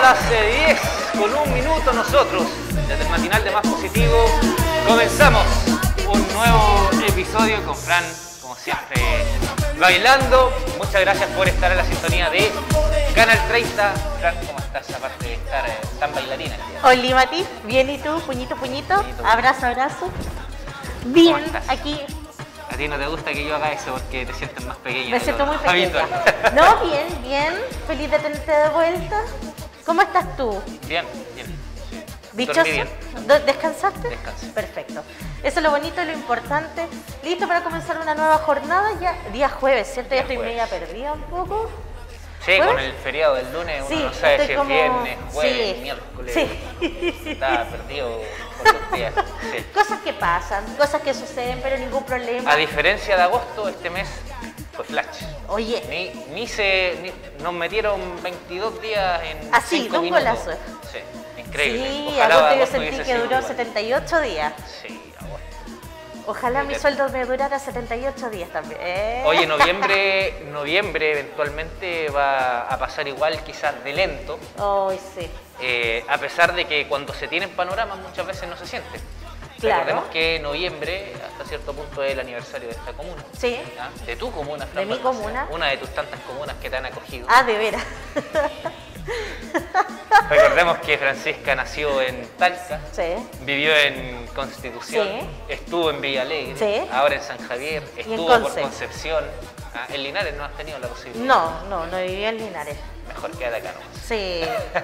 las 10 con un minuto nosotros, desde el matinal de Más Positivo, comenzamos un nuevo episodio con Fran, como siempre, bailando. Muchas gracias por estar en la sintonía de Canal 30. Fran, ¿cómo estás? Aparte de estar tan bailarina. Hola Mati, bien, ¿y tú? Puñito, puñito, abrazo, abrazo. Bien, aquí. ¿A ti no te gusta que yo haga eso porque te sientes más pequeña? Me siento muy pequeña. No, bien, bien. Feliz de tenerte de vuelta. ¿Cómo estás tú? Bien, bien. Sí. ¿Dichoso? Bien. ¿Descansaste? Descansé. Perfecto. Eso es lo bonito y lo importante. ¿Listo para comenzar una nueva jornada? Ya día jueves, ¿cierto? Ya estoy media perdida un poco. Sí, ¿Jueves? con el feriado del lunes uno Sí, no sabe estoy si es como... viernes, jueves, sí. miércoles. Sí. Está perdido por los días. Sí. Cosas que pasan, cosas que suceden, pero ningún problema. A diferencia de agosto, este mes fue flash. Oye. Nos metieron 22 días en Así, 5 de un minutos. golazo. Sí, increíble. Sí, Ojalá agosto yo agosto sentí hubiese que sido duró igual. 78 días. Sí, agosto. Ojalá mi sueldo me durara 78 días también. Oye, noviembre eventualmente va a pasar igual, quizás de lento. Ay, sí. A pesar de que cuando se tienen panoramas muchas veces no se siente. Claro. Recordemos que noviembre, hasta cierto punto, es el aniversario de esta comuna. Sí. ¿Ah? De tu comuna, Fran De mi Balmaceda, comuna. una de tus tantas comunas que te han acogido. Ah, de veras. Recordemos que Francisca nació en Talca, Sí. vivió en Constitución, Sí. estuvo en Villa Alegre, Sí. ahora en San Javier, en estuvo por Conce. Concepción. Ah, en Linares no has tenido la posibilidad. No vivía en Linares. Mejor quédate acá nomás. Sí.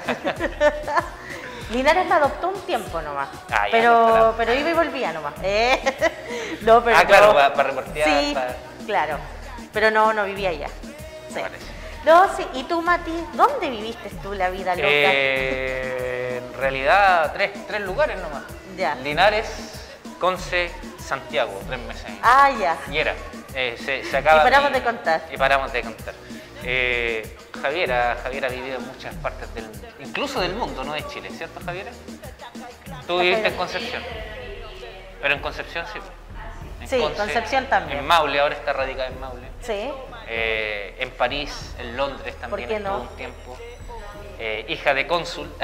Linares me adoptó un tiempo nomás. Ah, ya, pero iba y volvía nomás. No, pero claro, no. para reportear. Sí, para... claro. Pero no vivía allá. Sí. Parece. No, sí. ¿Y tú, Mati? ¿Dónde viviste tú la vida loca? En realidad, tres lugares nomás. Ya. Linares, Conce, Santiago, 3 meses. Ah, ya. Y era. Se acaba. Y paramos de contar. Y paramos de contar. Javiera ha vivido en muchas partes incluso del mundo, no de Chile, ¿cierto, Javiera? Tú viviste en Concepción. Pero en Concepción sí. Sí, Concepción también. En Maule, ahora está radicada en Maule. Sí. En París, en Londres también ¿Por qué estuvo no? un tiempo. Hija de cónsul.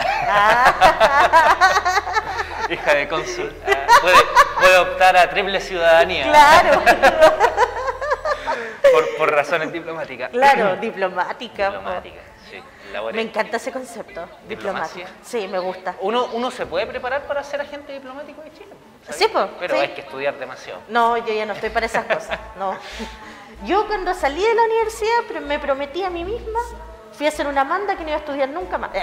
Hija de cónsul. Puede optar a triple ciudadanía. Claro. Por razones diplomáticas. Claro, diplomática. Diplomática, sí. Me encanta ese concepto, ¿Diplomacia? diplomática. Sí, me gusta. ¿Uno se puede preparar para ser agente diplomático de Chile? ¿Sabes? Sí, pues. Pero sí. hay que estudiar demasiado. No, yo ya no estoy para esas cosas, no. Yo cuando salí de la universidad me prometí a mí misma, fui a hacer una manda que no iba a estudiar nunca más.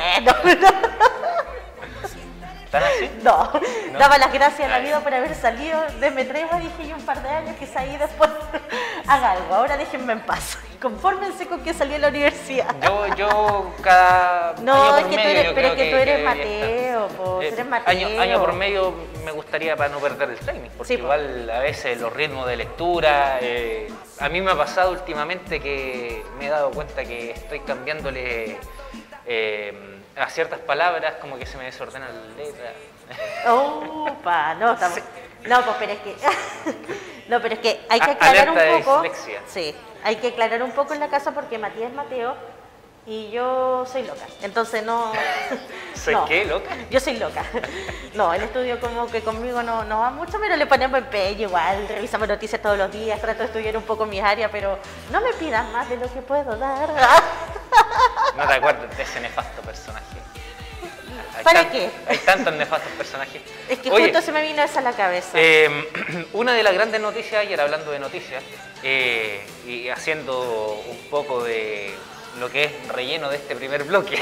¿Están así? No, ¿No? daba las gracias a la Ay. vida por haber salido de Metreva, dije yo un par de años, quizá ahí después haga algo, ahora déjenme en paz. Confórmense con que salí de la universidad. Yo cada No, año es por que tú medio eres, yo pero creo que tú eres debería Mateo, estar. po, tú eres Mateo. Año por medio me gustaría para no perder el training, porque Sí, po. igual a veces los ritmos de lectura, a mí me ha pasado últimamente que me he dado cuenta que estoy cambiándole a ciertas palabras, como que se me desordenan las letras. Opa, no, estamos... Sí. No, pues, pero es que... No, pero es que hay que aclarar un Alerta de poco... dislexia. Sí, hay que aclarar un poco en la casa porque Matías es Mateo y yo soy loca. Entonces no... ¿Soy no. qué, loca? Yo soy loca. No, el estudio como que conmigo no va mucho, pero le ponemos empeño igual, revisamos noticias todos los días, trato de estudiar un poco mis áreas, pero no me pidan más de lo que puedo dar. No te acuerdas de ese nefasto personaje. ¿Para qué? Hay tantos nefastos personajes. Es que Oye, justo se me vino esa a la cabeza. una de las grandes noticias ayer, hablando de noticias, y haciendo un poco de lo que es relleno de este primer bloque,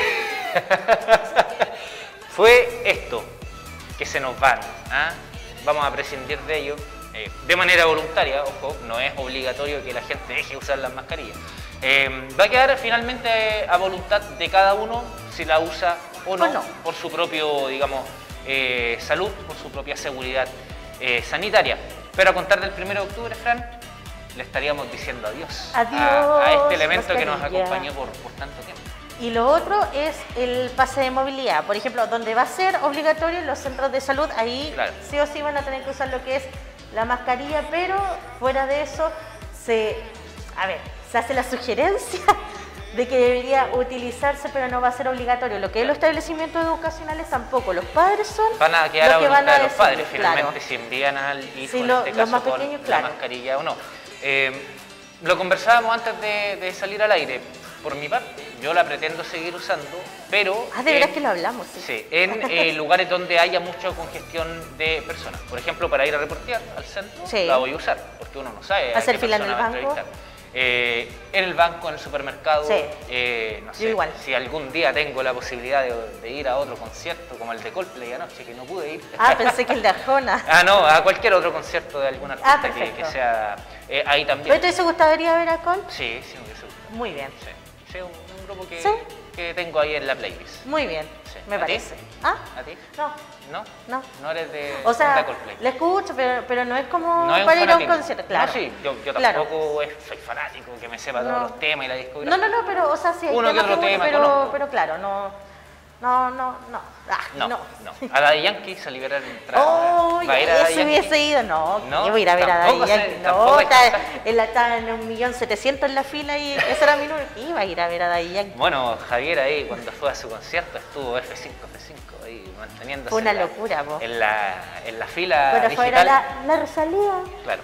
fue esto, que se nos van. ¿Ah? Vamos a prescindir de ello de manera voluntaria, ojo, no es obligatorio que la gente deje de usar las mascarillas. Va a quedar finalmente a voluntad de cada uno si la usa o no, por su propio, digamos, salud, por su propia seguridad sanitaria. Pero a contar del 1 de octubre, Fran, le estaríamos diciendo adiós, a este elemento que nos acompañó por tanto tiempo. Y lo otro es el pase de movilidad. Por ejemplo, donde va a ser obligatorio en los centros de salud, ahí claro, sí o sí van a tener que usar lo que es la mascarilla, pero fuera de eso se hace la sugerencia de que debería utilizarse, pero no va a ser obligatorio. Lo que es los establecimientos educacionales tampoco. Los padres son van a quedar los a que van voluntad a de los decidir, padres, finalmente, claro. si envían al hijo, Sí, en los este caso, más con pequeños, la claro. mascarilla o no. Lo conversábamos antes de salir al aire. Por mi parte, yo la pretendo seguir usando, pero... De verdad que lo hablamos, sí. Sí, en lugares donde haya mucha congestión de personas. Por ejemplo, para ir a reportear al centro, Sí. la voy a usar, porque uno no sabe a ¿Hacer qué fila en el persona va a banco? entrevistar. En el banco, en el supermercado, Sí. no Yo sé, igual. si algún día tengo la posibilidad de ir a otro concierto, como el de Coldplay anoche, que no pude ir. Pensé que el de Arjona. No, a cualquier otro concierto de algún artista que perfecto. sea ahí también. ¿Pero te gustaría ver a Col? Sí, sí, me hubiese gustado. Muy bien. Sí, sí, un grupo ¿Sí? que tengo ahí en la playlist. Muy bien, Sí. me ¿A parece. ti? ¿Ah? ¿A ti? No, ¿No? no. No eres de O sea, de Coldplay. la escucho, pero no es como No es un para ir a un fanático. concierto, claro. No, sí, yo Claro. tampoco soy fanático, que me sepa todos No. los temas y la discografía. No, pero, o sea, sí hay Uno que temas otro que tema pero, conozco. pero claro, no. No. A Daddy Yankee se liberaron entradas. Oh, ¿Va a ir a Daddy eso Yankee? hubiese ido, no, No, yo voy a ir a ver a Daddy tampoco sé, Yankee, tampoco no, hay tanta- estaba en 1.700.000 en la fila y ese era mi número, iba a ir a ver a Daddy Yankee. Bueno, Javier ahí cuando fue a su concierto estuvo F5 ahí manteniéndose Fue una en la- locura, po. en la fila Pero fue a ver a digital. la Rosalía. Claro.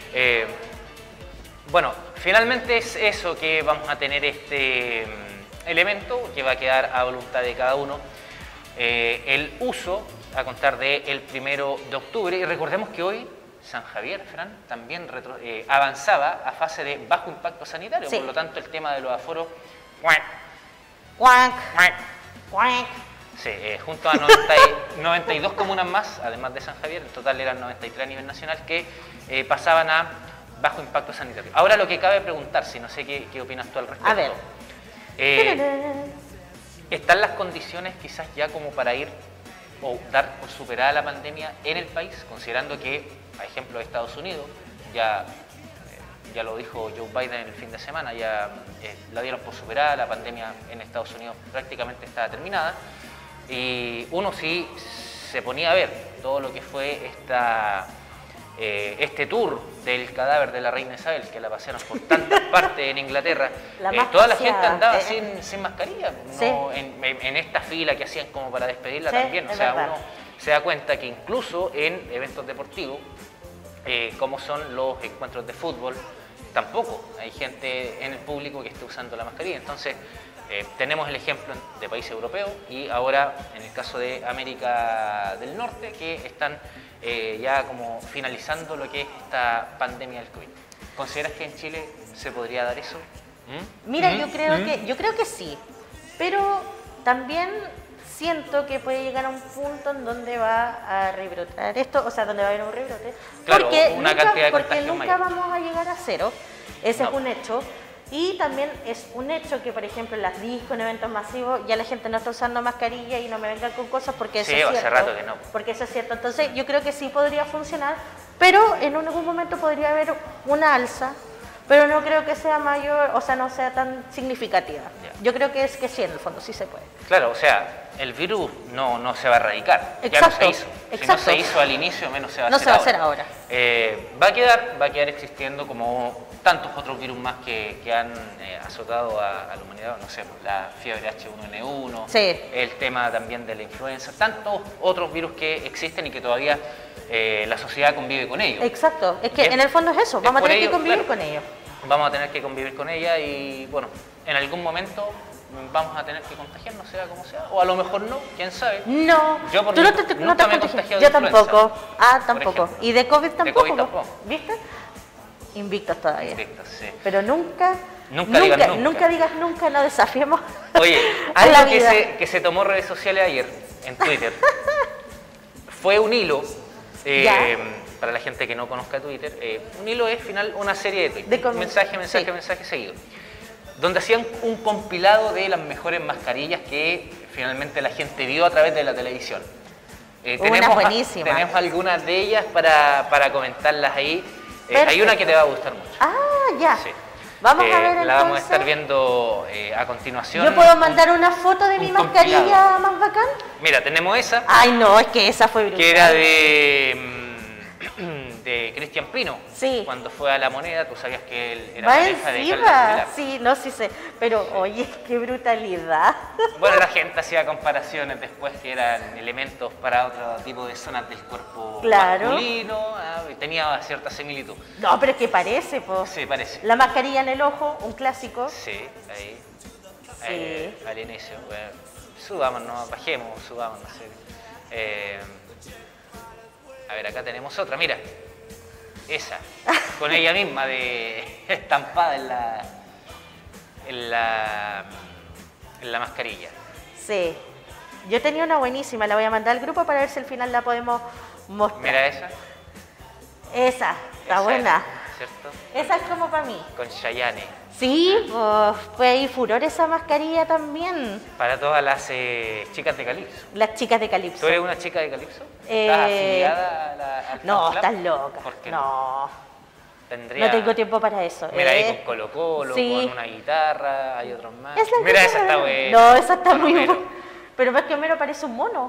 Bueno, finalmente es eso, que vamos a tener este elemento que va a quedar a voluntad de cada uno. El uso a contar del 1 de octubre. Y recordemos que hoy San Javier, Fran, también avanzaba a fase de bajo impacto sanitario. Sí. Por lo tanto, el tema de los aforos... Cuac, cuac. Sí, junto a 92 comunas más, además de San Javier, en total eran 93 a nivel nacional, que pasaban a bajo impacto sanitario. Ahora lo que cabe preguntarse, no sé qué opinas tú al respecto. A ver. ¿Están las condiciones quizás ya como para ir o dar por superada la pandemia en el país, considerando que, a ejemplo de Estados Unidos, ya lo dijo Joe Biden el fin de semana, ya la dieron por superada, la pandemia en Estados Unidos prácticamente estaba terminada, y uno sí se ponía a ver todo lo que fue este tour del cadáver de la reina Isabel, que la pasearon por tantas partes en Inglaterra. Toda la gente andaba sin mascarilla, Sí. ¿no? En esta fila que hacían como para despedirla Sí, también. O es sea, verdad. uno se da cuenta que incluso en eventos deportivos, como son los encuentros de fútbol, tampoco hay gente en el público que esté usando la mascarilla. Entonces, tenemos el ejemplo de países europeos y ahora en el caso de América del Norte, que están ya como finalizando lo que es esta pandemia del COVID. ¿Consideras que en Chile se podría dar eso? Mira, yo creo que sí, pero también siento que puede llegar a un punto en donde va a rebrotar esto, o sea, donde va a haber un rebrote, Claro, porque una nunca, cantidad de porque contagios nunca mayor. vamos a llegar a cero, ese No. es un hecho. Y también es un hecho que, por ejemplo, en las discos, en eventos masivos, ya la gente no está usando mascarilla y no me vengan con cosas porque eso Sí, es hace cierto. rato que no. Porque eso es cierto. Entonces, yo creo que sí podría funcionar, pero en algún momento podría haber una alza, pero no creo que sea mayor, o sea, no sea tan significativa. Ya. Yo creo que sí, en el fondo, sí se puede. Claro, o sea, el virus no se va a erradicar. Ya Exacto, no se hizo. Si no exacto. se hizo al inicio, menos se va a No hacer se va a ahora. hacer ahora. Va a quedar existiendo como tantos otros virus más que han azotado a la humanidad, no sé, la fiebre H1N1, Sí. el tema también de la influenza, tantos otros virus que existen y que todavía la sociedad convive con ellos. Exacto, es que Bien. en el fondo es eso, vamos a por tener ello, que convivir claro, con ellos. Vamos a tener que convivir con ella y, bueno, en algún momento vamos a tener que contagiarnos, sea como sea, o a lo mejor no, quién sabe. No, Yo por tú mi- no te nunca has me he contagiado. contagiado Yo de influenza, tampoco. por Tampoco. ejemplo. Y de COVID tampoco. COVID tampoco. ¿Viste? Invictos todavía. Invictos, sí. Pero nunca Nunca digas nunca, no desafiemos Oye, a la algo vida. que se tomó redes sociales ayer en Twitter fue un hilo, Ya. para la gente que no conozca Twitter, un hilo es final una serie de tweets, De com- mensaje sí. seguido, donde hacían un compilado de las mejores mascarillas que finalmente la gente vio a través de la televisión. Unas buenísimas. Tenemos algunas de ellas para comentarlas ahí. Hay Perfecto. una que te va a gustar mucho. Ya. Sí. Vamos a ver entonces. La vamos a estar viendo a continuación. ¿Yo puedo mandar una foto de mi un mascarilla compilado. más bacán? Mira, tenemos esa, Ay, no, es que esa fue brutal. que era de Christian Pino. Sí. Cuando fue a La Moneda, tú sabías que él era Va pareja de Carla encima. Rubilar. Sí, no, sí sé. Pero, oye, qué brutalidad. Bueno, la gente hacía comparaciones después que eran elementos para otro tipo de zonas del cuerpo Claro. masculino, y tenía cierta similitud. No, pero es que parece, pues. Sí, parece. La mascarilla en el ojo, un clásico. Sí, ahí. Sí. Al inicio. Bueno, subámonos, bajemos, subámonos. No sé. A ver, acá tenemos otra, mira. Esa, con ella misma de estampada en la mascarilla. Sí. Yo tenía una buenísima, la voy a mandar al grupo para ver si al final la podemos mostrar. Mira esa. Esa, está Esa buena. es, ¿cierto? Esa es como para mí. Con Chayanne. Sí, pues fue ahí furor esa mascarilla también. Para todas las chicas de Calypso. Las chicas de Calypso. ¿Tú eres una chica de Calypso? ¿Estás afiliada al No, fan club? estás loca. ¿Por qué No, Tendría... no tengo tiempo para eso. Mira ahí con Colo Colo, sí. con una guitarra, hay otros más. Es la Mira, que esa está buena. No, esa está Con muy Homero. buena. Pero ves que Homero parece un mono.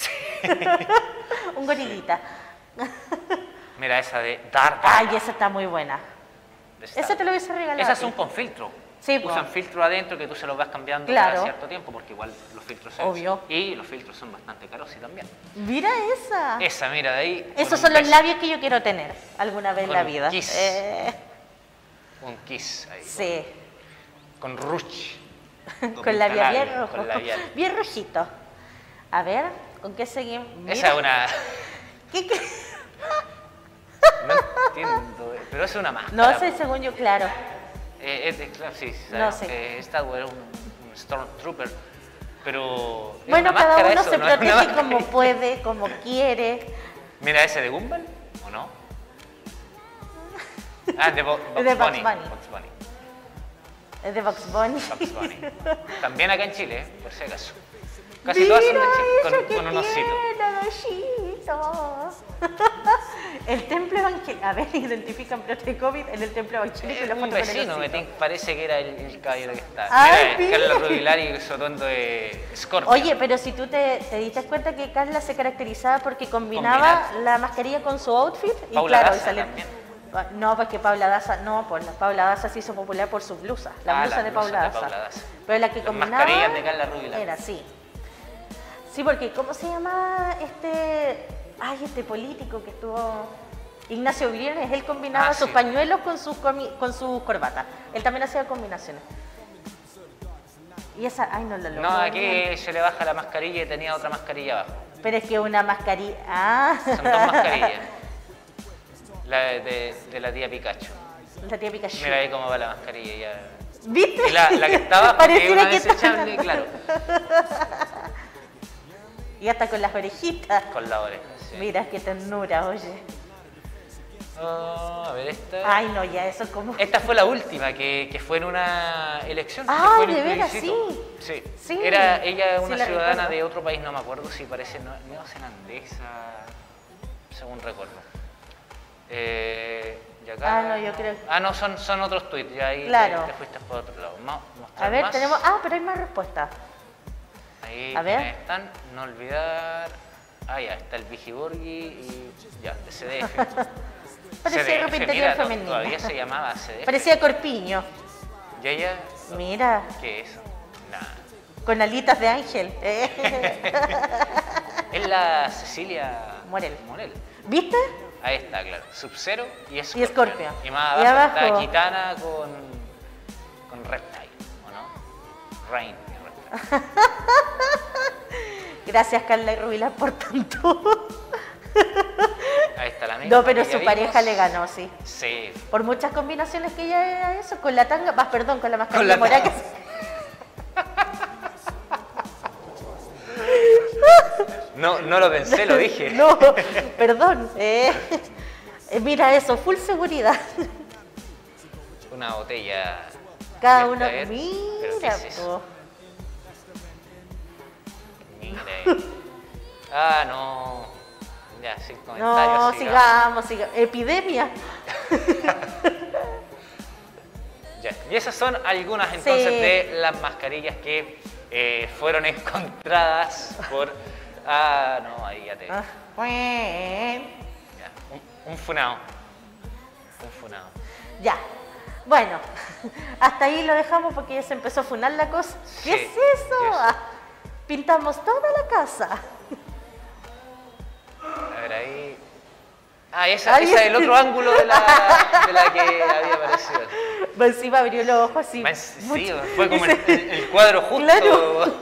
Un gorilita. Mira esa de Dark. Ay, esa está muy buena. Esa te lo hubiese regalado. Esas a son ti. con filtro. Sí, po. Usan filtro adentro que tú se los vas cambiando Claro. cada cierto tiempo, porque igual los filtros son. Obvio. Y los filtros son bastante caros y también. Mira esa. Esa, mira, de ahí. Esos con son un los beso. labios que yo quiero tener alguna vez en Con la un vida. kiss. Un kiss ahí. Sí. Con ruch. Con labios bien pintalabio, rojos. con labial. Bien rojito. A ver, ¿con qué seguimos? Mira. Esa es una. ¿Qué? No entiendo, pero es una máscara. No sé, según yo, claro. Claro, sí, No sabemos sé. que Star Wars es un Stormtrooper, pero. es Bueno, una cada máscara uno eso, se no es una protege máscara. como puede, como quiere. Mira ese de Gumball, ¿o no? Ah, de Bugs Es de Bugs Bunny. Bunny. Bugs Bunny. Es de Bugs Bunny. Bugs Bunny. También acá en Chile, por si acaso. Casi todas son de Chile, con un osito. El templo evangélico. A ver, identifican brote de COVID en el templo evangélico y la Un foto con el vecino, osito. parece que era el caballero que está. Ay, Mira, mira. Carlos Rubilar y Sotondo de Scorpio. Oye, pero si tú te diste cuenta que Carla se caracterizaba porque combinaba la mascarilla con su outfit y Paula claro, y Daza salió. también. No, porque Paula Daza, no, pues la Paula Daza se hizo popular por su blusa, la blusa la de blusa Paula de Daza. Paula Daza. Pero la que Las combinaba mascarillas de Carla Rubilar. era así. Sí, porque ¿cómo se llama este político que estuvo? Ignacio Briones, él combinaba Ah, sus sí. pañuelos con sus corbatas. Él también hacía combinaciones. Y esa, ay, no lo logró. No, aquí se le baja la mascarilla y tenía otra mascarilla abajo. Pero es que una mascarilla. Ah. Son dos mascarillas. La de la tía Pikachu. La tía Pikachu. Mira ahí cómo va la mascarilla ya. ¿Viste? Y la que estaba porque Pareciera una que desechable, está- claro, Y hasta con las orejitas. con la oreja. Sí. Mira qué ternura, oye. Oh, a ver, esta. Ay, no, ya eso como. Esta fue la última que fue en una elección. que Ah, fue en un de veras, plebiscito. Sí. Sí. Era ella Sí, una la ciudadana recuerdo. de otro país, no me acuerdo si parece neozelandesa, según recuerdo. Y acá... Ah, no, yo creo- Ah, no, son otros tweets, ya ahí Claro. te fuiste por otro lado. Mostrar A ver, más. tenemos. Ah, pero hay más respuestas. Ahí A ver. ¿quiénes están? No olvidar... Ah, ya, está el Vigiborgi y ya, de CDF. Parecía CDF, ropa mira, interior femenina. Todavía se llamaba CDF. Parecía corpiño. ¿Y ella? Mira, ¿Qué es eso? Nada. con alitas de ángel. Es la Cecilia Morel. Morel. ¿Viste? Ahí está, claro. Sub-Zero y Y Scorpion. Scorpion. Y más Y abajo, abajo. está Kitana con Reptile, ¿o no? Rain y Reptile. Gracias, Carla y Rubilar, por tanto. Ahí está la misma. No, pero que su ya pareja vimos. le ganó, sí. Sí. Por muchas combinaciones que ella era eso, con la tanga, perdón, con la Con mascarilla la morada. tanga. No lo pensé, lo dije. No, perdón. Mira eso, full seguridad. Una botella. Cada de uno, esta, ¿Pero qué mira, es eso? po. Mira ahí. Ah, no. Ya, sin comentarios. No, sigamos. Epidemia. Ya. Y esas son algunas entonces Sí. de las mascarillas que fueron encontradas por... Ah, no, ahí ya te... Ah, bueno. ya, un funao. Un funado. Ya. Bueno, hasta ahí lo dejamos porque ya se empezó a funar la cosa. ¿Qué Sí, es eso? yes. Ah, pintamos toda la casa. A ver, ahí... Ah, esa Ahí es el otro ángulo de la que había aparecido. Pues encima abrió los ojos así. Sí, mucho. fue como el cuadro justo. Claro.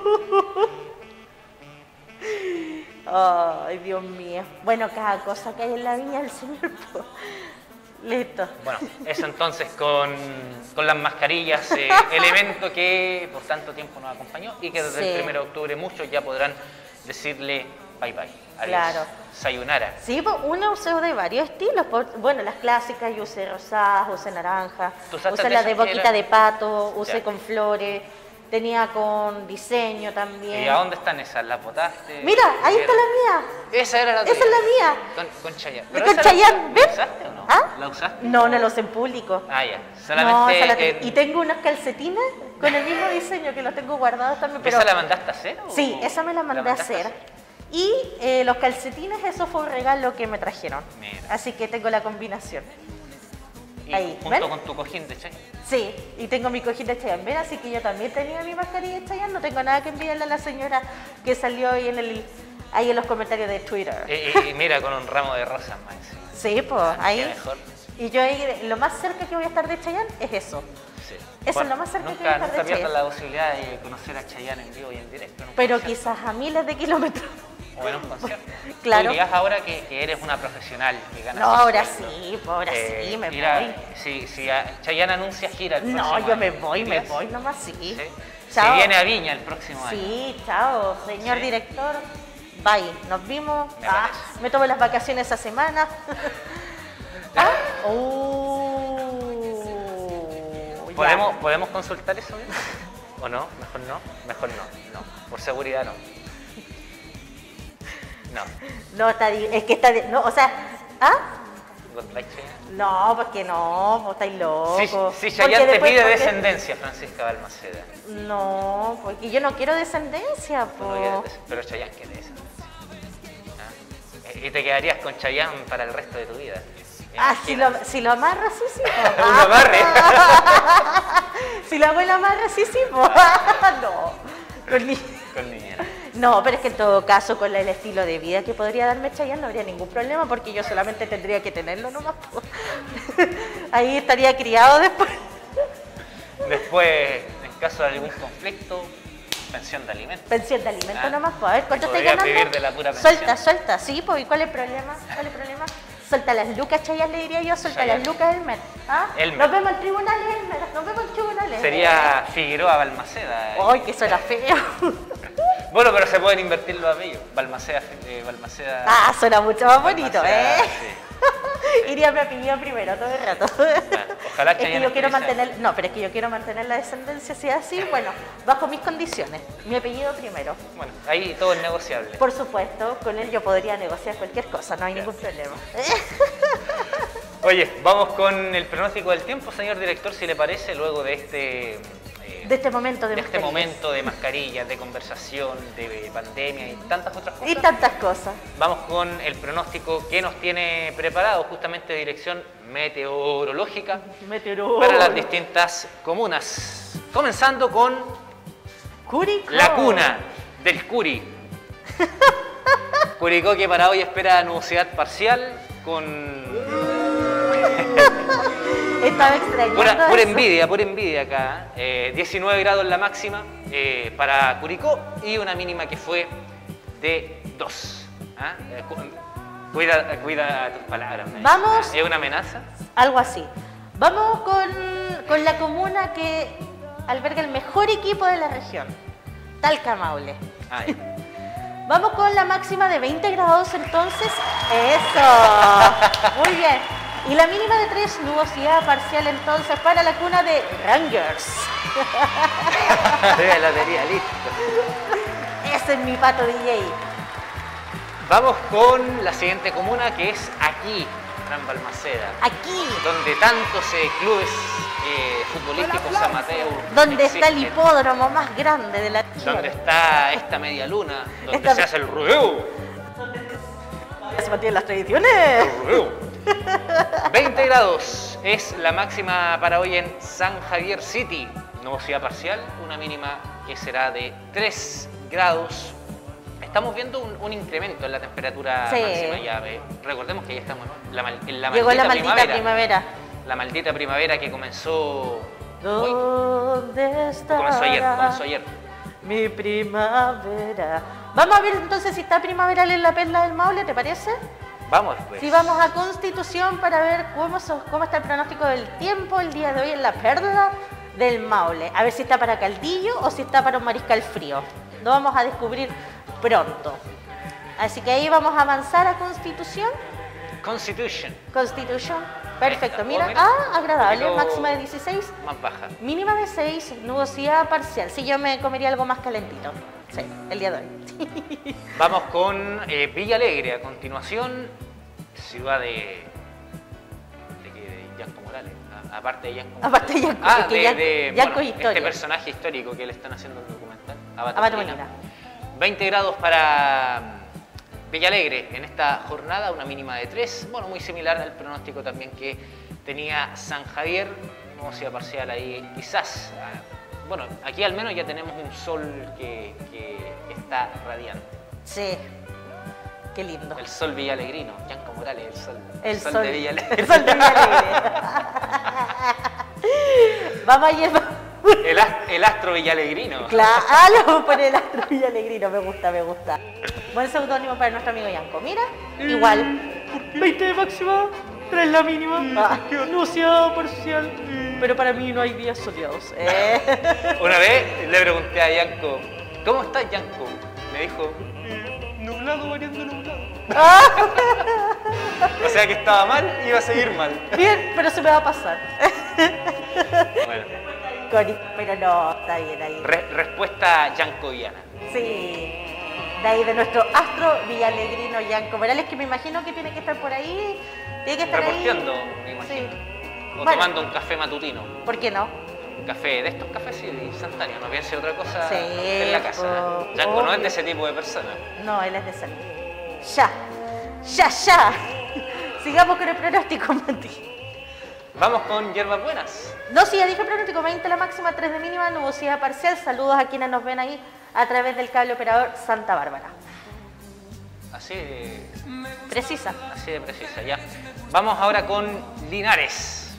Ay, Dios mío. Bueno, cada cosa que hay en la viña del Señor. Pues. Listo. Bueno, eso entonces con las mascarillas, el evento que por tanto tiempo nos acompañó y que desde el 1 de octubre muchos ya podrán decirle bye bye. Adiós. Claro. Sayonara. Sí, pues uno usó de varios estilos. Bueno, las clásicas, yo usé rosadas, usé naranja, ¿Tú usaste usé la de esas que boquita eran? de pato, usé Ya. con flores, tenía con diseño también. ¿Y a dónde están esas? ¿Las botaste? Mira, ahí está la mía. Esa era la Esa tuya. es la mía. Con Chayanne. De ¿Pero con esa Chayanne, ¿La ¿ven? usaste o no? ¿Ah? ¿La usaste? No, no lo usé en público. Ah, ya. No, Solamente esa la tengo. Y tengo unos calcetines con el mismo diseño que los tengo guardados también. Pero ¿Esa la mandaste a hacer? sí, esa me la mandé a mandaste hacer. Y los calcetines, eso fue un regalo que me trajeron. Mira. Así que tengo la combinación. Y Ahí, junto ¿ven? con tu cojín de Chayanne. Sí, y tengo mi cojín de Chayanne. ¿Ven? Así que yo también tenía mi mascarilla de Chayanne. No tengo nada que enviarle a la señora que salió ahí en los comentarios de Twitter. Y mira, con un ramo de rosas más encima. Sí, pues Qué ahí. mejor. Y yo ahí, lo más cerca que voy a estar de Chayanne es eso. Sí. Eso es lo más cerca que voy a estar de Nunca pierdas Chayanne. la posibilidad de conocer a Chayanne en vivo y en directo. en un Pero concierto. quizás a miles de kilómetros. O en un concierto. Claro. Tú dirías ahora que eres una profesional, que ganas No, un ahora sueldo. sí, pues ahora sí, me Mira, voy. si Chayanne anuncia gira el No, próximo yo me año, voy ¿irías? nomás, sí. ¿Sí? Chao. Si viene a Viña el próximo año. Sí, chao, señor Sí. director. Bye, nos vimos. Me parece. Me tomo las vacaciones esa semana. Ya. ¿Podemos consultar eso mismo? ¿O no? Mejor no. Mejor no. No. Por seguridad no. No. No, es que está. No, o sea. ¿Ah? Good luck, Chayanne. No, porque no, vos estáis locos. Si Chayanne te pide porque- descendencia, Francisca Balmaceda. No, porque yo no quiero descendencia, Tú no po. quieres pero Chayanne quiere descendencia. ¿Ah? Y te quedarías con Chayanne para el resto de tu vida. Ah, Imagínate. si lo amarra, sí, sí. po. Un amarre. Si la abuela amarra, sí, sí. Po. No. Con Con niñera. No, pero es que en todo caso, con el estilo de vida que podría darme Chayanne no habría ningún problema porque yo solamente tendría que tenerlo nomás. Po. Ahí estaría criado después. Después, en caso de algún conflicto, pensión de alimentos. Pensión de alimento Ah, nomás. Pues a ver, ¿cuánto y estoy podrías ganando? vivir de la pura pensión. Suelta. Sí, pues ¿y cuál es el problema? ¿Cuál es el problema? Suelta las lucas, Chayanne, le diría yo. Suelta Chayanne. las lucas, Elmer. ¿Ah? Elmer. Nos vemos en tribunales, Elmer. Nos vemos en tribunales. Sería Figueroa Balmaceda. Ay, que suena feo. Bueno, pero se pueden invertir los apellidos. Balmaceda. Ah, suena mucho más bonito, Balmaceda, ¿eh? sí. Iría mi apellido primero todo el rato. ojalá Es que Chayanne yo quiero utilice- mantener, no, pero es que yo quiero mantener la descendencia si es así, bueno, bajo mis condiciones. Mi apellido primero. Bueno, ahí todo es negociable. Por supuesto, con él yo podría negociar cualquier cosa, no hay ningún problema. Oye, vamos con el pronóstico del tiempo, señor director, si le parece, luego de este... De este momento de de este mascarillas. momento de mascarillas, de conversación, de pandemia y tantas otras cosas. Y tantas cosas. Vamos con el pronóstico que nos tiene preparado justamente dirección meteorológica Meteorólogo. para las distintas comunas. Comenzando con Curicó. la cuna del Curi. Curicó que para hoy espera nubosidad parcial con Estaba extrañando pura eso. envidia acá. 19 grados la máxima para Curicó y una mínima que fue de 2. ¿Ah? Cuida tus palabras. ¿no? Vamos. ¿Es una amenaza? Algo así. Vamos con la comuna que alberga el mejor equipo de la región, Talca Maule. Ah, ya. Vamos con la máxima de 20 grados entonces. ¡Eso! Muy bien. Y la mínima de 3, nubosidad parcial entonces para la cuna de Rangers. La tenía lista. Ese es mi pato DJ. Vamos con la siguiente comuna que es aquí, Gran Balmaceda, Aquí, donde tantos clubes futbolísticos amateur donde está el existen, hipódromo más grande de la donde tierra. está esta media luna, donde Esta- se hace el rodeo. Se mantienen las tradiciones. 20 grados es la máxima para hoy en San Javier City. Nubosidad parcial, una mínima que será de 3 grados. Estamos viendo un incremento en la temperatura máxima ya. Recordemos que ya estamos en la Llegó la maldita primavera. La maldita primavera que comenzó ¿Dónde está? Comenzó ayer. Mi primavera. Vamos a ver entonces si está primaveral en la Perla del Maule, ¿te parece? Vamos, pues. Sí, vamos a Constitución para ver cómo está el pronóstico del tiempo el día de hoy en la Perla del Maule. A ver si está para caldillo o si está para un mariscal frío. Lo vamos a descubrir pronto. Así que ahí vamos a avanzar a Constitución. Constitution. Perfecto, mira, agradable, máxima de 16. Más baja. Mínima de 6, nubosidad parcial. Sí, yo me comería algo más calentito. Sí, el día de hoy. Vamos con Villa Alegre, a continuación, ciudad de Yanko Morales. Aparte de Yanko Morales. de Yanko Historia. Este personaje histórico que le están haciendo un documental. Abato Molina. 20 grados para Villa Alegre en esta jornada, una mínima de 3. Bueno, muy similar al pronóstico también que tenía San Javier. Nubosidad parcial ahí, quizás. Bueno, aquí al menos ya tenemos un sol que está radiante. Sí, qué lindo. El sol villalegrino, Yanko Morales, el sol de Villa Alegre. El sol de Villa Alegre. Vamos a llevar... El astro villalegrino. Claro, por el astro villalegrino, me gusta. Buen seudónimo para nuestro amigo Yanko. Mira, igual. 20 de máxima, 3 la mínima. Nubosidad parcial. Pero para mí no hay días soleados. Una vez le pregunté a Yanko, ¿cómo estás, Yanko? Me dijo, nublado, variando nublado. O sea que estaba mal y iba a seguir mal. Bien, pero se me va a pasar. Bueno. Pero no, está bien ahí. Respuesta yankoviana. Sí. De ahí de nuestro astro villalegrino Yanko Morales, que me imagino que tiene que estar por ahí. Tiene que estar reporteando, ahí. Me imagino. Sí. O tomando un café matutino. ¿Por qué no? Un café de estos cafés instantáneos, no piense otra cosa sí, en la casa. Yanko no es de ese tipo de persona. No, él es de salud. Ya. Sigamos con el pronóstico, Mati. Vamos con hierbas buenas. No, sí, ya dije pronóstico, 20 la máxima, 3 de mínima, nubosidad parcial. Saludos a quienes nos ven ahí a través del cable operador Santa Bárbara. Así de precisa, ya. Vamos ahora con Linares.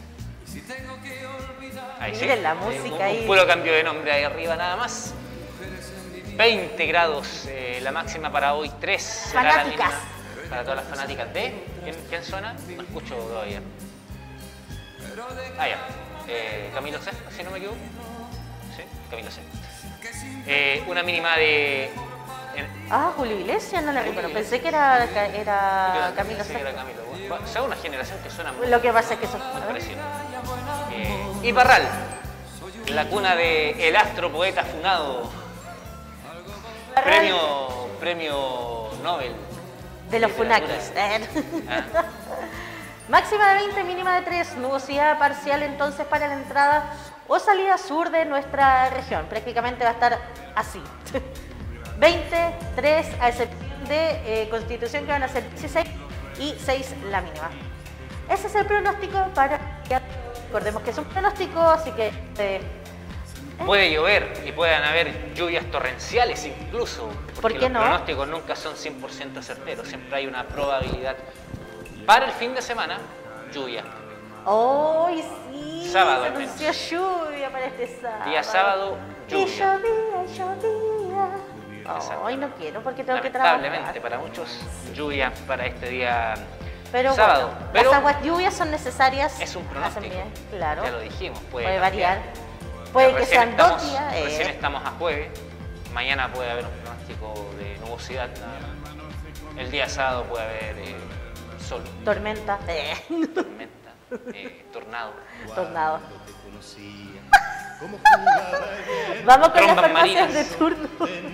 Ahí miren sí. La música ahí. Un puro cambio de nombre ahí arriba nada más. 20 grados, la máxima para hoy, 3. Fanáticas. Para todas las fanáticas de... ¿Quién suena? No escucho todavía. Ya. Camilo Sesto, si no me equivoco. Sí, Camilo Sesto. Una mínima de... Julio Iglesias, no la recuerdo. Pensé que era Camilo Sesto. Era Camilo. Bueno, o sea, una generación que suena muy... Lo que pasa es que eso... parecido. Y Parral, la cuna de el astro poeta funado. Premio Nobel. De los funakis. Máxima de 20, mínima de 3, nubosidad parcial entonces para la entrada o salida sur de nuestra región. Prácticamente va a estar así. 20, 3 a excepción de Constitución que van a ser 16 y 6 la mínima. Ese es el pronóstico para... Recordemos que es un pronóstico, así que... puede llover y puedan haber lluvias torrenciales incluso. ¿Por qué no? Los pronósticos nunca son 100% certeros, siempre hay una probabilidad. Para el fin de semana, lluvia. ¡Ay, sí! Sábado, se anunció lluvia para este sábado. Día sábado, lluvia. Y llovía. Ay, no quiero porque tengo que trabajar. Lamentablemente, para muchos, lluvia para este día pero sábado. Bueno, pero las aguas lluvias son necesarias. Es un pronóstico. Bien, claro. Ya lo dijimos. Puede variar. Puede que sean 2 días. Recién estamos a jueves. Mañana puede haber un pronóstico de nubosidad. El día sábado puede haber... sol. Tormenta. Tornado. Vamos con Trombas las farmacias marinas de turno.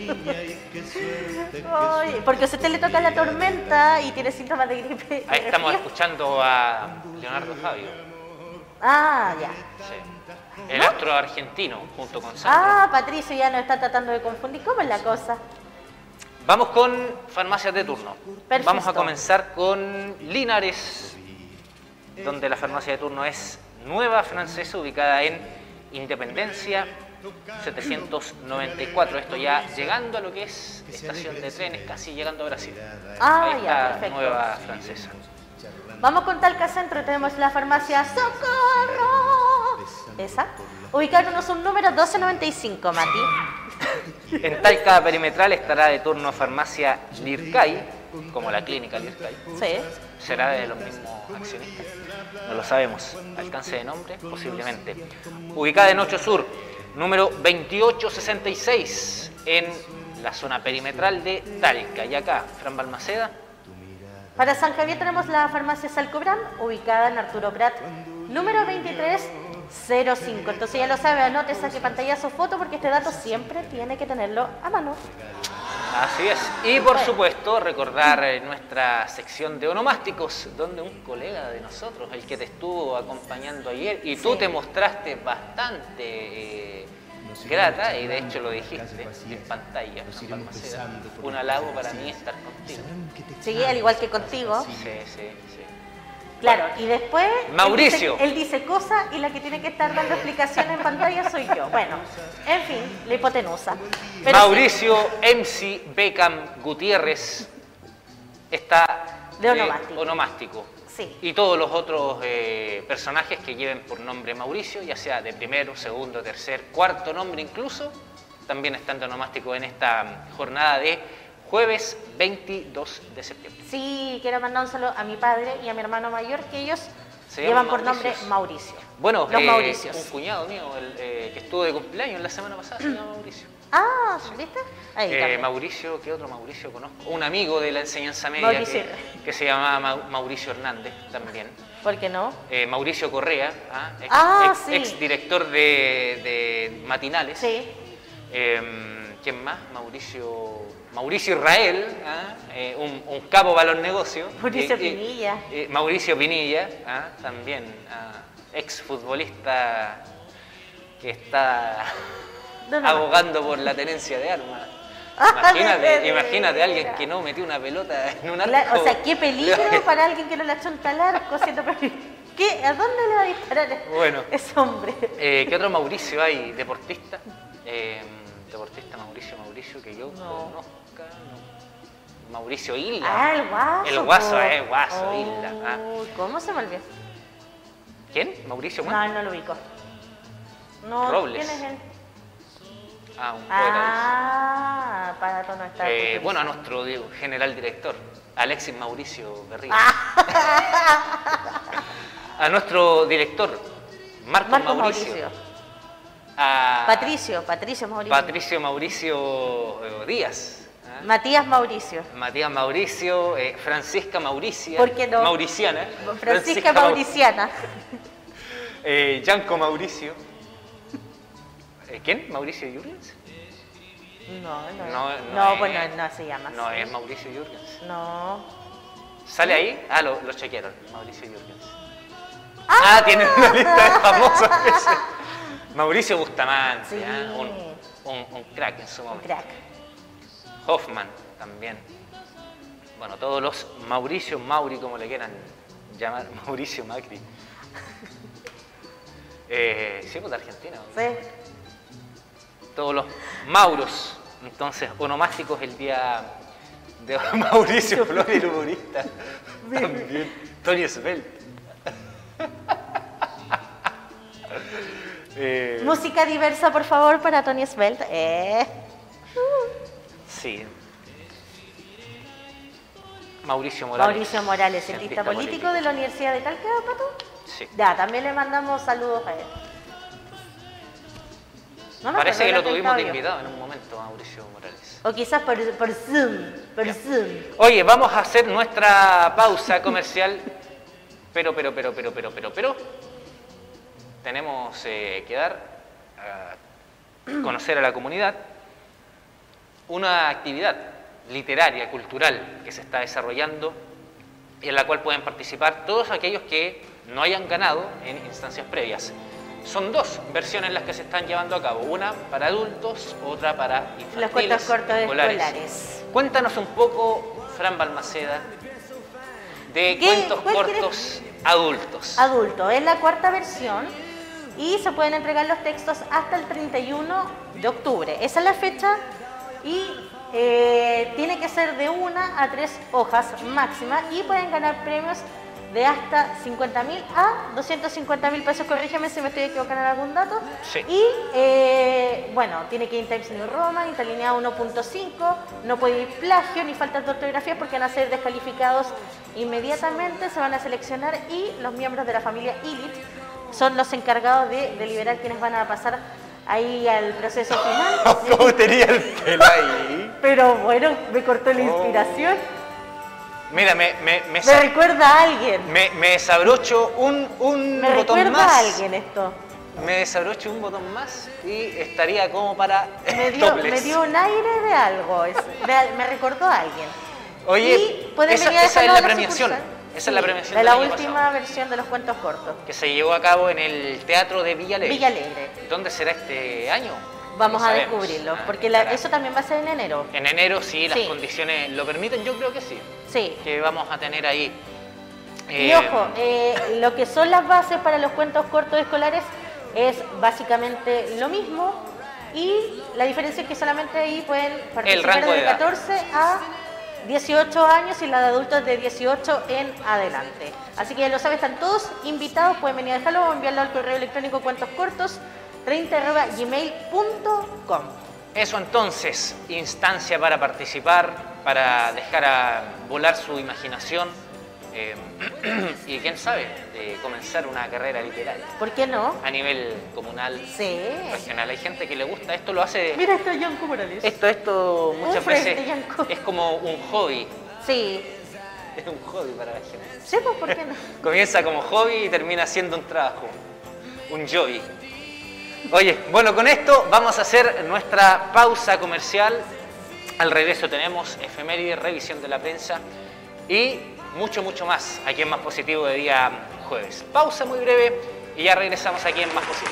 Ay, porque a usted le toca la tormenta y tiene síntomas de gripe. Ahí estamos escuchando a Leonardo Fabio. Ya. Sí. El astro argentino junto con Sandro. Patricio ya nos está tratando de confundir. ¿Cómo es la cosa? Vamos con farmacias de turno. Perfecto. Vamos a comenzar con Linares, donde la farmacia de turno es Nueva Francesa, ubicada en Independencia 794. Esto ya llegando a lo que es estación de trenes, casi llegando a Brasil. Ahí ya, está perfecto. Nueva Francesa. Vamos con Talca Centro, tenemos la farmacia Socorro. Esa. Ubicándonos un número 1295, Mati. En Talca Perimetral estará de turno farmacia Lircay, como la clínica Lircay. Sí. ¿Será de los mismos accionistas? No lo sabemos. ¿Alcance de nombre? Posiblemente. Ubicada en 8 Sur, número 2866, en la zona perimetral de Talca. Y acá, Fran Balmaceda. Para San Javier tenemos la farmacia Salcobrán, ubicada en Arturo Prat, número 2305. Entonces ya lo sabe, anote, saque pantallazo, foto, porque este dato siempre tiene que tenerlo a mano. Así es. Y por supuesto, recordar nuestra sección de onomásticos, donde un colega de nosotros, el que te estuvo acompañando ayer, y tú te mostraste bastante grata, y de hecho lo dijiste en pantalla, Fran Balmaceda. Un halago para mí estar contigo. Sí, al igual que contigo. Sí, sí, sí. Claro, y después Mauricio. Él dice cosas y la que tiene que estar dando explicaciones en pantalla soy yo. Bueno, en fin, la hipotenusa. Pero Mauricio MC Beckham Gutiérrez está De onomástico. onomástico. Sí. Y todos los otros personajes que lleven por nombre Mauricio, ya sea de primero, segundo, tercer, cuarto nombre incluso, también están de onomástico en esta jornada de jueves 22 de septiembre. Sí, quiero mandar un saludo a mi padre y a mi hermano mayor, que ellos Se llevan llaman por nombre Mauricios. Mauricio. Bueno, Los Mauricios. un cuñado mío que estuvo de cumpleaños la semana pasada se llama Mauricio. Ah, ¿viste? Ahí también. Mauricio, ¿qué otro Mauricio conozco? Un amigo de la enseñanza media Mauricio. que se llamaba Mauricio Hernández también. ¿Por qué no? Mauricio Correa, Sí. ex director de Matinales. Sí. ¿Quién más? Mauricio Israel, un capo para los negocios. Mauricio Pinilla. Mauricio Pinilla, también ex futbolista que está No. abogando por la tenencia de armas. Imagínate a alguien que no metió una pelota en un arco. O sea, qué peligro para alguien que no le achonta al arco. ¿A dónde le va a disparar ese hombre? ¿Qué otro Mauricio hay? Deportista. Deportista Mauricio, que yo conozca. Mauricio Isla. El Guaso. El Guaso, Guaso, Isla. ¿Cómo se me olvidó? ¿Quién? ¿Mauricio No, Cuánto? no lo ubico. No, Robles. ¿quién es él? Un poeta. Para todo no está. Bueno, a nuestro general director, Alexis Mauricio Berrío. A nuestro director, Marco Mauricio. A Patricio Mauricio. Patricio Mauricio Díaz. Matías Mauricio. Matías Mauricio, Francisca Mauricia. ¿Por qué no? Mauriciana. Francisca Mauriciana. Yanko Mauricio. ¿Quién? ¿Mauricio Jürgens? No, pues no se llama No así. es Mauricio Jürgens. No. ¿Sale ahí? Lo chequearon, Mauricio Jürgens. Tiene una lista de famosos. Mauricio Bustamante, Sí. un crack en su momento. Crack. Hoffman también. Bueno, todos los Mauricio, Mauri, como le quieran llamar, Mauricio Macri. Sí, pues de Argentina. Sí. Todos los Mauros. Entonces, onomásticos el día de Mauricio Flores, el humorista. También. Tony Svelte. Música diversa, por favor, para Tony Svelte. Sí. Mauricio Morales. Mauricio Morales, cientista cientista político de la Universidad de Talca, Pato. Sí. Ya, también le mandamos saludos a él. No me Parece que acuerdo lo del tuvimos de audio. invitado en un momento, Mauricio Morales. O quizás por Zoom. Oye, vamos a hacer nuestra pausa comercial, pero tenemos que dar a conocer a la comunidad una actividad literaria, cultural, que se está desarrollando y en la cual pueden participar todos aquellos que no hayan ganado en instancias previas. son dos versiones las que se están llevando a cabo, una para adultos, otra para infantiles, los cuentos cortos escolares. Cuéntanos un poco, Fran Balmaceda, de cuentos cortos adultos. Adulto, es la cuarta versión y se pueden entregar los textos hasta el 31 de octubre. Esa es la fecha y tiene que ser de 1 a 3 hojas máxima y pueden ganar premios de hasta 50.000 a 250.000 pesos. Corrígeme si me estoy equivocando en algún dato. Sí. Y bueno, tiene que ir en Times New Roman, interlineado 1.5, no puede ir plagio ni faltas de ortografía porque van a ser descalificados inmediatamente, se van a seleccionar y los miembros de la familia Illich son los encargados de deliberar quiénes van a pasar ahí al proceso final. ¿Cómo tenía el pelo ahí? Pero bueno, me cortó la inspiración. Mira, me recuerda a alguien. Me desabrocho un me botón recuerda más. A alguien esto. Me desabrocho un botón más y estaría como para me dio un aire de algo. Me recordó a alguien. Oye, esa es la premiación. Esa es la premiación de la última versión de los cuentos cortos. Que se llevó a cabo en el Teatro de Villa Alegre. Villa Alegre. ¿Dónde será este año? Vamos a descubrirlo, porque eso también va a ser en enero. En enero, sí, las condiciones lo permiten, yo creo que sí. Sí. Que vamos a tener ahí. Y ojo, lo que son las bases para los cuentos cortos escolares es básicamente lo mismo y la diferencia es que solamente ahí pueden participar de 14 a 18 años y la de adultos de 18 en adelante. Así que ya lo sabes, están todos invitados, pueden venir a dejarlo o enviarlo al correo electrónico cuentoscortos30@gmail.com. Eso entonces, instancia para participar, para dejar a volar su imaginación y quién sabe, de comenzar una carrera literaria. ¿Por qué no? A nivel comunal, regional. Hay gente que le gusta, esto lo hace... Mira, esto es Yanko Morales. Esto muchas veces es como un hobby. Sí. Es un hobby para la gente. Sí, pues, ¿por qué no? Comienza como hobby y termina siendo un trabajo, un joy. Oye, bueno, con esto vamos a hacer nuestra pausa comercial. Al regreso tenemos efeméride, revisión de la prensa y mucho más aquí en Más Positivo de día jueves. Pausa muy breve y ya regresamos aquí en Más Positivo.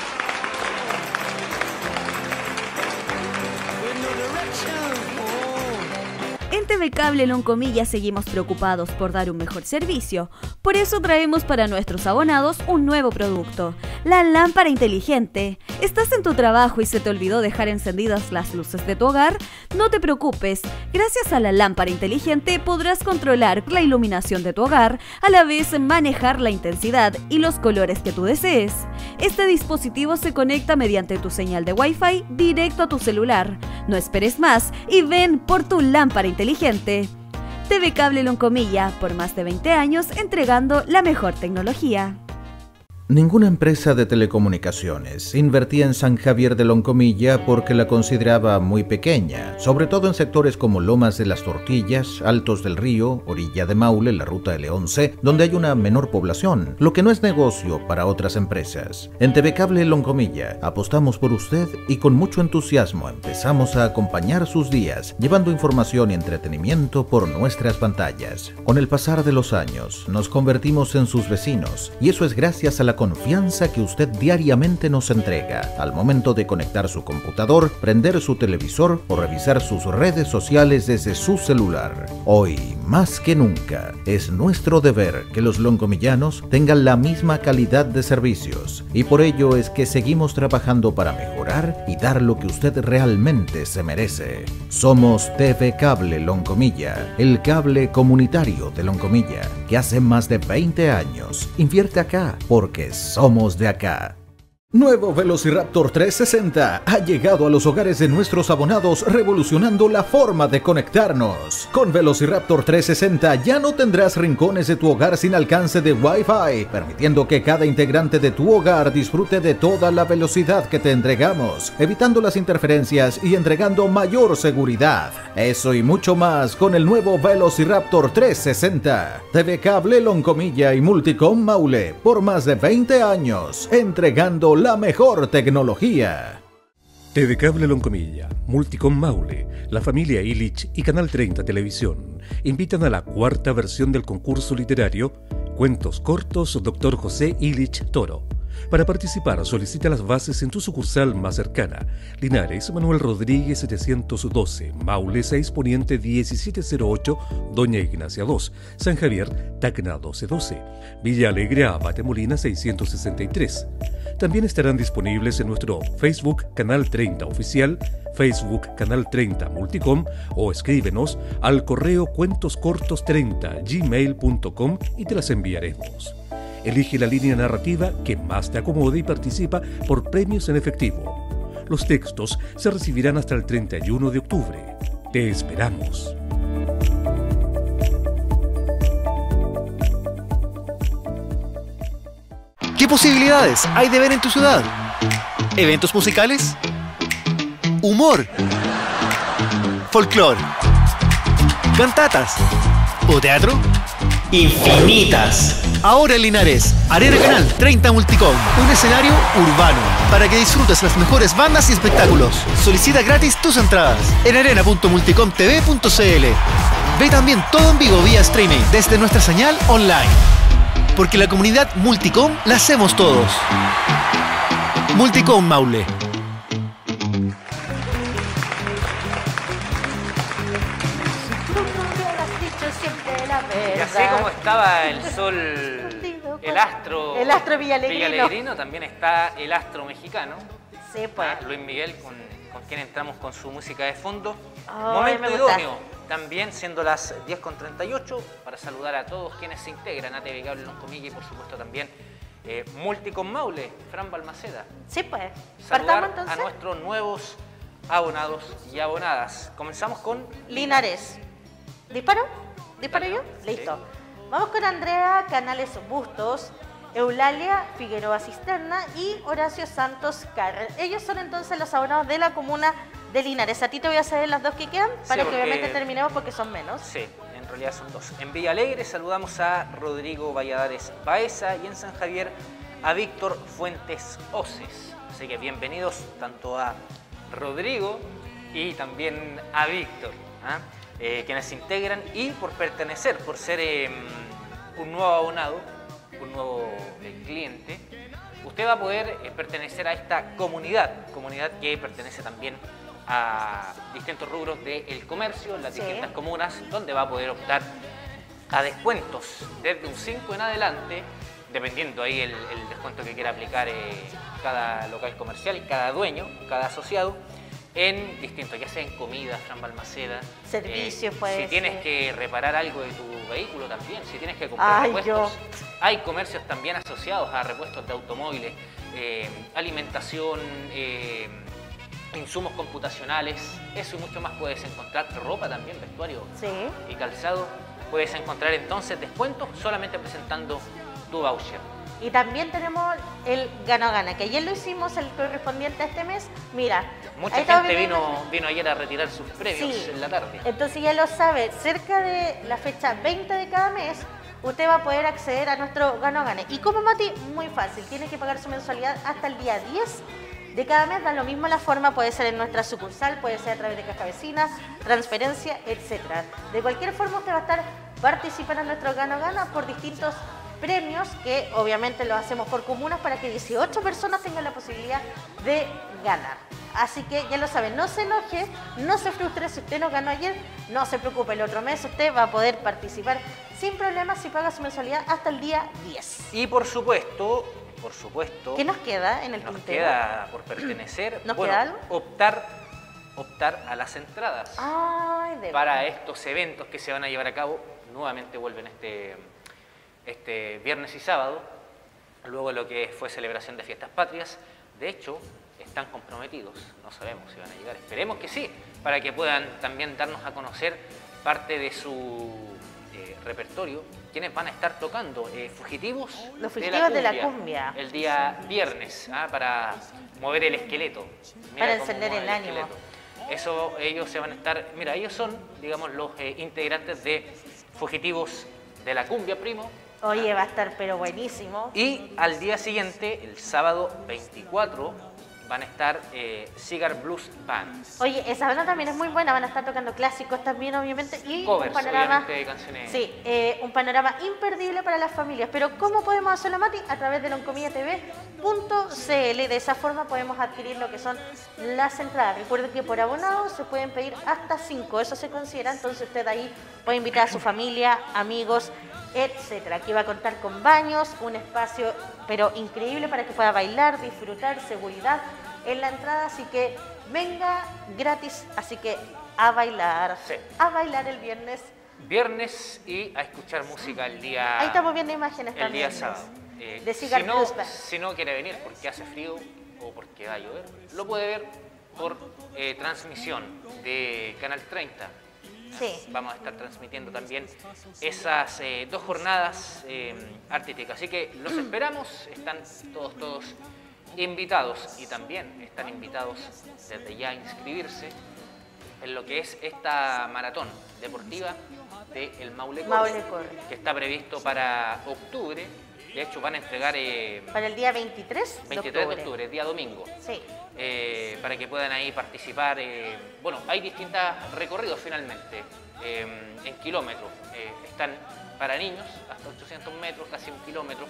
En TV Cable Loncomilla seguimos preocupados por dar un mejor servicio. Por eso traemos para nuestros abonados un nuevo producto, la lámpara inteligente. ¿Estás en tu trabajo y se te olvidó dejar encendidas las luces de tu hogar? No te preocupes. Gracias a la lámpara inteligente podrás controlar la iluminación de tu hogar, a la vez manejar la intensidad y los colores que tú desees. Este dispositivo se conecta mediante tu señal de Wi-Fi directo a tu celular. No esperes más y ven por tu lámpara inteligente. TV Cable Loncomilla, por más de 20 años entregando la mejor tecnología. Ninguna empresa de telecomunicaciones invertía en San Javier de Loncomilla porque la consideraba muy pequeña, sobre todo en sectores como Lomas de las Tortillas, Altos del Río, Orilla de Maule, la ruta L11, donde hay una menor población, lo que no es negocio para otras empresas. En TV Cable Loncomilla apostamos por usted y con mucho entusiasmo empezamos a acompañar sus días, llevando información y entretenimiento por nuestras pantallas. Con el pasar de los años, nos convertimos en sus vecinos y eso es gracias a la confianza que usted diariamente nos entrega al momento de conectar su computador, prender su televisor o revisar sus redes sociales desde su celular. Hoy, más que nunca, es nuestro deber que los loncomillanos tengan la misma calidad de servicios y por ello es que seguimos trabajando para mejorar y dar lo que usted realmente se merece. Somos TV Cable Loncomilla, el cable comunitario de Loncomilla, que hace más de 20 años invierte acá porque somos de acá. Nuevo Velociraptor 360 ha llegado a los hogares de nuestros abonados revolucionando la forma de conectarnos. Con Velociraptor 360 ya no tendrás rincones de tu hogar sin alcance de Wi-Fi, permitiendo que cada integrante de tu hogar disfrute de toda la velocidad que te entregamos, evitando las interferencias y entregando mayor seguridad. Eso y mucho más con el nuevo Velociraptor 360. TV Cable Loncomilla y Multicom Maule por más de 20 años, entregando la mejor tecnología. TV Cable Loncomilla, Multicom Maule, la familia Illich y Canal 30 Televisión invitan a la cuarta versión del concurso literario Cuentos Cortos Dr. José Illich Toro. Para participar, solicita las bases en tu sucursal más cercana. Linares, Manuel Rodríguez 712, Maule 6 Poniente 1708, Doña Ignacia 2, San Javier, Tacna 1212, Villa Alegre, Abate Molina 663. También estarán disponibles en nuestro Facebook Canal 30 Oficial, Facebook Canal 30 Multicom o escríbenos al correo cuentoscortos30gmail.com y te las enviaremos. Elige la línea narrativa que más te acomode y participa por premios en efectivo. Los textos se recibirán hasta el 31 de octubre. Te esperamos. ¿Qué posibilidades hay de ver en tu ciudad? ¿Eventos musicales? ¿Humor? ¿Folclor? ¿Cantatas? ¿O teatro? ¡Infinitas! Ahora en Linares, Arena Canal 30 Multicom, un escenario urbano para que disfrutes las mejores bandas y espectáculos. Solicita gratis tus entradas en arena.multicomtv.cl. Ve también todo en vivo vía streaming desde nuestra señal online. Porque la comunidad Multicom la hacemos todos. Multicom Maule. Y así como estaba el sol, el astro villalegrino, también está el astro mexicano. Sí, pues. Luis Miguel, con quien entramos con su música de fondo. Oh, Momento idóneo, también siendo las 10:38, para saludar a todos quienes se integran a TV Cable Loncomilla y por supuesto también Multicom Maule, Fran Balmaceda. Sí, pues. Saludar ¿Partamos entonces? a nuestros nuevos abonados y abonadas. Comenzamos con Linares. ¿Disparo? ¿Disparo Dale, yo? sí. Listo. Vamos con Andrea Canales Bustos, Eulalia Figueroa Cisterna y Horacio Santos Carrer. Ellos son entonces los abonados de la comuna de Linares. A ti te voy a ceder las dos que quedan para que porque- obviamente terminemos porque son menos. Sí, en realidad son dos. En Villa Alegre saludamos a Rodrigo Valladares Baeza y en San Javier a Víctor Fuentes Oces. Así que bienvenidos tanto a Rodrigo y también a Víctor, quienes se integran y por pertenecer, por ser un nuevo abonado, un nuevo cliente, usted va a poder pertenecer a esta comunidad que pertenece también a distintos rubros del comercio, en las Sí. distintas comunas, donde va a poder optar a descuentos desde un 5 en adelante, dependiendo ahí el descuento que quiera aplicar cada local comercial, cada dueño, cada asociado, en distintos, ya sea en comida, Fran Balmaceda, Servicios, puede si tienes ser. que reparar algo de tu vehículo también, si tienes que comprar repuestos, hay comercios también asociados a repuestos de automóviles, alimentación, insumos computacionales, eso y mucho más puedes encontrar, ropa también, vestuario Sí. y calzado, puedes encontrar entonces descuentos solamente presentando tu voucher. Y también tenemos el Gana-Gana, que ayer lo hicimos, el correspondiente a este mes. Mira, Mucha ahí estaba gente viendo- vino ayer a retirar sus premios Sí. en la tarde. Entonces ya lo sabe, cerca de la fecha 20 de cada mes, usted va a poder acceder a nuestro Gana-Gana. ¿Y cómo, Mati? Muy fácil, tiene que pagar su mensualidad hasta el día 10 de cada mes. Da lo mismo la forma, puede ser en nuestra sucursal, puede ser a través de caja vecina, transferencia, etc. De cualquier forma usted va a estar participando en nuestro Gana-Gana por distintos premios que obviamente lo hacemos por comunas para que 18 personas tengan la posibilidad de ganar. Así que ya lo saben, no se enoje, no se frustre si usted no ganó ayer, no se preocupe, el otro mes usted va a poder participar sin problemas si paga su mensualidad hasta el día 10. Y por supuesto, ¿Qué nos queda en el nos tintero? queda por pertenecer, ¿Nos queda algo? optar a las entradas Ay, de para estos eventos que se van a llevar a cabo. Nuevamente vuelven este viernes y sábado, luego de lo que fue celebración de fiestas patrias. De hecho, están comprometidos, no sabemos si van a llegar, esperemos que sí, para que puedan también darnos a conocer parte de su repertorio, quienes van a estar tocando, Fugitivos, Los Fugitivos de la Cumbia. el día viernes, para mover el esqueleto. Mira Para cómo encender mueve el ánimo. esqueleto. Eso, ellos se van a estar, mira, ellos son, digamos, los integrantes de Fugitivos de la Cumbia, primo. Oye, va a estar pero buenísimo. Y al día siguiente, el sábado 24 van a estar Cigar Blues Band. Oye, esa banda también es muy buena, van a estar tocando clásicos también, obviamente, y Covers, un panorama, obviamente, de canciones. sí, un panorama imperdible para las familias. Pero ¿cómo podemos hacerlo, Mati? A través de loncomillatv.cl. De esa forma podemos adquirir lo que son las entradas. Recuerden que por abonado se pueden pedir hasta 5, eso se considera, entonces usted ahí puede invitar a su familia, amigos, etcétera. Aquí va a contar con baños, un espacio pero increíble para que pueda bailar, disfrutar, seguridad en la entrada, así que venga gratis, así que a bailar, Sí. a bailar el viernes. Viernes y a escuchar música el día, Ahí estamos viendo imágenes el también. día sábado. de Cigar Blues Band. Si no quiere venir porque hace frío o porque va a llover, lo puede ver por transmisión de Canal 30. Sí. Vamos a estar transmitiendo también esas 2 jornadas artísticas. Así que los esperamos, están todos invitados y también están invitados desde ya a inscribirse en lo que es esta maratón deportiva del Maule Maule Corre, que está previsto para octubre. De hecho, van a entregar para el día 23 23 de octubre, día domingo. Sí. Para que puedan ahí participar. Bueno, hay distintos recorridos finalmente, en kilómetros. Están para niños, hasta 800 metros, casi 1 kilómetro.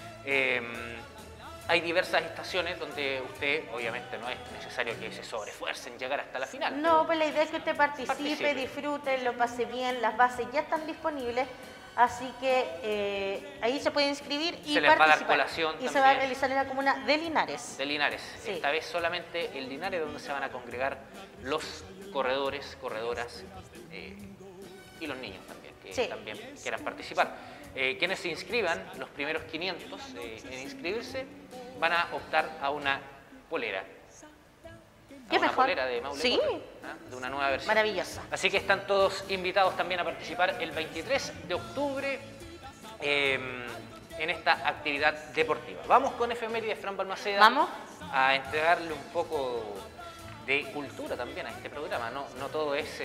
Hay diversas estaciones donde usted, obviamente, no es necesario que se sobreesfuerce en llegar hasta la final. No, pues la idea es que usted participe, Participe. disfrute, lo pase bien, las bases ya están disponibles, así que ahí se puede inscribir y Se les va a dar participar. colación y se va a también. realizar en la comuna de Linares. De Linares. Sí. Esta vez solamente el Linares, donde se van a congregar los corredores, corredoras y los niños también, que Sí. también quieran participar. Quienes se inscriban, los primeros 500 en inscribirse, van a optar a una polera. ¿Qué una mejor? polera de Maule Sí. Corre, de una nueva versión. Maravilloso. Así que están todos invitados también a participar el 23 de octubre en esta actividad deportiva. Vamos con efemérides, Fran Balmaceda. Vamos. A entregarle un poco de cultura también a este programa. No todo es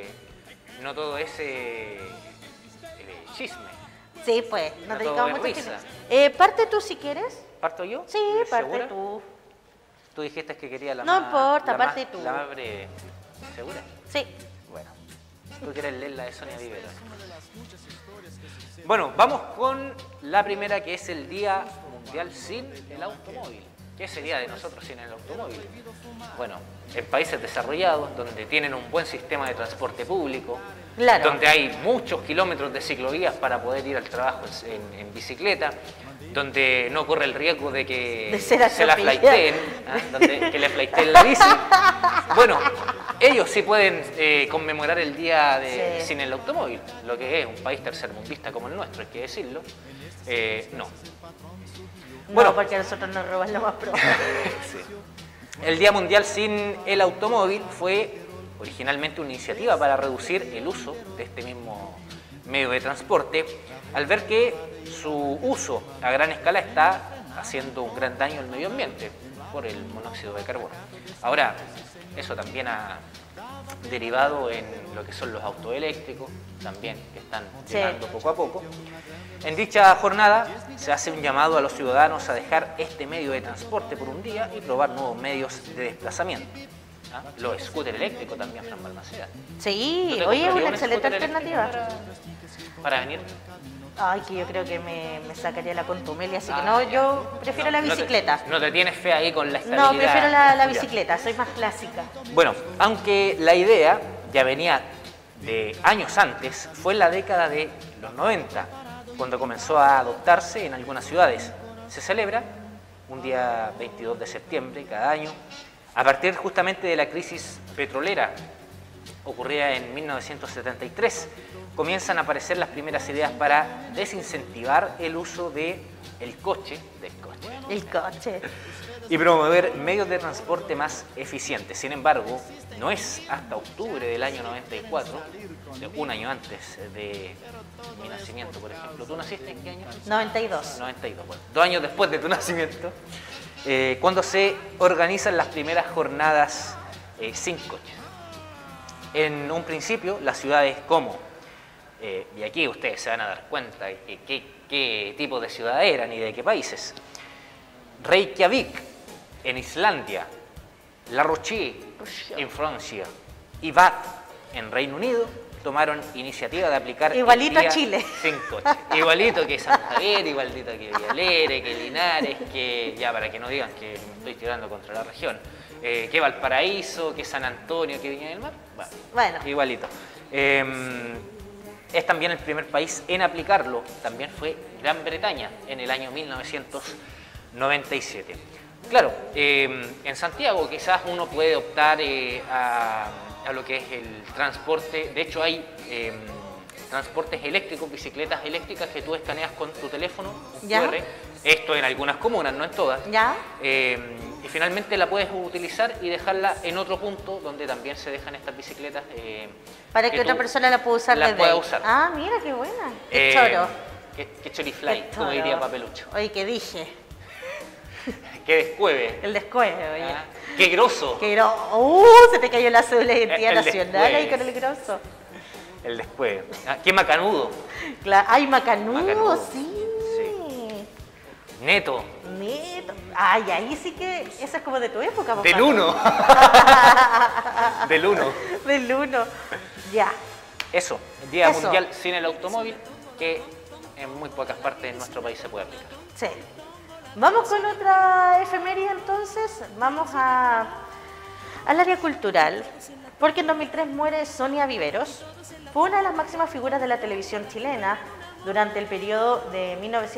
chisme. Sí, pues, nos No dedicamos todo mucho es tiempo. risa. Parte tú si quieres. ¿Parto yo? Sí, parte ¿Segura? tú. Tú dijiste que quería la No más... importa, la más- parte tú. La más breve. ¿Segura? Sí. Bueno, tú quieres leer la de Sonia Vivero. Bueno, vamos con la primera, que es el Día Mundial sin el Automóvil. ¿Qué sería de nosotros sin el automóvil? Bueno, en países desarrollados, donde tienen un buen sistema de transporte público, Claro. donde hay muchos kilómetros de ciclovías para poder ir al trabajo en bicicleta, donde no corre el riesgo de que De ser se la atropellado. flighteen, que le flighteen la bici. Bueno, ellos sí pueden conmemorar el día Sí. sin el automóvil, lo que es un país tercermundista como el nuestro, hay que decirlo. No. No, Bueno. porque a nosotros nos roban lo más probable. Sí. El Día Mundial sin el Automóvil fue originalmente una iniciativa para reducir el uso de este mismo medio de transporte, al ver que su uso a gran escala está haciendo un gran daño al medio ambiente por el monóxido de carbono. Ahora, eso también ha derivado en lo que son los autos eléctricos, también que están Sí. llegando poco a poco. En dicha jornada se hace un llamado a los ciudadanos a dejar este medio de transporte por un día y probar nuevos medios de desplazamiento. ¿Ah? Los scooters eléctricos también, Fran Balmaceda. Sí, ¿No te oye, es comprarías una un excelente scooter eléctrico alternativa. para venir? Ay, que yo creo que me sacaría la contumelia, así que no, yo prefiero la bicicleta. No te tienes fe ahí con la estabilidad. No, prefiero la Ya. bicicleta, soy más clásica. Bueno, aunque la idea ya venía de años antes, fue en la década de los 90, cuando comenzó a adoptarse en algunas ciudades. Se celebra un día 22 de septiembre cada año, a partir justamente de la crisis petrolera ocurrida en 1973. Comienzan a aparecer las primeras ideas para desincentivar el uso del coche, El coche. y promover medios de transporte más eficientes. Sin embargo, no es hasta octubre del año 94, un año antes de mi nacimiento, por ejemplo. ¿Tú naciste en qué año? 92. 92, bueno, 2 años después de tu nacimiento, cuando se organizan las primeras jornadas sin coches. En un principio, las ciudades como, y aquí ustedes se van a dar cuenta de qué tipo de ciudad eran y de qué países. Reykjavik, en Islandia, La Roche en Francia y Bath en Reino Unido tomaron iniciativa de aplicar igualito el día a Chile. sin coche. Igualito que San Javier, igualito que Villalere, que Linares, que ya para que no digan que me estoy tirando contra la región, que Valparaíso, que San Antonio, que Viña del Mar. Bueno. Igualito. Es también el primer país en aplicarlo, también fue Gran Bretaña en el año 1997. Claro, en Santiago quizás uno puede optar a lo que es el transporte. De hecho hay transportes eléctricos, bicicletas eléctricas que tú escaneas con tu teléfono, un ¿Ya? QR. Esto en algunas comunas, no en todas. ¿Ya? Y finalmente la puedes utilizar y dejarla en otro punto donde también se dejan estas bicicletas. Para que otra tú persona la pueda usar la desde pueda ahí. usar. Ah, mira, qué buena. Qué choro. Que chorifly, Qué como choro. diría Papelucho. Oye, ¿qué dije? Que descueve. El descueve, oye. Ah, qué grosso. Qué se te cayó la cédula de identidad El nacional ahí descueve. con el grosso. El descueve. Ah, qué macanudo. Ay, macanudo, Macanudo. sí. Neto. Neto. Ay, ahí sí que eso es como de tu época, papá. Del 1. Del 1. Del 1. Ya. Eso, el Día Eso. Mundial sin el Automóvil, que en muy pocas partes de nuestro país se puede aplicar. Sí. Vamos con otra efeméride entonces. Vamos al área cultural. Porque en 2003 muere Sonia Viveros. Fue una de las máximas figuras de la televisión chilena durante el periodo de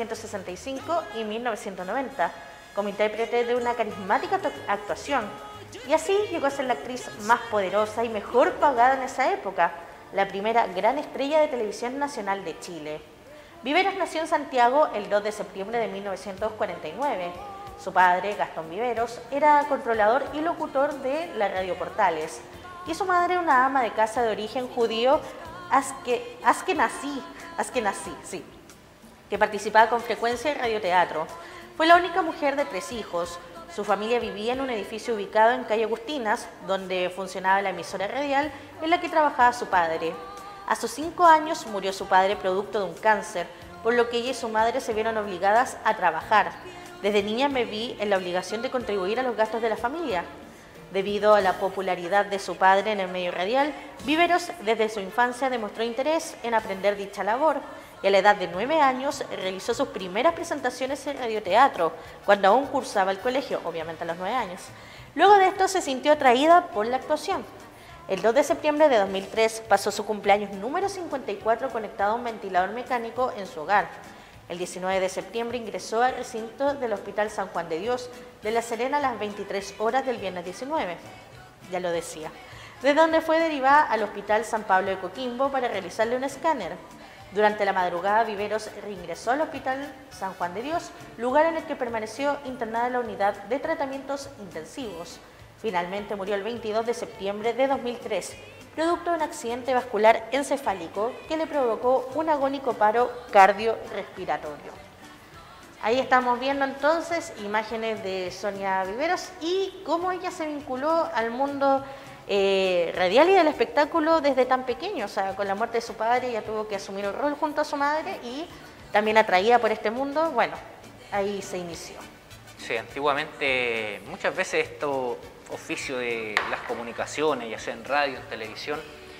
1965 y 1990, como intérprete de una carismática actuación. Y así llegó a ser la actriz más poderosa y mejor pagada en esa época, la primera gran estrella de televisión nacional de Chile. Viveros nació en Santiago el 2 de septiembre de 1949. Su padre, Gastón Viveros, era controlador y locutor de la Radio Portales, y su madre una ama de casa de origen judío askenazí, sí, que participaba con frecuencia en radioteatro. Fue la única mujer de 3 hijos. Su familia vivía en un edificio ubicado en calle Agustinas, donde funcionaba la emisora radial en la que trabajaba su padre. A sus 5 años murió su padre producto de un cáncer, por lo que ella y su madre se vieron obligadas a trabajar. Desde niña me vi en la obligación de contribuir a los gastos de la familia. Debido a la popularidad de su padre en el medio radial, Viveros desde su infancia demostró interés en aprender dicha labor y a la edad de 9 años realizó sus primeras presentaciones en radioteatro, cuando aún cursaba el colegio, obviamente a los 9 años. Luego de esto se sintió atraída por la actuación. El 2 de septiembre de 2003 pasó su cumpleaños número 54 conectado a un ventilador mecánico en su hogar. El 19 de septiembre ingresó al recinto del Hospital San Juan de Dios de La Serena a las 23 horas del viernes 19, ya lo decía, de donde fue derivada al Hospital San Pablo de Coquimbo para realizarle un escáner. Durante la madrugada, Viveros reingresó al Hospital San Juan de Dios, lugar en el que permaneció internada en la unidad de tratamientos intensivos. Finalmente murió el 22 de septiembre de 2003, producto de un accidente vascular encefálico que le provocó un agónico paro cardiorrespiratorio. Ahí estamos viendo entonces imágenes de Sonia Viveros y cómo ella se vinculó al mundo radial y del espectáculo desde tan pequeño. O sea, con la muerte de su padre ella tuvo que asumir el rol junto a su madre y también atraída por este mundo, bueno, ahí se inició. Sí, antiguamente muchas veces estos oficios de las comunicaciones, ya sea en radio, en televisión,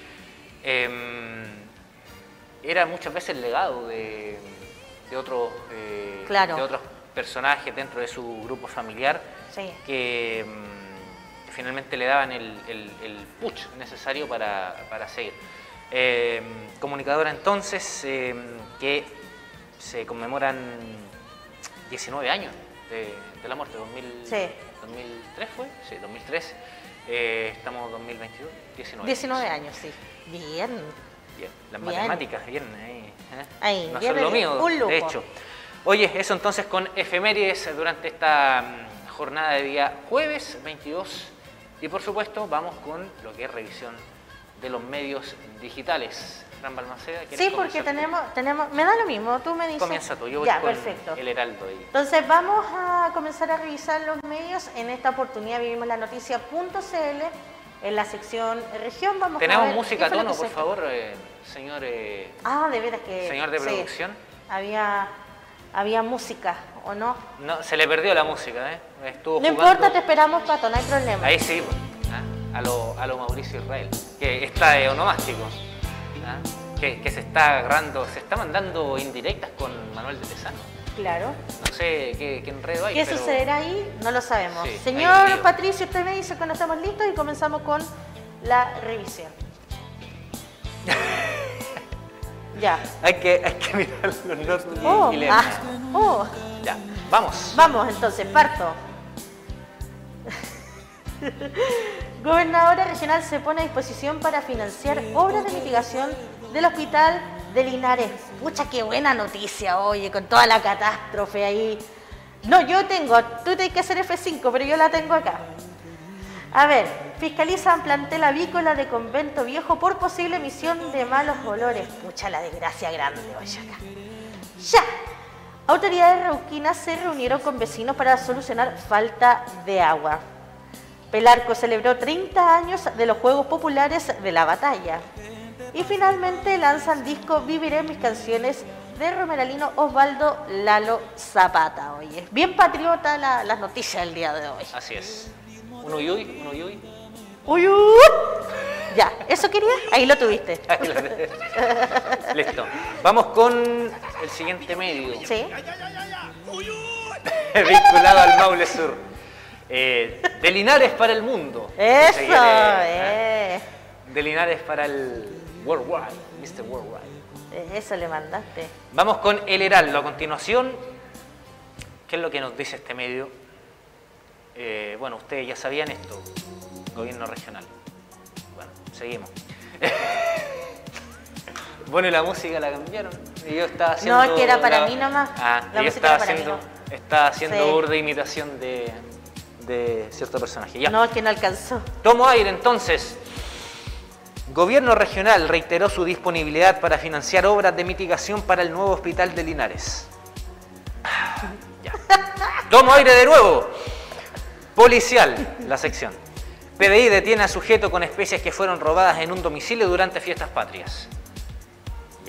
era muchas veces el legado de otros Claro. de otros personajes dentro de su grupo familiar, Sí. que finalmente le daban el push necesario para seguir. Comunicadora entonces, que se conmemoran 19 años de la muerte, 2003 fue, sí, 2003, estamos en 2022, 19 años, sí. Bien. Bien, las Bien. matemáticas, bien, ahí. Ahí, No bien, son lo mío, un lujo. de hecho. Oye, eso entonces con efemérides durante esta jornada de día jueves 22. Y por supuesto, vamos con lo que es revisión de los medios digitales. Fran Balmaceda, ¿quieres Sí, porque comenzar? tenemos, me da lo mismo, tú me dices. Comienza tú, yo voy ya, con perfecto. el Heraldo ahí. Entonces vamos a comenzar a revisar los medios. En esta oportunidad vivimos la noticia.cl en la sección región. Vamos Tenemos a ver música a qué fue lo tono, que por se- favor, señor. Ah, de veras que... Señor de sí, producción. había había música, ¿o no? No, se le perdió la música, ¿eh? Estuvo No jugando. importa, te esperamos, Pato, no hay problema. Ahí sí, pues, ¿ah? a lo Mauricio Israel, que está de onomástico, ¿ah? Que se está agarrando, se está mandando indirectas con Manuel de Tesano. Claro. No sé qué enredo hay. ¿Qué pero... sucederá ahí? No lo sabemos. Sí, hay Señor un lío. Patricio, usted me dice cuando estamos listos y comenzamos con la revisión. Ya. Hay que mirar los notes Oh, y leer. oh. Ya, vamos. Vamos entonces, parto. Gobernadora regional se pone a disposición para financiar obras de mitigación del hospital de Linares. Pucha, qué buena noticia, oye, con toda la catástrofe ahí. No, tú tienes que hacer F5, pero yo la tengo acá. A ver, fiscalizan plantel avícola de Convento Viejo por posible emisión de malos olores. Pucha, la desgracia grande, oye, acá. Ya. Autoridades reuquinas se reunieron con vecinos para solucionar falta de agua. Pelarco celebró 30 años de los Juegos Populares de la Batalla. Y finalmente lanzan disco Viviré mis canciones de Romeralino Osvaldo Lalo Zapata. Oye, bien patriota las noticias del día de hoy. Así es. Un uyuy, un uyuy. Uy, ya, ¿eso querías? Ahí lo tuviste. Listo. Vamos con el siguiente medio. ¿Sí? Vinculado al Maule Sur. De Linares para el mundo. Eso, Se quiere, De Linares para el Worldwide, Mr. Worldwide. Eso le mandaste. Vamos con El Heraldo a continuación. ¿Qué es lo que nos dice este medio? Bueno, ustedes ya sabían esto. Gobierno regional. Bueno, seguimos. Bueno, y la música la cambiaron. Y yo estaba haciendo... No, es que era para mí nomás. yo La música estaba era para mí haciendo, nomás. estaba haciendo Sí. burda imitación de cierto personaje. Ya. No, es que no alcanzó. Tomo aire entonces. Gobierno regional reiteró su disponibilidad para financiar obras de mitigación para el nuevo hospital de Linares. Ya. Tomo aire de nuevo. Policial, la sección. PDI detiene a sujeto con especies que fueron robadas en un domicilio durante fiestas patrias. Ya,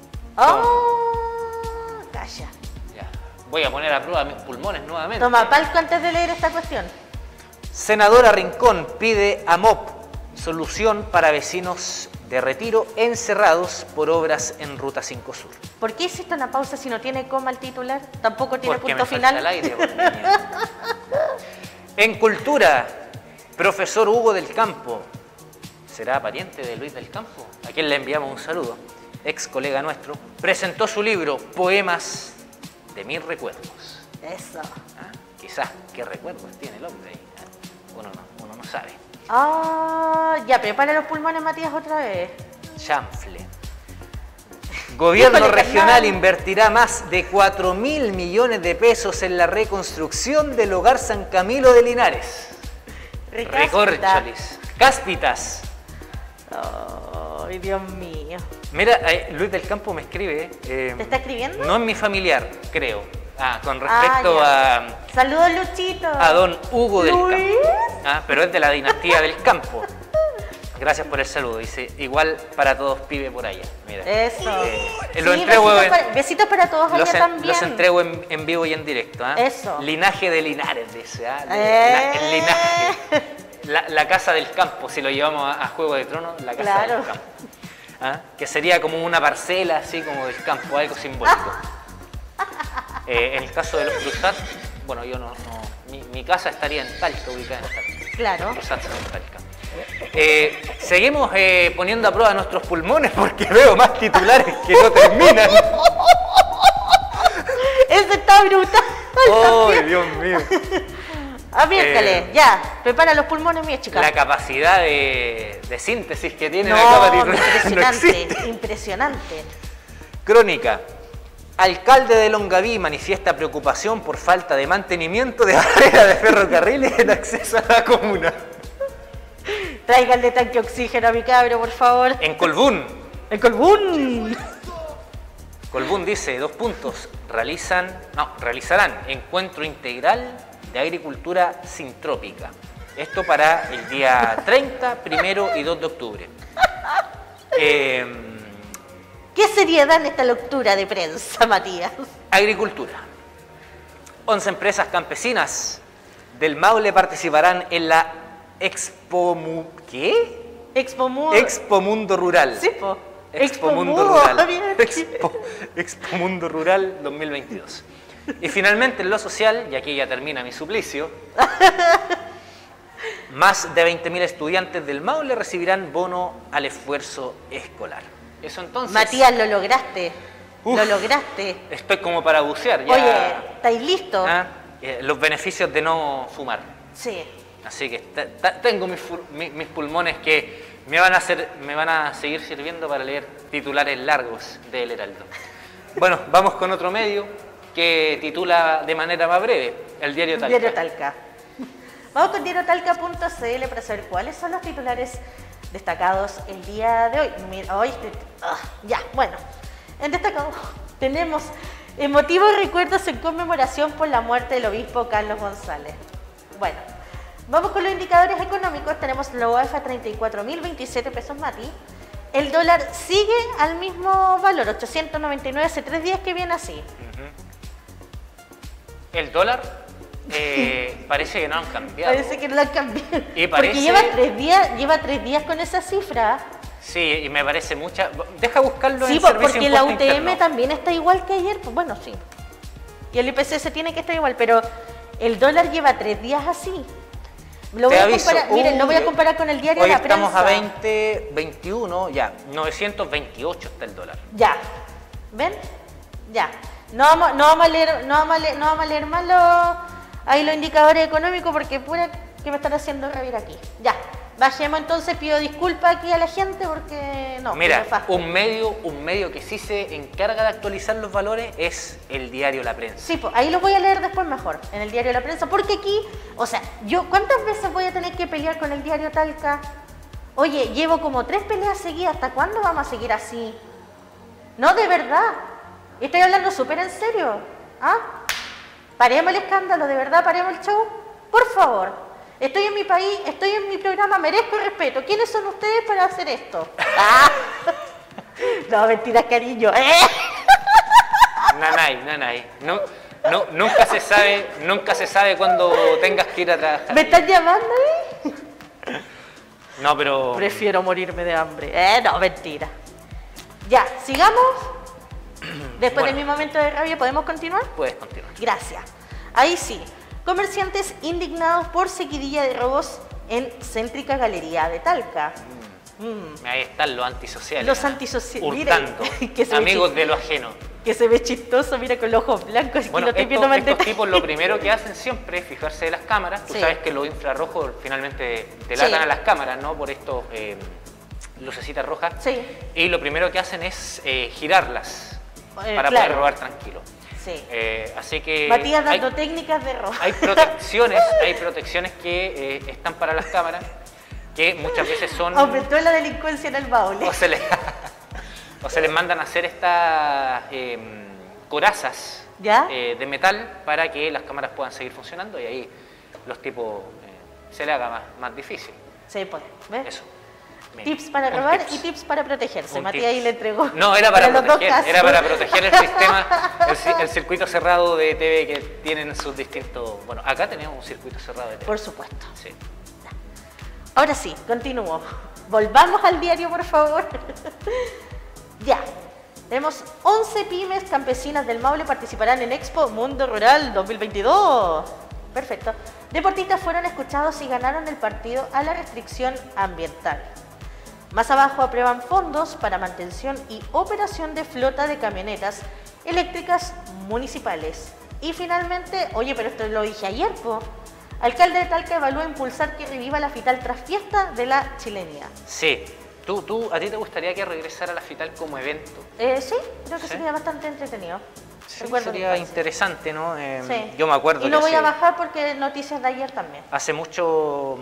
¡Oh! Calla. ya. Voy a poner a prueba mis pulmones nuevamente. Toma palco antes de leer esta cuestión. Senadora Rincón pide a MOP solución para vecinos de Retiro encerrados por obras en Ruta 5 Sur. ¿Por qué hiciste una pausa si no tiene coma el titular? Tampoco tiene Porque punto me falta final. el aire, por niña. En cultura, profesor Hugo del Campo. ¿Será pariente de Luis del Campo? A quien le enviamos un saludo. Ex colega nuestro. Presentó su libro Poemas de mis recuerdos. Eso. Ah, quizás qué recuerdos tiene el hombre ahí. Uno no sabe. Ah, ya, prepara los pulmones, Matías, otra vez. Chanfle. Gobierno Híjole, regional carnal. invertirá más de 4.000 millones de pesos en la reconstrucción del hogar San Camilo de Linares. Recórcholis. Cáspitas. Ay, Dios mío. Mira, Luis del Campo me escribe. ¿Te está escribiendo? No es mi familiar, creo. Con respecto ya. Saludos, Luchito. a don Hugo del Luis. Campo. Pero es de la dinastía del Campo. Gracias por el saludo. Dice, igual para todos pibe por allá. Mira. Eso. Lo Sí, entrego besitos para todos allá también. los entrego en vivo y en directo. Eso. Linaje de Linares, dice. El Eh. linaje. La casa del campo, si lo llevamos a Juego de Tronos, la casa Claro. del campo. Que sería como una parcela así como del campo, algo simbólico. En el caso de los Cruzat, bueno, yo mi casa estaría en Talca, ubicada en Talca. Claro. Cruzat en Talca. Seguimos poniendo a prueba nuestros pulmones porque veo más titulares que no terminan. Ese está brutal. ¡Ay, Dios mío! Miércale, ya. Prepara los pulmones, mi chica. La capacidad de síntesis que tiene No, la capa titular no impresionante, existe. impresionante. Crónica. Alcalde de Longaví manifiesta preocupación por falta de mantenimiento de barreras de ferrocarriles en acceso a la comuna. Tráiganle tanque oxígeno a mi cabro, por favor. En Colbún. ¡El Colbún! Colbún dice, 2 puntos, realizarán encuentro integral de agricultura sintrópica. Esto para el día 30, 1 y 2 de octubre. ¿Qué seriedad en esta lectura de prensa, Matías? Agricultura. 11 empresas campesinas del Maule participarán en la Expo Mundo Rural. Sí, po. Expo Mundo Rural. Expo Mundo Rural 2022. Y finalmente en lo social, y aquí ya termina mi suplicio, más de 20.000 estudiantes del Maule recibirán bono al esfuerzo escolar. Eso entonces... Matías, lo lograste. Uf, lo lograste. Estoy como para bucear. Ya, Oye, ¿estáis listos? Los beneficios de no fumar. Sí. Así que tengo mis pulmones que me van a seguir sirviendo para leer titulares largos del Heraldo. Bueno, vamos con otro medio que titula de manera más breve, el Diario Talca. Diario Talca. Vamos con diariotalca.cl para saber cuáles son los titulares destacados el día de hoy. Mira, hoy ya, bueno. En destacado tenemos emotivos recuerdos en conmemoración por la muerte del obispo Carlos González. Bueno, vamos con los indicadores económicos. Tenemos la UEF a 34.027 pesos, Mati. El dólar sigue al mismo valor, 899 hace 3 días que viene así. El dólar parece que no han cambiado. Parece que no lo han cambiado. Y porque lleva 3 días con esa cifra. Sí, y me parece mucha. Deja buscarlo sí, en servicio porque la impuesto UTM interno. también está igual que ayer. Pues bueno, sí. Y el IPC tiene que estar igual, pero el dólar lleva 3 días así. Lo voy a comparar, miren, lo voy a comparar con el diario Hoy La estamos Prensa. a 20, 21, ya, 928 está el dólar. Ya. ¿Ven? Ya. No vamos a leer más los indicadores económicos porque pura que me están haciendo reír aquí. Ya. Bajemos entonces, pido disculpas aquí a la gente porque no. Mira, un medio que sí se encarga de actualizar los valores es el diario La Prensa. Sí, pues ahí lo voy a leer después mejor, en el diario La Prensa, porque aquí, o sea, yo, ¿cuántas veces voy a tener que pelear con el diario Talca? Oye, llevo como 3 peleas seguidas, ¿hasta cuándo vamos a seguir así? No, de verdad, estoy hablando súper en serio, ¿ah? Paremos el escándalo, de verdad, paremos el show, por favor. Estoy en mi país, estoy en mi programa, merezco respeto. ¿Quiénes son ustedes para hacer esto? ¡Ah! No, mentiras, cariño. Nanay. No, nunca se sabe cuándo tengas que ir a trabajar. ¿Me están llamando ahí? No, pero... Prefiero morirme de hambre. No, mentira. Ya, sigamos. Después de mi momento de rabia, ¿podemos continuar? Puedes continuar. Gracias. Ahí sí. Comerciantes indignados por seguidilla de robos en céntrica galería de Talca. Ahí están los antisociales. Los antisociales. Hurtando. Mira, amigos de lo ajeno. Que se ve chistoso, mira, con los ojos blancos. Bueno, estos tipos lo primero que hacen siempre es fijarse de las cámaras. Tú Sí. sabes que los infrarrojos finalmente delatan Sí. a las cámaras, ¿no? Por estos lucecitas rojas. Sí. Y lo primero que hacen es girarlas para claro. poder robar tranquilo. Sí. Así que Matías dando técnicas de robo. hay protecciones que están para las cámaras que muchas veces son Aumentó la delincuencia en el Maule. o se les mandan a hacer estas corazas ¿Ya? de metal para que las cámaras puedan seguir funcionando y ahí los tipos se les haga más difícil. Sí, pues. ¿Ves? Eso. Bien. Tips para Un robar tips. y tips para protegerse. Un Matías tips. ahí le entregó. No, era para los dos proteger, casos. era para proteger el sistema, el circuito cerrado de TV que tienen sus distintos... Bueno, acá tenemos un circuito cerrado de TV. Por supuesto. Sí. Ahora sí, continúo. Volvamos al diario, por favor. Ya. Tenemos 11 pymes campesinas del Maule participarán en Expo Mundo Rural 2022. Perfecto. Deportistas fueron escuchados y ganaron el partido a la restricción ambiental. Más abajo aprueban fondos para mantención y operación de flota de camionetas eléctricas municipales. Y finalmente, oye, pero esto lo dije ayer, po. Alcalde de Talca evalúa impulsar que reviva la FITAL tras fiesta de la chilenía. Sí. ¿A ti te gustaría que regresara la FITAL como evento? Sí, creo que ¿Sí? sería bastante entretenido. Sí, Recuerdo mi sería infancia. interesante, ¿no? Sí. Yo me acuerdo Y lo que voy a bajar porque noticias de ayer también. hace mucho...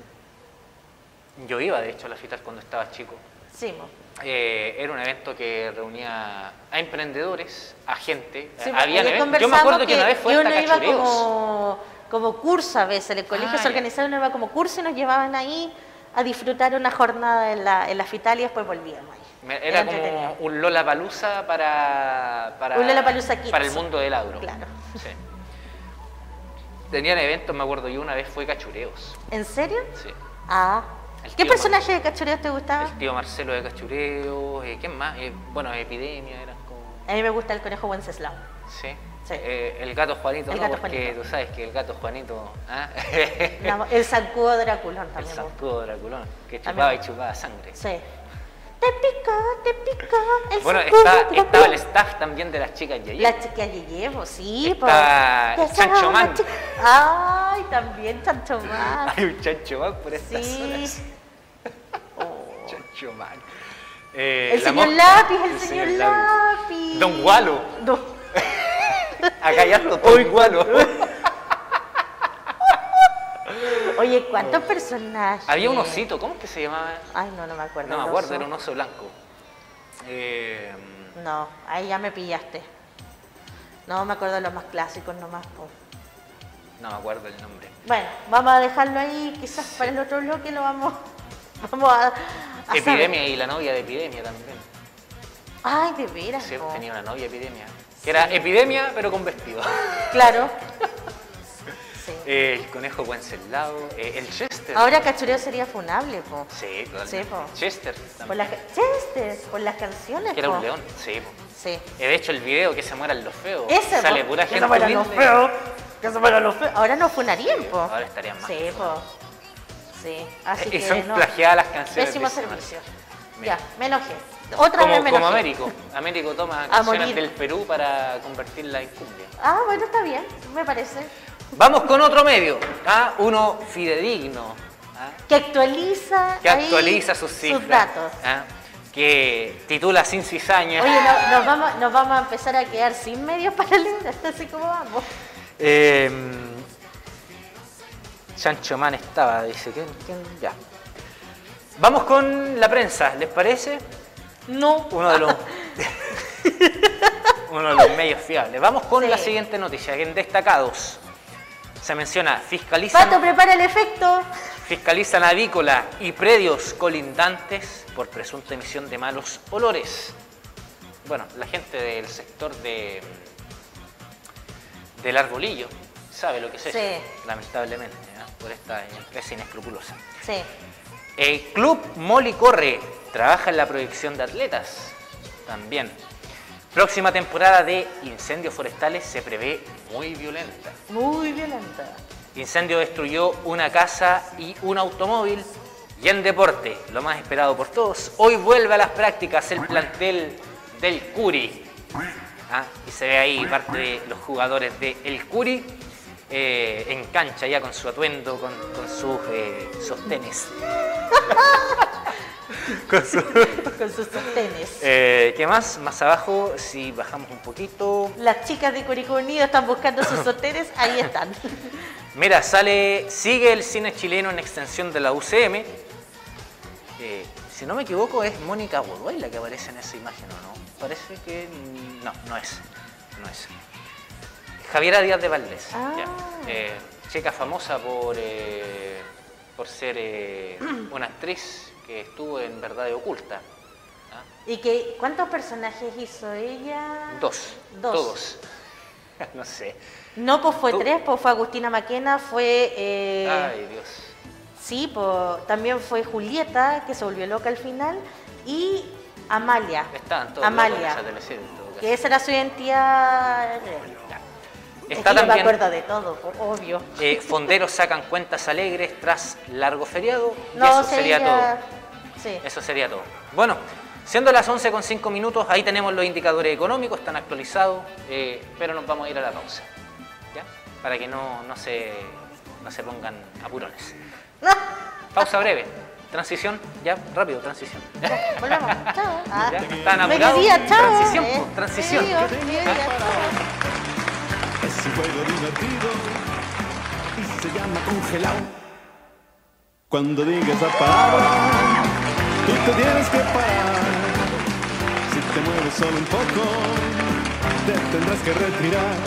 yo iba, de hecho, a la FITAL cuando estaba chico. Sí, mo. Era un evento que reunía a emprendedores, a gente. Sí, Habían ayer eventos. Yo me acuerdo conversamos que una vez fue uno hasta iba cachureos. como curso a veces. En el colegio se ya. organizaba, uno iba como curso y nos llevaban ahí a disfrutar una jornada en la FITAL y después volvíamos ahí. Era entretenido. como un Lollapalooza para Un Lollapalooza Kids. para el mundo del agro. Claro. Sí. Tenían eventos, me acuerdo, yo una vez fue Cachureos. ¿En serio? Sí. Ah. El ¿Qué tío personaje de Cachureos te gustaba? El tío Marcelo de Cachureos, ¿quién más? Bueno, Epidemia, eran como... A mí me gusta el conejo Wenceslao. Sí. Sí. El gato Juanito, El no, gato porque Juanito. tú sabes que el gato Juanito... ¿ah? El zancudo Draculón El también. me gusta. zancudo Draculón, que También. chupaba y chupaba sangre. Sí. Te picó, el Bueno, zancudo estaba Draculón. el staff también de las chicas Yeye. La chica Yeye, pues sí, Está pues. el Chancho Man. Ay, también Chancho Man. Hay un Chancho Man por estas Sí. horas. Oh. Chancho Man. El la señor mosca. Lápiz, el señor Lápiz. Don Gualo. Don- Acá ya lo Don Gualo. Oye, ¿cuántos personajes? Había un osito, ¿cómo es que se llamaba? Ay, no me acuerdo. No me el acuerdo, oso. era un oso blanco. No, ahí ya me pillaste. No me acuerdo de los más clásicos nomás. Po. No me acuerdo el nombre. Bueno, vamos a dejarlo ahí, quizás para el otro bloque lo vamos a Epidemia saber. y la novia de Epidemia también. Ay, de veras. Sí, po. tenía una novia Epidemia. Que era Epidemia, pero con vestido. Claro. Sí. El conejo Wenceslao, el Chester. Ahora Cachureo sería funable, po. Sí, totalmente. Sí, po. Chester Por también. las Chester, por las canciones, Que era po. un león, sí. Po. Sí. De hecho, el video que se mueran los feos. Ese, sale po. pura Que gente se mueran los humilde. feos. Que se mueran los feos. Ahora no funarían, po. Ahora estarían más. Sí, po. Sí. Así Y que son no. plagiadas las canciones. Pésimo de ese servicio. Mira. Ya, me enojé. Otra vez me Como enojé. Américo. Américo toma A canciones morir. del Perú para convertirla en cumbia. Ah, bueno, está bien, me parece. Vamos con otro medio, uno fidedigno, Que actualiza, que ahí actualiza sus cifras, datos. que titula sin cizaña. Oye, nos vamos a empezar a quedar sin medios para leer, así como vamos. Chancho Man estaba, dice, ¿quién? Ya. Vamos con la prensa, ¿les parece? No. Uno de los, uno de los medios fiables. Vamos con Sí. la siguiente noticia, que en destacados se menciona, fiscalizan... Pato, prepara el efecto. Fiscalizan avícola y predios colindantes por presunta emisión de malos olores. Bueno, la gente del sector del arbolillo sabe lo que es eso, Sí. lamentablemente, por esta empresa inescrupulosa. Sí. El Club Moli Corre trabaja en la proyección de atletas también. Próxima temporada de incendios forestales se prevé muy violenta. Muy violenta. Incendio destruyó una casa y un automóvil. Y en deporte, lo más esperado por todos, hoy vuelve a las prácticas el plantel del Curi. Y se ve ahí parte de los jugadores del Curi en cancha ya con su atuendo, con sus sostenes. Con sus sostenes. ¿Qué más? Más abajo, si bajamos un poquito. Las chicas de Curicó Unido están buscando sus sostenes, ahí están. Mira, sigue el cine chileno en extensión de la UCM. Si no me equivoco, es Mónica Godoy la que aparece en esa imagen, ¿o no? Parece que... No es. Javiera Díaz de Valdés. Ah. Ya. Chica famosa por ser una actriz que estuvo en Verdad y Oculta. ¿Y cuántos personajes hizo ella? Dos. Todos. No sé. No, pues fue Tú- 3, pues fue Agustina Maquena, fue... Ay, Dios. Sí, pues también fue Julieta, que se volvió loca al final, y Amalia. Estaban todos locos en Amalia, esa teleserie, en todo caso. que esa era su identidad real. Es Está que yo me también... acuerdo de todo, obvio. Fonderos sacan cuentas alegres tras largo feriado y No, eso sí, sería ya- todo. Sí. Eso sería todo. Bueno, siendo las 11:05, ahí tenemos los indicadores económicos, están actualizados, pero nos vamos a ir a la pausa, ¿ya? Para que no se pongan apurones. Pausa breve. Transición, ya, rápido, transición. Ya, volvemos. Chao. Ya, ¿están apurados? Mediodía, chao. Transición, pues, transición. Mediodía, chao. Es un juego divertido y se llama congelado. Cuando digas la palabra, tú te tienes que parar. Si te mueves solo un poco, te tendrás que retirar.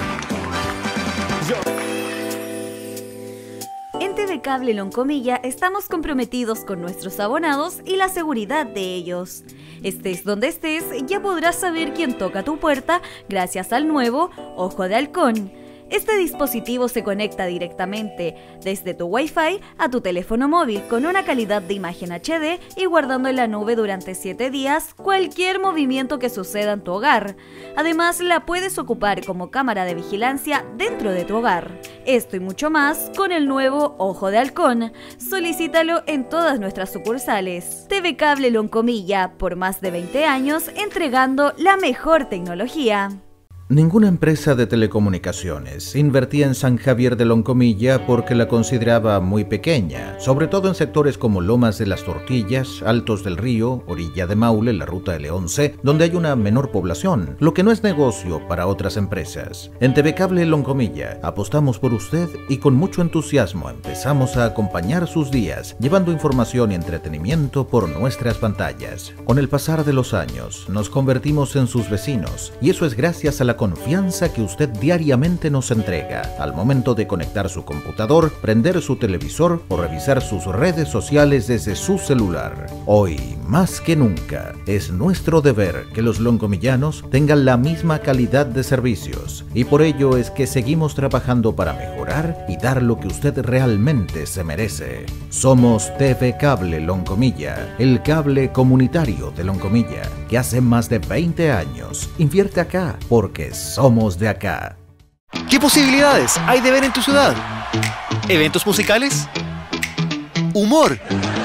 En TV Cable Loncomilla estamos comprometidos con nuestros abonados y la seguridad de ellos. Estés donde estés, ya podrás saber quién toca tu puerta gracias al nuevo Ojo de Halcón. Este dispositivo se conecta directamente desde tu Wi-Fi a tu teléfono móvil con una calidad de imagen HD y guardando en la nube durante 7 días cualquier movimiento que suceda en tu hogar. Además, la puedes ocupar como cámara de vigilancia dentro de tu hogar. Esto y mucho más con el nuevo Ojo de Halcón. Solicítalo en todas nuestras sucursales. TV Cable Loncomilla, por más de 20 años entregando la mejor tecnología. Ninguna empresa de telecomunicaciones invertía en San Javier de Loncomilla porque la consideraba muy pequeña, sobre todo en sectores como Lomas de las Tortillas, Altos del Río, Orilla de Maule, la Ruta de León C, donde hay una menor población, lo que no es negocio para otras empresas. En TV Cable Loncomilla apostamos por usted y con mucho entusiasmo empezamos a acompañar sus días, llevando información y entretenimiento por nuestras pantallas. Con el pasar de los años, nos convertimos en sus vecinos y eso es gracias a la confianza que usted diariamente nos entrega al momento de conectar su computador, prender su televisor o revisar sus redes sociales desde su celular. Hoy, más que nunca, es nuestro deber que los loncomillanos tengan la misma calidad de servicios y por ello es que seguimos trabajando para mejorar y dar lo que usted realmente se merece. Somos TV Cable Loncomilla, el cable comunitario de Loncomilla, que hace más de 20 años invierte acá porque somos de acá. ¿Qué posibilidades hay de ver en tu ciudad? ¿Eventos musicales? ¿Humor?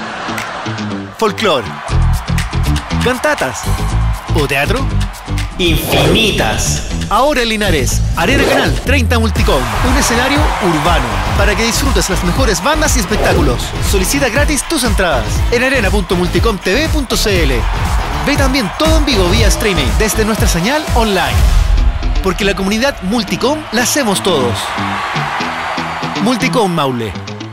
¿Folclor? ¿Cantatas? ¿O teatro? ¡Infinitas! Ahora en Linares, Arena Canal 30 Multicom, un escenario urbano para que disfrutes las mejores bandas y espectáculos. Solicita gratis tus entradas en arena.multicomtv.cl. Ve también todo en vivo vía streaming desde nuestra señal online. Porque la comunidad Multicom la hacemos todos. Multicom Maule.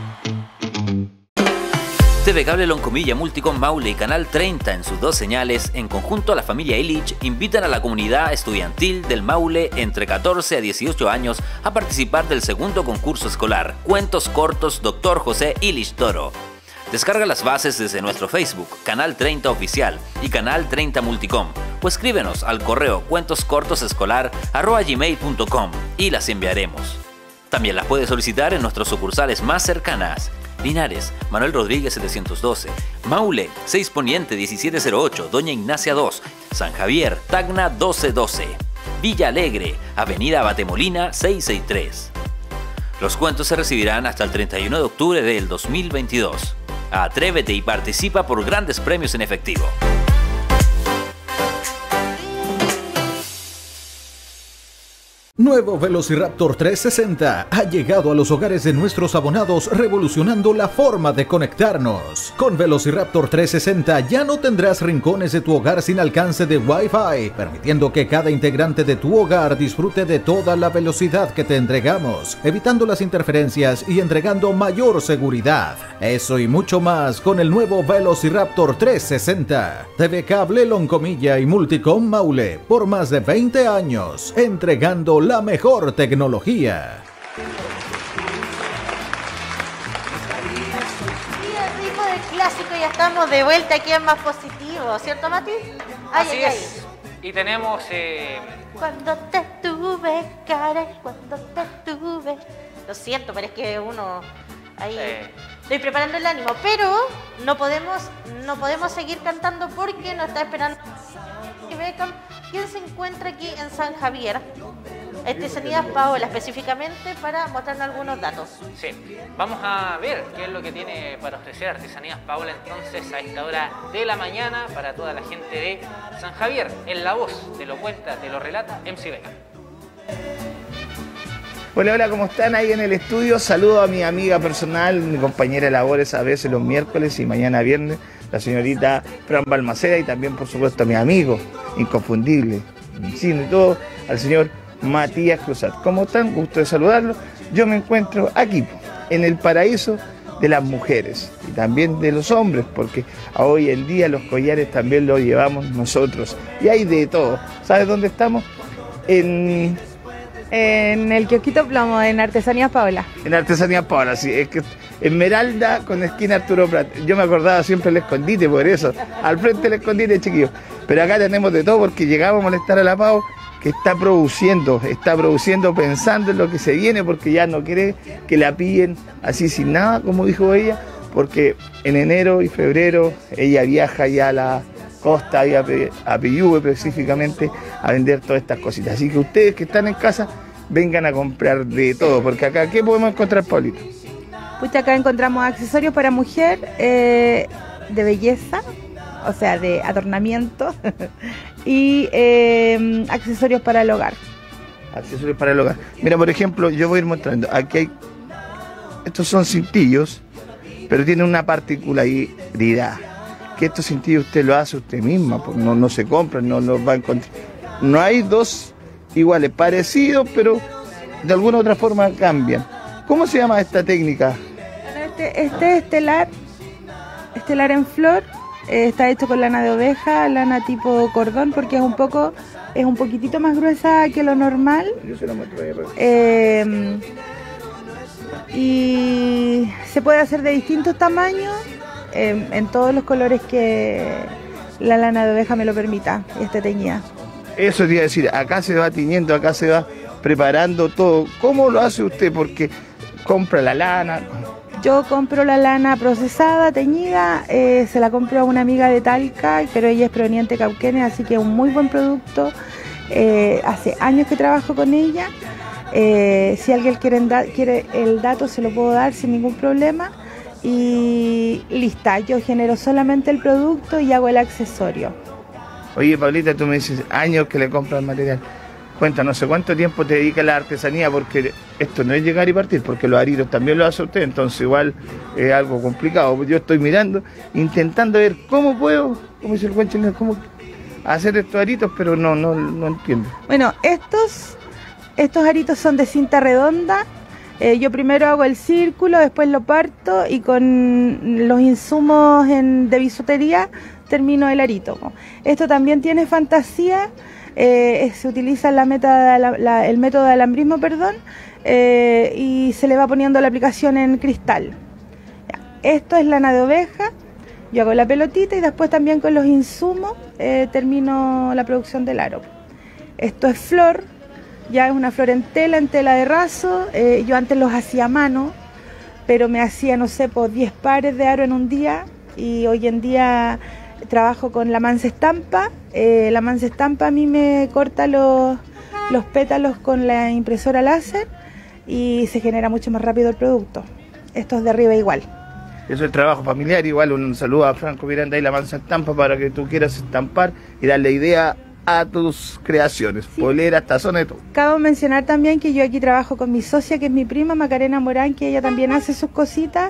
TV Cable Loncomilla, Multicom Maule y Canal 30 en sus 2 señales, en conjunto a la familia Illich, invitan a la comunidad estudiantil del Maule entre 14 a 18 años a participar del segundo concurso escolar Cuentos Cortos Dr. José Illich Toro. Descarga las bases desde nuestro Facebook, Canal 30 Oficial y Canal 30 Multicom, o escríbenos al correo cuentoscortosescolar@gmail.com y las enviaremos. También las puedes solicitar en nuestras sucursales más cercanas: Linares, Manuel Rodríguez 712, Maule, 6 Poniente 1708, Doña Ignacia 2, San Javier, Tacna 1212, Villa Alegre, Avenida Batemolina 663. Los cuentos se recibirán hasta el 31 de octubre del 2022. Atrévete y participa por grandes premios en efectivo. Nuevo Velociraptor 360 ha llegado a los hogares de nuestros abonados revolucionando la forma de conectarnos. Con Velociraptor 360 ya no tendrás rincones de tu hogar sin alcance de Wi-Fi, permitiendo que cada integrante de tu hogar disfrute de toda la velocidad que te entregamos, evitando las interferencias y entregando mayor seguridad. Eso y mucho más con el nuevo Velociraptor 360. TV Cable Loncomilla y Multicom Maule, por más de 20 años, entregando la mejor tecnología. Y el ritmo del clásico, ya estamos de vuelta aquí en Más Positivo, ¿cierto, Mati? Así es. Y tenemos... Cuando te tuve, Karen, cuando te tuve. Lo siento, pero es que uno... Ahí estoy preparando el ánimo, pero no podemos seguir cantando porque nos está esperando Beckham, quien se encuentra aquí en San Javier. Artesanías Paola, específicamente para mostrarnos algunos datos. Sí, vamos a ver qué es lo que tiene para ofrecer Artesanías Paola entonces a esta hora de la mañana para toda la gente de San Javier. En la voz, te lo cuenta, te lo relata MC Beckham. Hola, hola, ¿cómo están ahí en el estudio? Saludo a mi amiga personal, mi compañera de labores a veces los miércoles y mañana viernes, la señorita Fran Balmaceda, y también, por supuesto, a mi amigo inconfundible, sin todo, al señor Matías Cruzat. ¿Cómo están? Gusto de saludarlo. Yo me encuentro aquí, en el paraíso de las mujeres y también de los hombres, porque hoy en día los collares también los llevamos nosotros. Y hay de todo. ¿Sabes dónde estamos? En el kiosquito Plomo, en Artesanías Paola. En Artesanías Paola, sí. Es que Esmeralda con esquina Arturo Prat. Yo me acordaba siempre del escondite, por eso. Al frente del escondite, chiquillos. Pero acá tenemos de todo porque llegamos a molestar a la Pau, que está produciendo pensando en lo que se viene, porque ya no quiere que la pillen así sin nada, como dijo ella, porque en enero y febrero ella viaja ya a la costa y a Piyúe específicamente a vender todas estas cositas. Así que ustedes que están en casa, vengan a comprar de todo, porque acá, ¿qué podemos encontrar, Paulito? Pues acá encontramos accesorios para mujer, de belleza, o sea, de adornamiento, y accesorios para el hogar. Accesorios para el hogar. Mira, por ejemplo, yo voy a ir mostrando. Aquí hay, estos son cintillos, pero tienen una particularidad, que estos cintillos usted lo hace usted misma, pues no se compran, no los va a encontrar. No hay dos iguales, parecidos, pero de alguna u otra forma cambian. ¿Cómo se llama esta técnica? Este estelar en flor, está hecho con lana de oveja, lana tipo cordón, porque es un poquitito más gruesa que lo normal. Yo se lo muestro ahí. Y se puede hacer de distintos tamaños, en todos los colores que la lana de oveja me lo permita, y esté teñida. Eso te iba a decir, acá se va tiñendo, acá se va preparando todo. ¿Cómo lo hace usted? Porque compra la lana. Yo compro la lana procesada, teñida, se la compro a una amiga de Talca, pero ella es proveniente de Cauquenes, así que es un muy buen producto. Hace años que trabajo con ella. Si alguien quiere el dato, se lo puedo dar sin ningún problema. Y lista, yo genero solamente el producto y hago el accesorio. Oye, Paulita, tú me dices años que le compras material. Cuéntanos, ¿hace cuánto tiempo te dedicas a la artesanía? Porque esto no es llegar y partir, porque los aritos también lo hace usted, entonces igual es algo complicado. Yo estoy mirando, intentando ver cómo puedo, como dice el buen chileno, cómo hacer estos aritos, pero no entiendo. Bueno, estos aritos son de cinta redonda. Yo primero hago el círculo, después lo parto y con los insumos de bisutería termino el arito. Esto también tiene fantasía. Se utiliza el método de alambrismo, y se le va poniendo la aplicación en cristal. Esto es lana de oveja, yo hago la pelotita y después también con los insumos termino la producción del aro. Esto es flor, ya es una flor en tela de raso. Yo antes los hacía a mano, pero me hacía, no sé, por 10 pares de aro en un día, y hoy en día trabajo con la mansa estampa. La mansa estampa a mí me corta los pétalos con la impresora láser y se genera mucho más rápido el producto. Esto es de arriba igual. Eso es trabajo familiar, igual un saludo a Franco Miranda y la mansa estampa para que tú quieras estampar y darle idea a tus creaciones, sí. Poleras, tazones, todo. Cabe mencionar también que yo aquí trabajo con mi socia, que es mi prima Macarena Morán, que ella también hace sus cositas,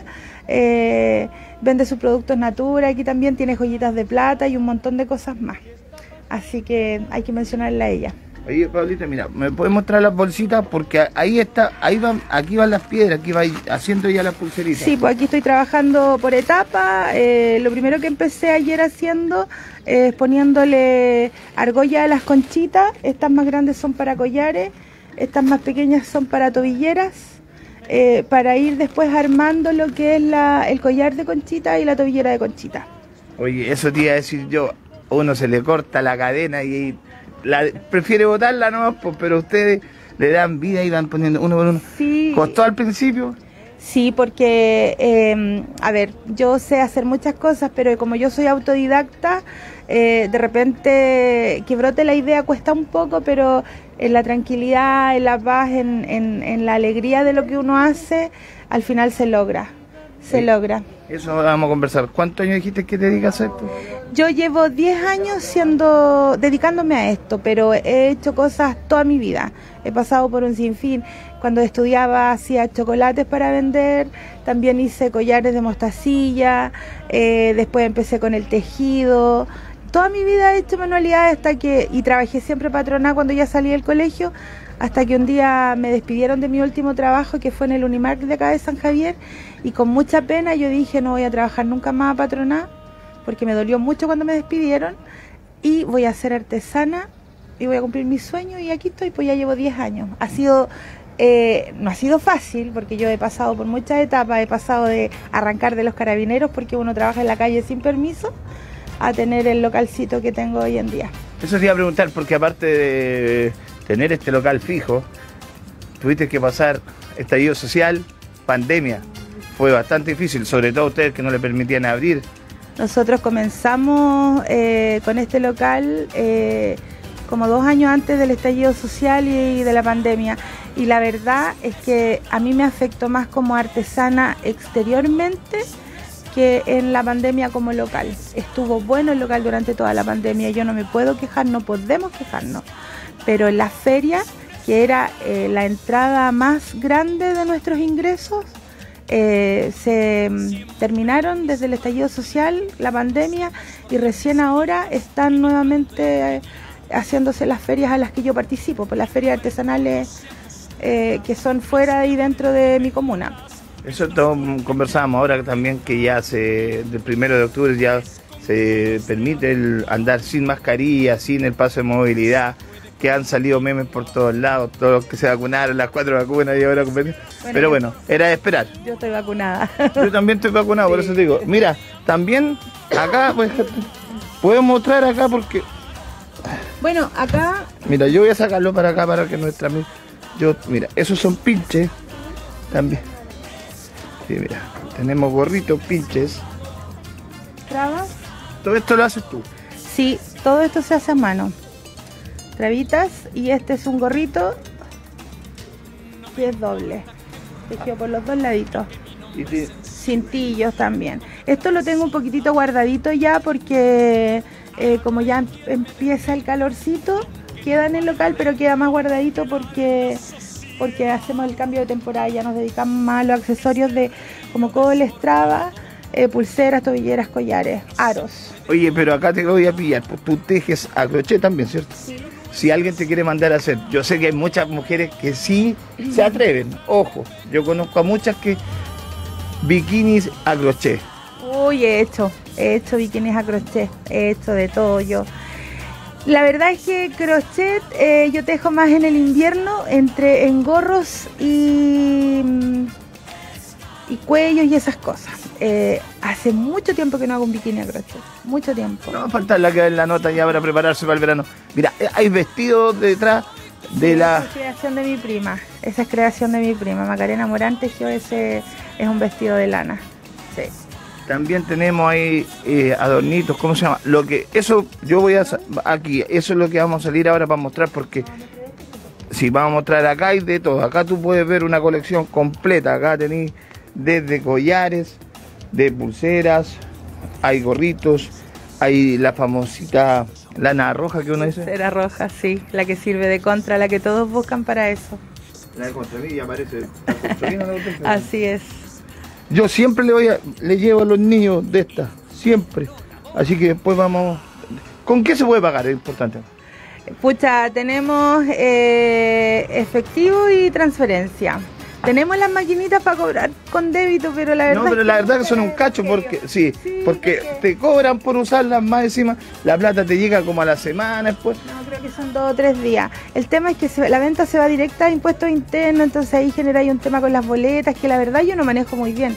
vende sus productos Natura, aquí también tiene joyitas de plata y un montón de cosas más. Así que hay que mencionarla a ella. Oye, Paulita, mira, ¿me puedes mostrar las bolsitas? Porque aquí van las piedras, aquí va haciendo ya las pulseritas. Sí, pues aquí estoy trabajando por etapa. Lo primero que empecé ayer haciendo es poniéndole argolla a las conchitas. Estas más grandes son para collares, estas más pequeñas son para tobilleras, para ir después armando lo que es el collar de conchita y la tobillera de conchita. Oye, eso te iba a decir yo, uno se le corta la cadena y prefiere botarla nomás, pero ustedes le dan vida y van poniendo uno por uno. Sí. ¿Costó al principio? Sí, porque, a ver, yo sé hacer muchas cosas, pero como yo soy autodidacta, de repente que brote la idea cuesta un poco, pero en la tranquilidad, en la paz, en la alegría de lo que uno hace, al final se logra. Se logra. Eso vamos a conversar. ¿Cuántos años dijiste que te dedicas a esto? Yo llevo 10 años dedicándome a esto, pero he hecho cosas toda mi vida. He pasado por un sinfín. Cuando estudiaba hacía chocolates para vender, también hice collares de mostacilla, después empecé con el tejido. Toda mi vida he hecho manualidades y trabajé siempre patronal cuando ya salí del colegio, hasta que un día me despidieron de mi último trabajo, que fue en el Unimark de acá de San Javier, y con mucha pena yo dije no voy a trabajar nunca más a patronal, porque me dolió mucho cuando me despidieron, y voy a ser artesana y voy a cumplir mi sueño, y aquí estoy, pues ya llevo 10 años. No ha sido fácil, porque yo he pasado por muchas etapas, he pasado de arrancar de los carabineros, porque uno trabaja en la calle sin permiso, a tener el localcito que tengo hoy en día. Eso te iba a preguntar, porque aparte de tener este local fijo, tuviste que pasar estallido social, pandemia. Fue bastante difícil, sobre todo a ustedes que no le permitían abrir. Nosotros comenzamos con este local como 2 años antes del estallido social y de la pandemia. Y la verdad es que a mí me afectó más como artesana exteriormente que en la pandemia como local. Estuvo bueno el local durante toda la pandemia, yo no me puedo quejar, no podemos quejarnos. Pero en la feria, que era la entrada más grande de nuestros ingresos, se terminaron desde el estallido social, la pandemia, y recién ahora están nuevamente haciéndose las ferias a las que yo participo, por las ferias artesanales que son fuera y dentro de mi comuna. Eso conversábamos ahora también, que ya del 1 de octubre ya se permite andar sin mascarilla, sin el paso de movilidad, que han salido memes por todos lados, todos los que se vacunaron, las 4 vacunas y ahora... Pero bueno, era de esperar. Yo estoy vacunada. Yo también estoy vacunado, por eso te digo. Mira, también acá, pues, puedo mostrar acá porque... Bueno, acá... Mira, yo voy a sacarlo para acá para que nuestra... Mira, esos son pinches también. Sí, mira, tenemos gorritos, pinches. ¿Trabas? ¿Todo esto lo haces tú? Sí, todo esto se hace a mano. Trabitas, y este es un gorrito y es doble, tejido por los dos laditos. Cintillos también. Esto lo tengo un poquitito guardadito ya porque como ya empieza el calorcito, queda en el local, pero queda más guardadito porque hacemos el cambio de temporada, ya nos dedicamos más a los accesorios de como coles, trabas, pulseras, tobilleras, collares, aros. Oye, pero acá te voy a pillar, pues tú tejes a crochet también, ¿cierto? Sí. Si alguien te quiere mandar a hacer, yo sé que hay muchas mujeres que sí se atreven, ojo, yo conozco a muchas que bikinis a crochet. Uy, he hecho bikinis a crochet, he hecho de todo yo. La verdad es que crochet yo tejo más en el invierno, en gorros y cuellos y esas cosas. Hace mucho tiempo que no hago un bikini a crochet, mucho tiempo. No va a faltar la que da en la nota ya para prepararse para el verano. Mira, hay vestidos detrás de la... Esa es creación de mi prima, esa es creación de mi prima. Macarena Morán tejió ese, es un vestido de lana, sí. También tenemos ahí adornitos, ¿cómo se llama? Eso yo voy a... Aquí, eso es lo que vamos a salir ahora para mostrar, porque si vamos a mostrar acá hay de todo. Acá tú puedes ver una colección completa. Acá tenéis desde collares, de pulseras, hay gorritos, hay la famosita lana roja que uno dice. Pulsera roja, sí, la que sirve de contra, la que todos buscan para eso. La de contra mí aparece. Así es. Yo siempre le llevo a los niños de esta, siempre. Así que después vamos... ¿Con qué se puede pagar? Es importante. Pucha, tenemos efectivo y transferencia. Tenemos las maquinitas para cobrar con débito, pero la verdad... No, pero la verdad que son un cacho, porque porque te cobran por usarlas más encima. La plata te llega como a la semana después. No, creo que son 2 o 3 días. El tema es que la venta se va directa a impuestos internos, entonces ahí genera un tema con las boletas, que la verdad yo no manejo muy bien.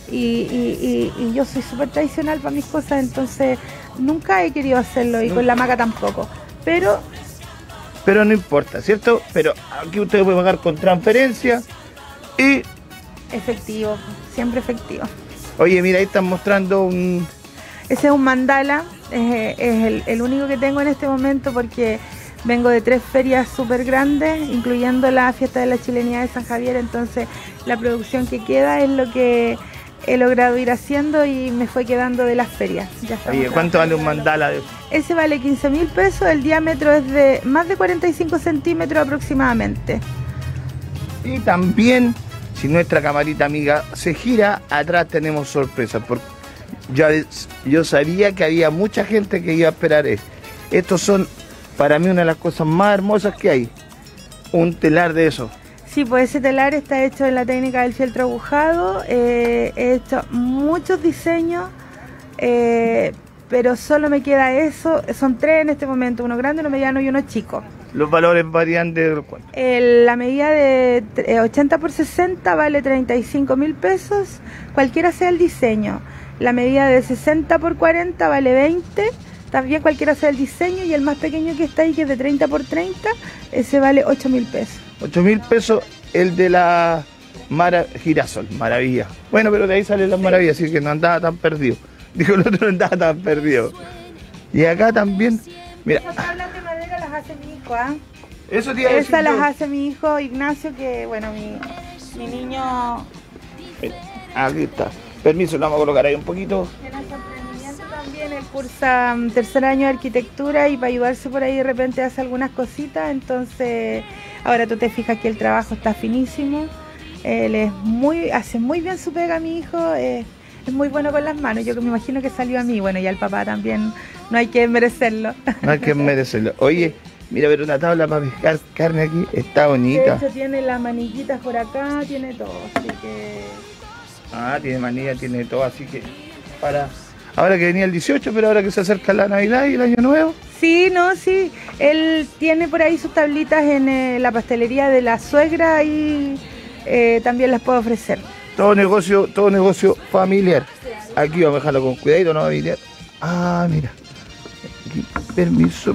Y yo soy súper tradicional para mis cosas, entonces nunca he querido hacerlo, y con la maca tampoco. Pero no importa, ¿cierto? Pero aquí usted puede pagar con transferencia y... efectivo, siempre efectivo. Oye, mira, ahí están mostrando un... Ese es un mandala, es el único que tengo en este momento porque vengo de 3 ferias súper grandes, incluyendo la fiesta de la chilenidad de San Javier, entonces la producción que queda es lo que he logrado ir haciendo y me fue quedando de las ferias. Oye, ¿cuánto vale un mandala de eso? Ese vale 15.000 pesos, el diámetro es de más de 45 centímetros aproximadamente. Y también, si nuestra camarita amiga se gira, atrás tenemos sorpresas, porque yo sabía que había mucha gente que iba a esperar esto. Estos son, para mí, una de las cosas más hermosas que hay, un telar de eso. Sí, pues ese telar está hecho en la técnica del fieltro agujado, he hecho muchos diseños, pero solo me queda eso, son 3 en este momento, uno grande, uno mediano y uno chico. ¿Los valores varían de cuánto? La medida de 80 por 60 vale 35.000 pesos, cualquiera sea el diseño. La medida de 60 por 40 vale 20. También cualquiera sea el diseño, y el más pequeño que está ahí, que es de 30 por 30, ese vale 8.000 pesos. 8.000 pesos el de la girasol, maravilla. Bueno, pero de ahí salen las maravillas, así que no andaba tan perdido. Dijo el otro, no andaba tan perdido. Y acá también, mira. Esas tablas de madera las hace mi hijo, ¿ah? Eso te iba a decir Esas las yo. hace mi hijo Ignacio, que bueno, mi niño... Aquí está. Permiso, lo vamos a colocar ahí un poquito. Tiene su emprendimiento también, él cursa tercer año de arquitectura, y para ayudarse por ahí de repente hace algunas cositas. Entonces ahora tú te fijas que el trabajo está finísimo. Él hace muy bien su pega, mi hijo, es muy bueno con las manos. Yo que me imagino que salió a mí, bueno, y al papá también, no hay que merecerlo. No hay que merecerlo. Oye, mira, ver una tabla para pescar carne aquí, está De bonita. hecho tiene las manillitas por acá, tiene todo, así que... Ah, tiene manilla, tiene todo, así que para... Ahora que venía el 18, pero ahora que se acerca la Navidad y el Año Nuevo. Sí, no, sí. Él tiene por ahí sus tablitas en la pastelería de la suegra, y también las puedo ofrecer. Todo negocio familiar. Aquí vamos a dejarlo con cuidadito, no va a venir. Ah, mira. Aquí, permiso.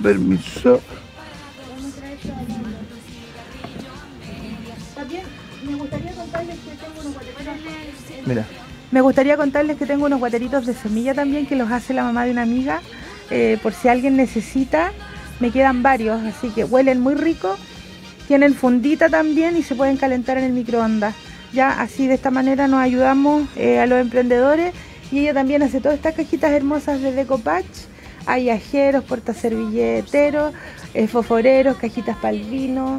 También me gustaría contarles que tengo unos guateritos. Mira. Me gustaría contarles que tengo unos guateritos de semilla también, que los hace la mamá de una amiga. Por si alguien necesita, me quedan varios, así que huelen muy rico. Tienen fundita también y se pueden calentar en el microondas. Ya así de esta manera nos ayudamos a los emprendedores, y ella también hace todas estas cajitas hermosas de Decopatch. Hay ajeros, portaservilleteros, fosforeros, cajitas para el vino.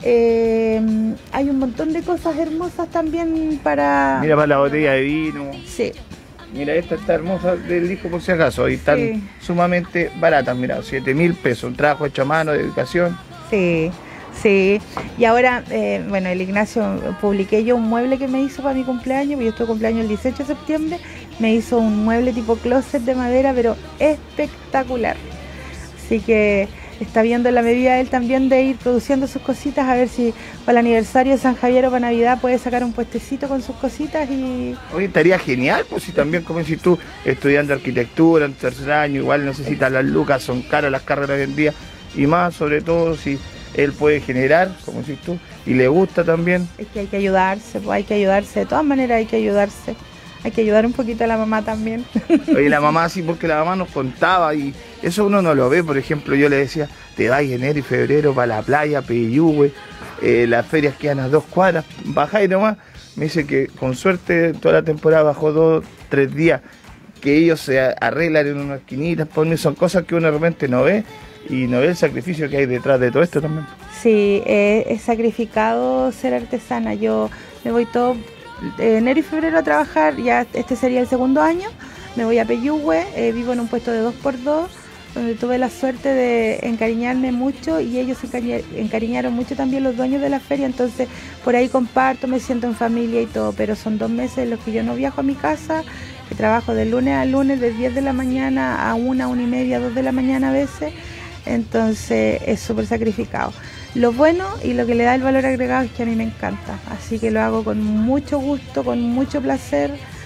Hay un montón de cosas hermosas también para... Mira, para la botella de vino. Sí. Mira, esta está hermosa del hijo por si acaso. Y están Sí. sumamente baratas, mira, 7.000 pesos. Un trabajo hecho a mano, de dedicación. Sí, sí. Y ahora, bueno, el Ignacio, publiqué yo un mueble que me hizo para mi cumpleaños, porque yo estuve cumpleaños el 18 de septiembre, me hizo un mueble tipo closet de madera, pero espectacular. Así que está viendo la medida él también de ir produciendo sus cositas, a ver si para el aniversario de San Javier o para Navidad puede sacar un puestecito con sus cositas. Y Oye, estaría genial, pues si también, como decís tú, estudiando arquitectura en tercer año, igual necesitas las lucas, son caras las carreras hoy en día, y más, sobre todo, si él puede generar, como decís tú, y le gusta también. es que hay que ayudarse, pues hay que ayudarse, de todas maneras hay que ayudarse. Hay que ayudar un poquito a la mamá también. Oye, la mamá sí, porque la mamá nos contaba, y eso uno no lo ve. Por ejemplo, yo le decía, te vas enero y febrero para la playa, Peyúgue, las ferias quedan a 2 cuadras, bajáis nomás. Me dice que con suerte toda la temporada bajó 2, 3 días, que ellos se arreglan en unas esquinitas, son cosas que uno realmente no ve, y no ve el sacrificio que hay detrás de todo esto también. Sí, es sacrificado ser artesana. Yo me voy todo enero y febrero a trabajar, ya este sería el segundo año. Me voy a Peyúgue, vivo en un puesto de 2x2, donde tuve la suerte de encariñarme mucho, y ellos se encariñaron mucho también, los dueños de la feria. Entonces por ahí comparto, me siento en familia y todo, pero son 2 meses en los que yo no viajo a mi casa, que trabajo de lunes a lunes, de 10 de la mañana a 1, 1:30, 2 de la mañana a veces. Entonces es súper sacrificado. Lo bueno y lo que le da el valor agregado es que a mí me encanta, así que lo hago con mucho gusto, con mucho placer,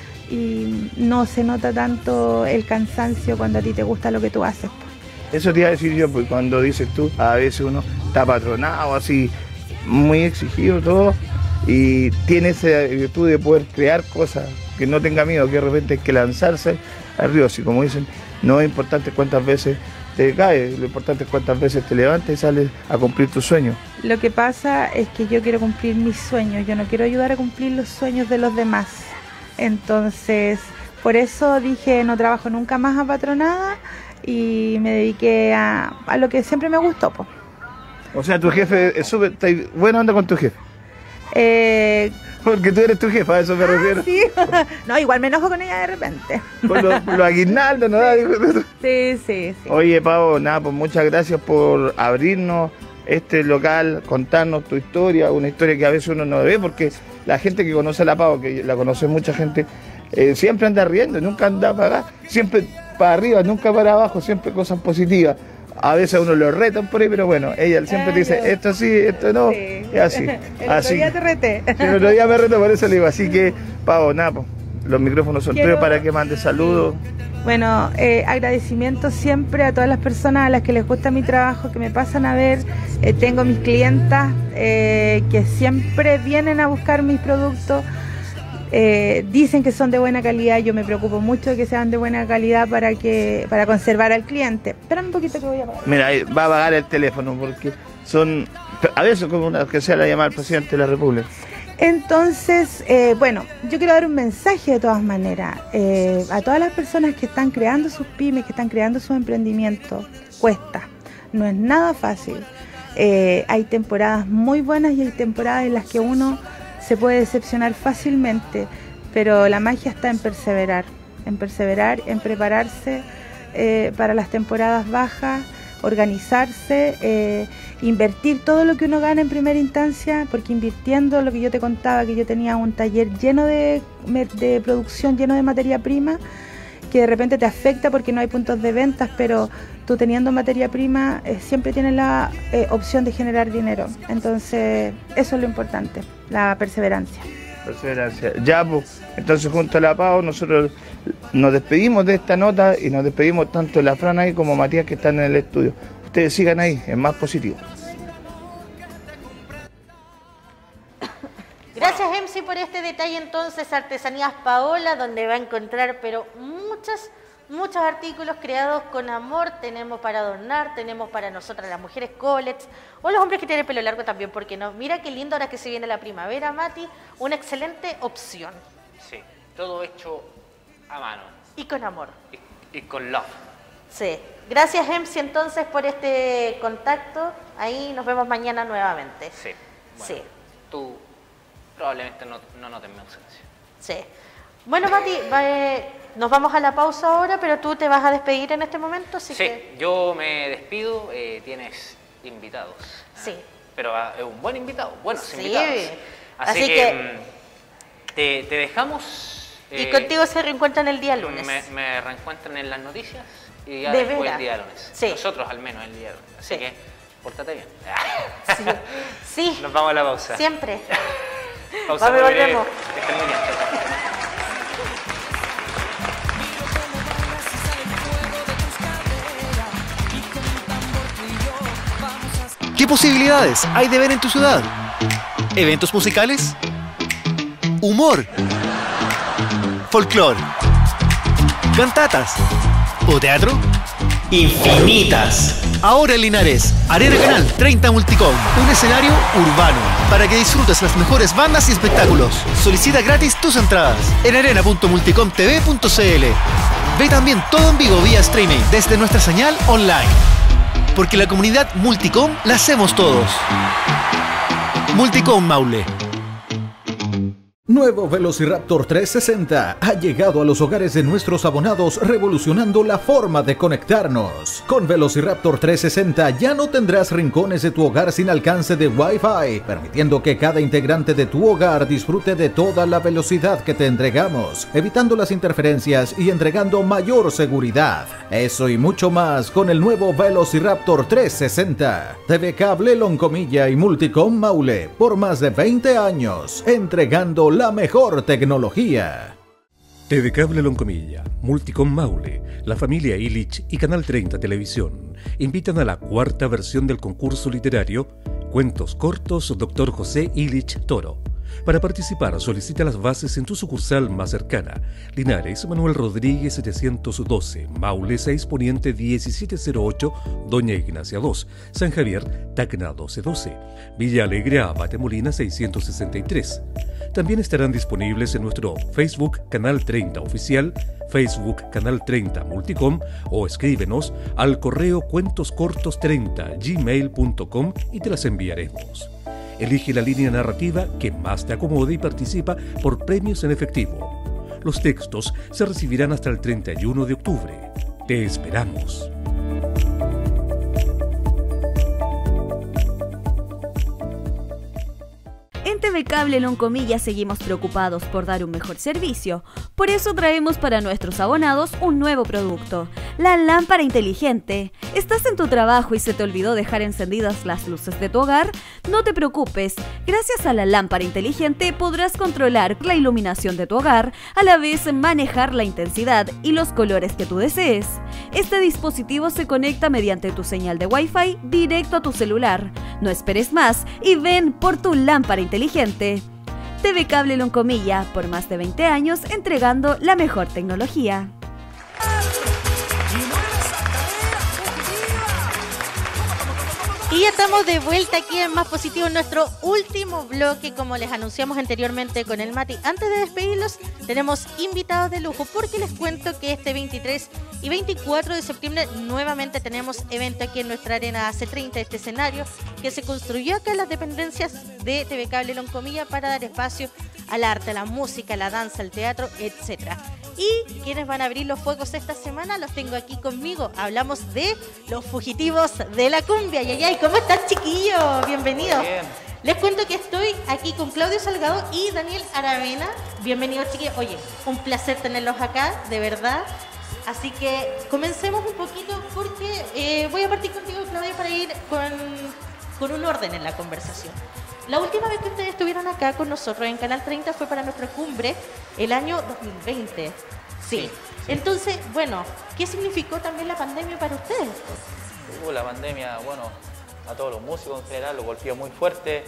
y no se nota tanto el cansancio cuando a ti te gusta lo que tú haces. Eso te iba a decir yo, pues cuando dices tú, a veces uno está patronado, así, muy exigido todo, y tiene esa virtud de poder crear cosas, que no tenga miedo, que de repente hay que lanzarse al río. Así como dicen, no es importante cuántas veces te caes, lo importante es cuántas veces te levantas y sales a cumplir tus sueños. Lo que pasa es que yo quiero cumplir mis sueños, yo no quiero ayudar a cumplir los sueños de los demás. Entonces, por eso dije, no trabajo nunca más apatronada, y me dediqué a lo que siempre me gustó, po. O sea, tu jefe es súper, está buena onda con tu jefe. Porque tú eres tu jefa, a eso me refiero. Sí. No, igual me enojo con ella de repente. Por lo aguinaldo, ¿no? Sí, sí, sí. Oye, Pau, nada, pues muchas gracias por abrirnos este local, contarnos tu historia, una historia que a veces uno no ve, porque la gente que conoce a la Pau, que la conoce mucha gente, siempre anda riendo, nunca anda para acá, siempre para arriba, nunca para abajo, siempre cosas positivas. A veces a uno lo retan por ahí, pero bueno, ella siempre te dice, esto sí, esto no, sí. Es así. El otro día te reté. El otro día me retó, por eso le digo, así que, Pau, nada, pues, los micrófonos son tuyos para que mande saludos. Bueno, agradecimiento siempre a todas las personas a las que les gusta mi trabajo, que me pasan a ver. Tengo mis clientas que siempre vienen a buscar mis productos. Dicen que son de buena calidad. Yo me preocupo mucho de que sean de buena calidad para conservar al cliente. Espérame un poquito que voy a apagar. Mira, ahí va a apagar el teléfono porque son, a veces como una que sea la llamada del presidente de la República. Entonces, bueno, yo quiero dar un mensaje de todas maneras a todas las personas que están creando sus pymes, que están creando sus emprendimientos. Cuesta, no es nada fácil. Hay temporadas muy buenas y hay temporadas en las que uno se puede decepcionar fácilmente, pero la magia está en perseverar, en prepararse para las temporadas bajas, organizarse, invertir todo lo que uno gana en primera instancia, porque invirtiendo lo que yo te contaba, que yo tenía un taller lleno de producción, lleno de materia prima, que de repente te afecta porque no hay puntos de ventas, pero tú teniendo materia prima siempre tienes la opción de generar dinero. Entonces eso es lo importante, la perseverancia. Perseverancia. Ya, pues, entonces junto a la Pau nosotros nos despedimos de esta nota y nos despedimos tanto de la Fran ahí como Matías que están en el estudio. Ustedes sigan ahí, es más positivo. Gracias, MC, por este detalle. Entonces, Artesanías Paola, donde va a encontrar pero muchos artículos creados con amor. Tenemos para adornar, tenemos para nosotras las mujeres collets o los hombres que tienen pelo largo también, porque no. Mira qué lindo ahora que se viene la primavera, Mati, una excelente opción. Sí, todo hecho a mano. Y con amor. Y con love. Sí. Gracias, MC, entonces, por este contacto. Ahí nos vemos mañana nuevamente. Sí. Bueno, sí. Tú probablemente no notes mi ausencia. Sí. Bueno, Mati, nos vamos a la pausa ahora, pero tú te vas a despedir en este momento, así que... Yo me despido, tienes invitados. Sí. Pero es un buen invitado, buenos sí. invitados. Así que te dejamos... y contigo se reencuentran el día lunes. Me reencuentran en las noticias y ya ¿De después veras? el día lunes. Sí. Nosotros al menos el día lunes. Así sí. que pórtate bien. Sí. Sí. Nos vamos a la pausa. Siempre. Pausa. Vamos, volvemos. Que estén muy bien. ¿Qué posibilidades hay de ver en tu ciudad? ¿Eventos musicales? ¿Humor? ¿Folclor? ¿Cantatas? ¿O teatro? ¡Infinitas! Ahora en Linares, Arena Canal 30 Multicom, un escenario urbano para que disfrutes las mejores bandas y espectáculos. Solicita gratis tus entradas en arena.multicomtv.cl. Ve también todo en vivo vía streaming desde nuestra señal online. Porque la comunidad Multicom la hacemos todos. Multicom Maule. Nuevo Velociraptor 360 ha llegado a los hogares de nuestros abonados, revolucionando la forma de conectarnos. Con Velociraptor 360 ya no tendrás rincones de tu hogar sin alcance de Wi-Fi, permitiendo que cada integrante de tu hogar disfrute de toda la velocidad que te entregamos, evitando las interferencias y entregando mayor seguridad. Eso y mucho más con el nuevo Velociraptor 360. TV Cable Loncomilla y Multicom Maule, por más de 20 años, entregando la mejor tecnología. TV Cable Loncomilla, Multicom Maule, la familia Illich y Canal 30 Televisión invitan a la cuarta versión del concurso literario Cuentos Cortos Dr. José Illich Toro. Para participar, solicita las bases en tu sucursal más cercana. Linares, Manuel Rodríguez 712, Maule 6 Poniente 1708, Doña Ignacia 2, San Javier, Tacna 1212, Villa Alegre, Abate Molina 663. También estarán disponibles en nuestro Facebook Canal 30 Oficial, Facebook Canal 30 Multicom o escríbenos al correo cuentoscortos30gmail.com y te las enviaremos. Elige la línea narrativa que más te acomode y participa por premios en efectivo. Los textos se recibirán hasta el 31 de octubre. Te esperamos. En TV TV Cable Loncomilla seguimos preocupados por dar un mejor servicio. Por eso traemos para nuestros abonados un nuevo producto, la lámpara inteligente. ¿Estás en tu trabajo y se te olvidó dejar encendidas las luces de tu hogar? No te preocupes, gracias a la lámpara inteligente podrás controlar la iluminación de tu hogar, a la vez manejar la intensidad y los colores que tú desees. Este dispositivo se conecta mediante tu señal de Wi-Fi directo a tu celular. No esperes más y ven por tu lámpara inteligente. TV Cable Loncomilla, por más de 20 años entregando la mejor tecnología. Y ya estamos de vuelta aquí en Más Positivo, en nuestro último bloque, como les anunciamos anteriormente con el Mati. Antes de despedirlos, tenemos invitados de lujo, porque les cuento que este 23 y 24 de septiembre nuevamente tenemos evento aquí en nuestra arena C30, este escenario que se construyó acá en las dependencias de TV Cable Loncomilla para dar espacio al arte, a la música, a la danza, al teatro, etcétera. Y quienes van a abrir los fuegos esta semana los tengo aquí conmigo. Hablamos de los fugitivos de la cumbia. Yayay, ¿cómo están, chiquillos? Bienvenidos. Bien. Les cuento que estoy aquí con Claudio Salgado y Daniel Aravena. Bienvenidos, chiquillos. Oye, un placer tenerlos acá, de verdad. Así que comencemos un poquito porque voy a partir contigo, Claudio, para ir con un orden en la conversación. La última vez que ustedes estuvieron acá con nosotros en Canal 30 fue para nuestra cumbre el año 2020. Sí. Entonces, bueno, ¿qué significó también la pandemia para ustedes? La pandemia, bueno, a todos los músicos en general lo golpeó muy fuerte.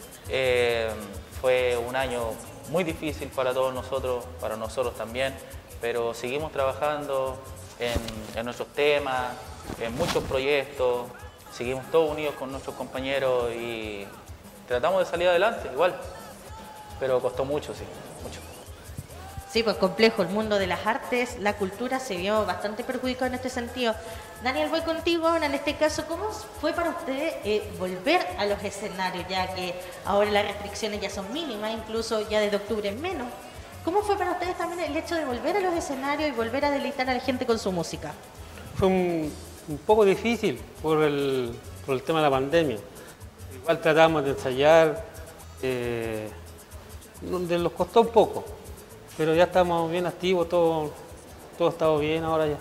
Fue un año muy difícil para todos nosotros, para nosotros también, pero seguimos trabajando en nuestros temas, en muchos proyectos, seguimos todos unidos con nuestros compañeros y tratamos de salir adelante igual, pero costó mucho, sí, mucho. Sí, pues complejo, el mundo de las artes, la cultura se vio bastante perjudicado en este sentido. Daniel, voy contigo ahora, en este caso, ¿cómo fue para ustedes volver a los escenarios, ya que ahora las restricciones ya son mínimas, incluso ya desde octubre es menos? ¿Cómo fue para ustedes también el hecho de volver a los escenarios y volver a deleitar a la gente con su música? Fue un poco difícil por el tema de la pandemia. Igual tratamos de ensayar, donde nos costó un poco, pero ya estamos bien activos, todo ha estado bien ahora ya.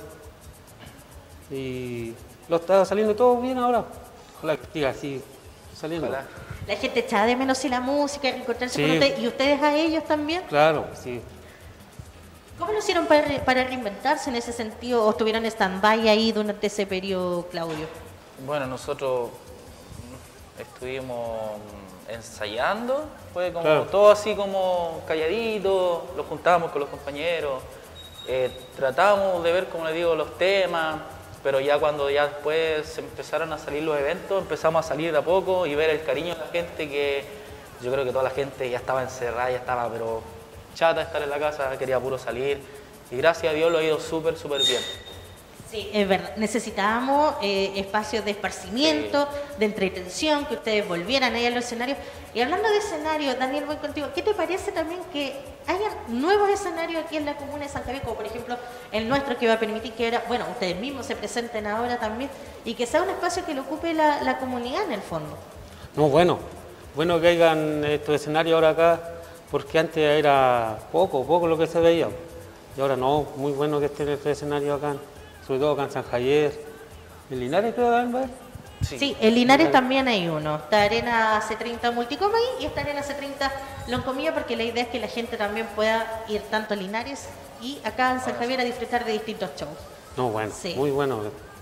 Y lo está saliendo todo bien ahora. Ojalá que siga así saliendo. Ojalá. La gente echaba de menos la música, reencontrarse con Sí. ustedes, y ustedes a ellos también. Claro, sí. ¿Cómo lo hicieron para reinventarse en ese sentido o estuvieron en stand-by ahí durante ese periodo, Claudio? Bueno, nosotros estuvimos ensayando, fue como Claro. todo así como calladito, lo juntábamos con los compañeros, tratábamos de ver, como les digo, los temas, pero ya cuando ya después empezaron a salir los eventos, empezamos a salir de a poco y ver el cariño de la gente, que yo creo que toda la gente ya estaba encerrada, ya estaba pero chata de estar en la casa, quería puro salir y gracias a Dios lo ha ido súper bien. Sí, es verdad. Necesitábamos espacios de esparcimiento, de entretención, que ustedes volvieran ahí a los escenarios. Y hablando de escenarios, Daniel, voy contigo. ¿Qué te parece también que haya nuevos escenarios aquí en la comuna de San Javier, como por ejemplo el nuestro, que va a permitir que ahora, bueno, ustedes mismos se presenten ahora también, y que sea un espacio que lo ocupe la comunidad en el fondo? No, bueno que hayan estos escenarios ahora acá, porque antes era poco lo que se veía. Y ahora no, muy bueno que estén estos escenarios acá, sobre todo acá en San Javier. ¿En Linares creo que van a ver? Sí, en Linares también hay uno. Está Arena C30 Multicoma ahí y está Arena C30 Loncomilla, porque la idea es que la gente también pueda ir tanto a Linares y acá en San Javier a disfrutar de distintos shows. No, bueno, Sí. muy bueno.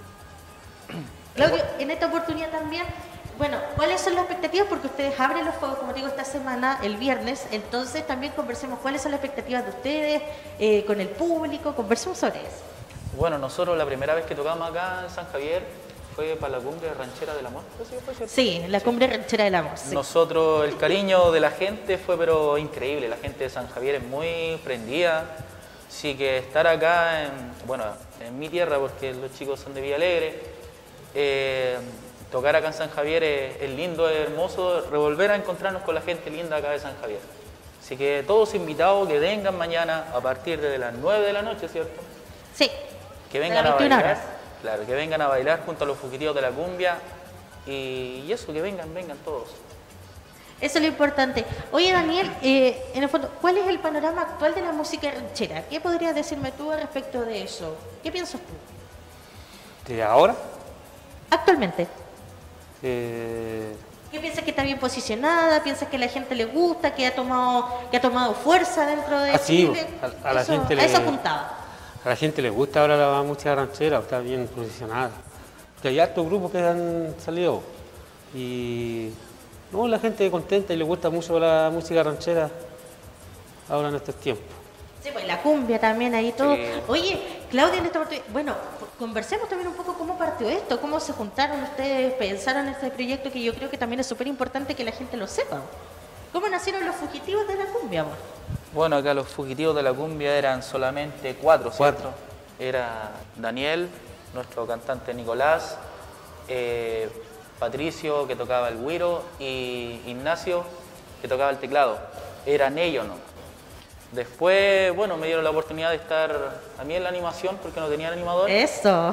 Claudio, en esta oportunidad también, bueno, ¿cuáles son las expectativas? Porque ustedes abren los fuegos, como te digo, esta semana, el viernes, entonces también conversemos cuáles son las expectativas de ustedes, con el público, conversemos sobre eso. Bueno, nosotros la primera vez que tocamos acá en San Javier fue para la cumbre ranchera del amor. Sí, la cumbre ranchera del amor. Sí. Nosotros, el cariño de la gente fue pero increíble, la gente de San Javier es muy prendida, así que estar acá, en mi tierra, porque los chicos son de Villa Alegre, tocar acá en San Javier es lindo, es hermoso, revolver a encontrarnos con la gente linda acá de San Javier. Así que todos invitados que vengan mañana a partir de las 9 de la noche, ¿cierto? Sí. Que vengan a 21 bailar, horas. claro, que vengan a bailar junto a los fugitivos de la cumbia y eso, que vengan todos. Eso es lo importante. Oye, Daniel, en el fondo, ¿cuál es el panorama actual de la música ranchera? ¿Qué podrías decirme tú al respecto de eso? ¿Qué piensas tú? ¿De ahora? Actualmente. ¿Qué piensas que está bien posicionada? ¿Piensas que a la gente le gusta, que ha tomado fuerza dentro de Chile? A la gente a eso apuntaba. A la gente le gusta ahora la música ranchera, está bien posicionada. Porque hay hartos grupos que han salido y no, la gente contenta y le gusta mucho la música ranchera ahora en estos tiempos. Sí, pues la cumbia también ahí todo. Sí. Oye, Claudia, en esta oportunidad, bueno, conversemos también un poco cómo partió esto, cómo se juntaron ustedes, pensaron en este proyecto que yo creo que también es súper importante que la gente lo sepa. ¿Cómo nacieron los fugitivos de la cumbia, amor? Bueno, acá los fugitivos de la cumbia eran solamente cuatro. Era Daniel, nuestro cantante Nicolás, Patricio, que tocaba el güiro, y Ignacio, que tocaba el teclado. Eran ellos, ¿no? Después, bueno, me dieron la oportunidad de estar a mí en la animación porque no tenían animador. ¡Eso!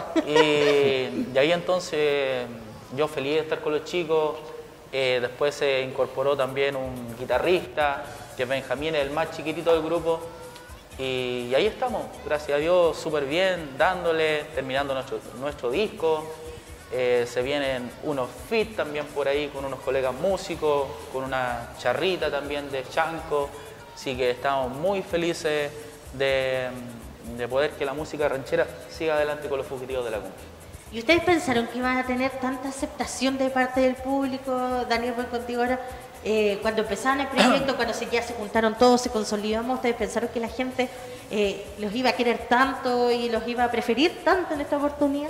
Y ahí entonces yo feliz de estar con los chicos. Después se incorporó también un guitarrista, que es Benjamín, el más chiquitito del grupo. Y ahí estamos, gracias a Dios, súper bien, dándole, terminando nuestro disco. Se vienen unos feats también por ahí con unos colegas músicos, con una charrita también de Chanco. Así que estamos muy felices de poder que la música ranchera siga adelante con los fugitivos de la cumbia. ¿Y ustedes pensaron que iban a tener tanta aceptación de parte del público? Daniel, voy contigo ahora. Cuando empezaron el proyecto, cuando ya se juntaron todos, se consolidamos, ¿ustedes pensaron que la gente los iba a querer tanto y los iba a preferir tanto en esta oportunidad?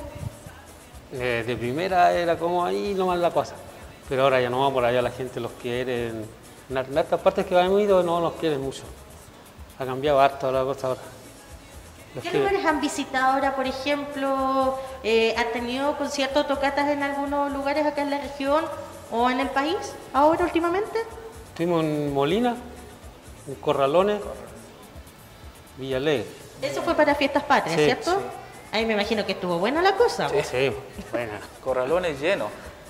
De primera era como ahí nomás la cosa, pero ahora ya no, por allá la gente los quiere. En estas partes que hemos ido no los quieren mucho. Ha cambiado harto la cosa ahora. ¿Qué lugares han visitado ahora, por ejemplo? ¿Han tenido conciertos, tocatas en algunos lugares acá en la región o en el país ahora últimamente? Estuvimos en Molina, en Corralones, Villalegre. Eso fue para Fiestas Patrias, Sí, ¿cierto? sí. Ahí me imagino que estuvo buena la cosa. Sí, buena. Corralones lleno.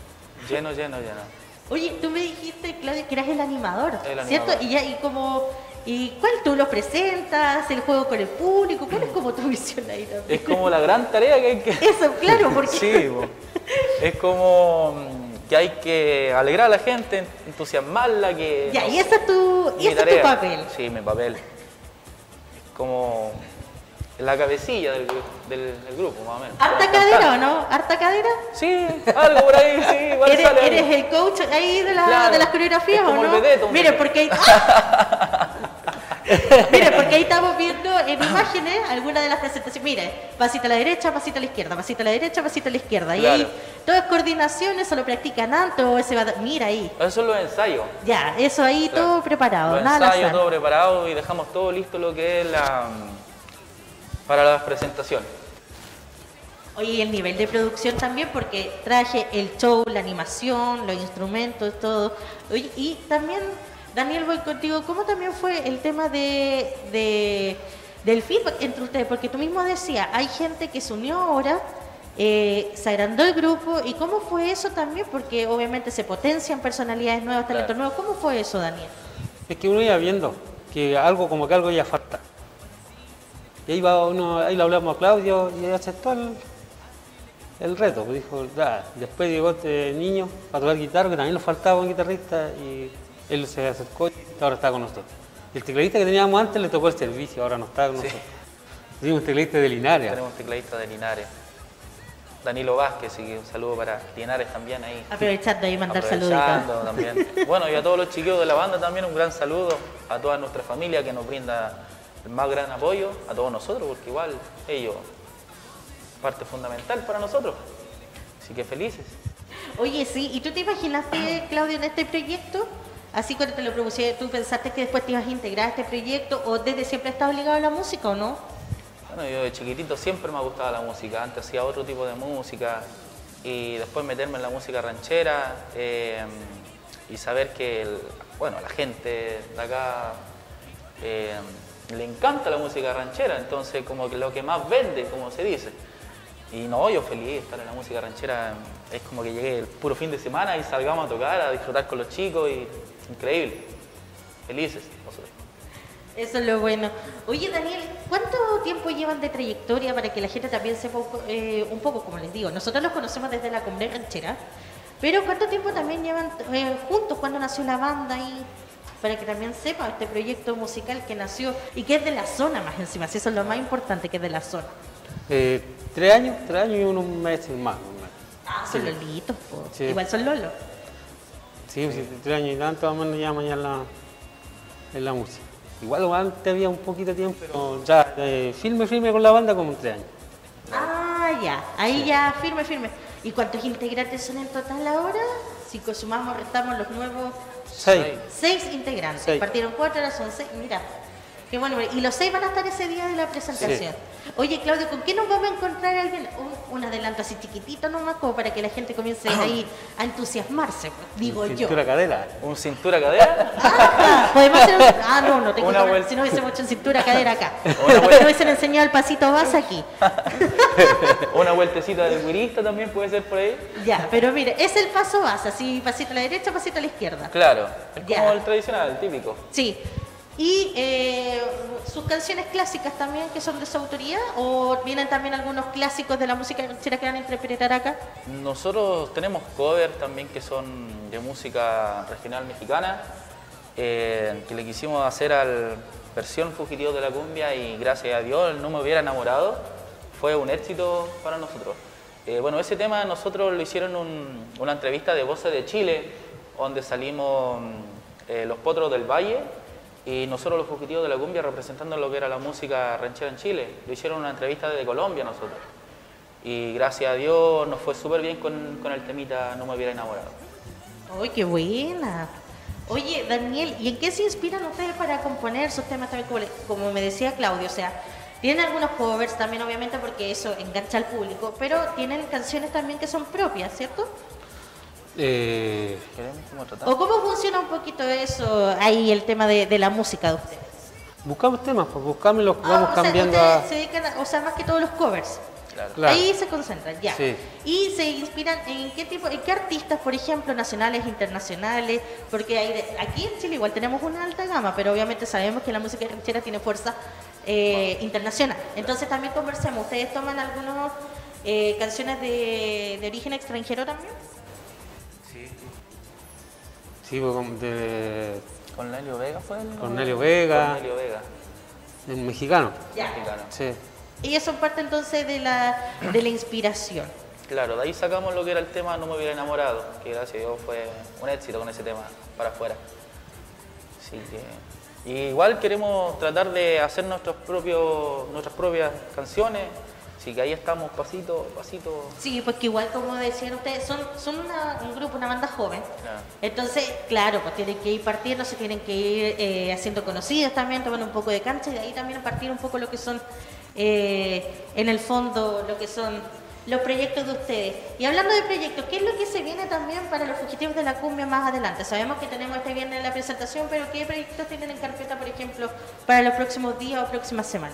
Oye, tú me dijiste, Claudia, que eras el animador, El ¿cierto? animador. ¿Y cuál tú los presentas? ¿El juego con el público? ¿Cuál es como tu misión ahí también? Es como la gran tarea que hay que... Eso, claro, porque... Sí, es como que hay que alegrar a la gente, entusiasmarla, que... Ya, y ese es tu papel. Sí, mi papel. Es como la cabecilla del grupo, más o menos. ¿Harta cadera o no? ¿Harta cadera? Sí, algo por ahí, sí, igual sale. ¿Eres el coach ahí de, Claro, de las coreografías es como o no? el vedette, Mire, porque ahí... Mire, porque ahí estamos viendo en imágenes algunas de las presentaciones. Mire, pasito a la derecha, pasito a la izquierda, pasito a la derecha, pasito a la izquierda. Y Claro. ahí, todas coordinaciones, ¿eso lo practican antes o se va a... Mira ahí. Eso son los ensayos. Ya, eso ahí Claro. todo preparado, Los nada al ensayos, azar. todo preparado y dejamos todo listo lo que es para las presentaciones. Oye, y el nivel de producción también, porque traje el show, la animación, los instrumentos, todo. Oye, y también, Daniel, voy contigo, ¿cómo también fue el tema del feedback entre ustedes? Porque tú mismo decías, hay gente que se unió ahora, se agrandó el grupo, ¿y cómo fue eso también? Porque obviamente se potencian personalidades nuevas, talentos nuevos. ¿Cómo fue eso, Daniel? Es que uno iba viendo que algo ya falta. Y ahí va uno, ahí le hablamos a Claudio y aceptó el reto. Pues dijo, "Ya". Después llegó este niño para tocar guitarra, que también nos faltaba un guitarrista, y él se acercó y ahora está con nosotros. Y el tecladista que teníamos antes le tocó el servicio, ahora no está con nosotros. Tenemos un tecladista de Linares. Tenemos un tecladista de Linares. Danilo Vázquez, y un saludo para Linares también ahí. Aprovechando ahí mandar Aprovechando saluditos. también. Bueno, y a todos los chiquillos de la banda también un gran saludo, a toda nuestra familia que nos brinda el más gran apoyo, a todos nosotros, porque igual ellos, parte fundamental para nosotros. Así que felices. Oye, sí, ¿y tú te imaginaste, Claudio, en este proyecto? Así cuando te lo propusieron, ¿tú pensaste que después te ibas a integrar a este proyecto o desde siempre has estado ligado a la música o no? Bueno, yo de chiquitito siempre me ha gustado la música, antes hacía otro tipo de música y después meterme en la música ranchera y saber que, a la gente de acá le encanta la música ranchera, entonces como que lo que más vende, como se dice. Y no, yo feliz de estar en la música ranchera, es como que llegué el puro fin de semana y salgamos a tocar, a disfrutar con los chicos y increíble. Felices nosotros. Eso es lo bueno. Oye, Daniel, ¿cuánto tiempo llevan de trayectoria para que la gente también sepa un poco, como les digo? Nosotros los conocemos desde la Cumbia Ranchera, pero ¿cuánto tiempo también llevan juntos? ¿Cuándo nació la banda? Y para que también sepa este proyecto musical que nació y que es de la zona más encima, si eso es lo más importante, que es de la zona. 3 años y unos meses más. Ah, son lolitos, po. Sí. Igual son lolos. Sí, 3 años y tanto, más o menos llevamos ya en la música. Igual antes había un poquito de tiempo, pero ya firme con la banda como 3 años. Ah, ya, ahí ya, firme. ¿Y cuántos integrantes son en total ahora? Si sumamos, restamos los nuevos... 6 integrantes. 6. Partieron 4, ahora son 6. Mira, qué bueno. Y los 6 van a estar ese día de la presentación. Sí. Oye, Claudio, ¿con qué nos vamos a encontrar alguien? Un adelanto así chiquitito nomás, como para que la gente comience ahí a entusiarse, pues, digo yo. Cintura cadera. ¿Un cintura cadera? Podemos hacer no tengo que ver, si no hubiésemos hecho en cintura cadera acá. Si no hubiesen enseñado el pasito base aquí. Una vueltecita del guirista también puede ser por ahí. Ya, pero mire, es el paso base, así pasito a la derecha, pasito a la izquierda. Claro, es como Ya. el tradicional, el típico. Sí. ¿Y sus canciones clásicas también, que son de su autoría? ¿O vienen también algunos clásicos de la música ranchera que van a interpretar acá? Nosotros tenemos covers también que son de música regional mexicana, que le quisimos hacer al versión Fugitivo de la Cumbia y gracias a Dios No Me Hubiera Enamorado fue un éxito para nosotros. Bueno, ese tema nosotros lo hicieron una entrevista de Voces de Chile, donde salimos los Potros del Valle y nosotros los Fugitivos de la Cumbia representando lo que era la música ranchera en Chile. Lo hicieron una entrevista desde Colombia nosotros. Y gracias a Dios nos fue súper bien con el temita No Me Hubiera Enamorado. ¡Uy, qué buena! Oye, Daniel, ¿y en qué se inspiran ustedes para componer sus temas también, como me decía Claudio? O sea, tienen algunos covers también, obviamente, porque eso engancha al público, pero tienen canciones también que son propias, ¿cierto? ¿Cómo tratar? ¿O cómo funciona un poquito eso, ahí el tema de la música de ustedes? Buscamos temas, pues buscamos y los vamos o sea, cambiando ustedes se dedican o sea, más que todos los covers. Claro. Ahí se concentran, ya. Sí. Y se inspiran en qué artistas, por ejemplo, nacionales, internacionales, porque aquí en Chile igual tenemos una alta gama, pero obviamente sabemos que la música ranchera tiene fuerza internacional. Entonces también conversemos. ¿Ustedes toman algunas canciones de origen extranjero también? Sí, pues ¿Con Nelio Vega fue? Cornelio Vega. Cornelio Vega. El mexicano. Ya. Mexicano. Sí. Ellas son parte entonces de la inspiración. Claro, de ahí sacamos lo que era el tema No Me Hubiera Enamorado, que gracias a Dios fue un éxito con ese tema para afuera. Así que, y igual queremos tratar de hacer nuestras propias canciones, así que ahí estamos pasito a pasito. Sí, porque igual como decían ustedes, son un grupo, una banda joven. Claro. Entonces, claro, pues tienen que ir partiendo, se tienen que ir haciendo conocidas también, tomando un poco de cancha y de ahí también partir un poco lo que son, en el fondo, lo que son los proyectos de ustedes. Y hablando de proyectos, ¿qué es lo que se viene también para los Fugitivos de la Cumbia más adelante? Sabemos que tenemos este viernes la presentación, pero ¿qué proyectos tienen en carpeta, por ejemplo, para los próximos días o próximas semanas?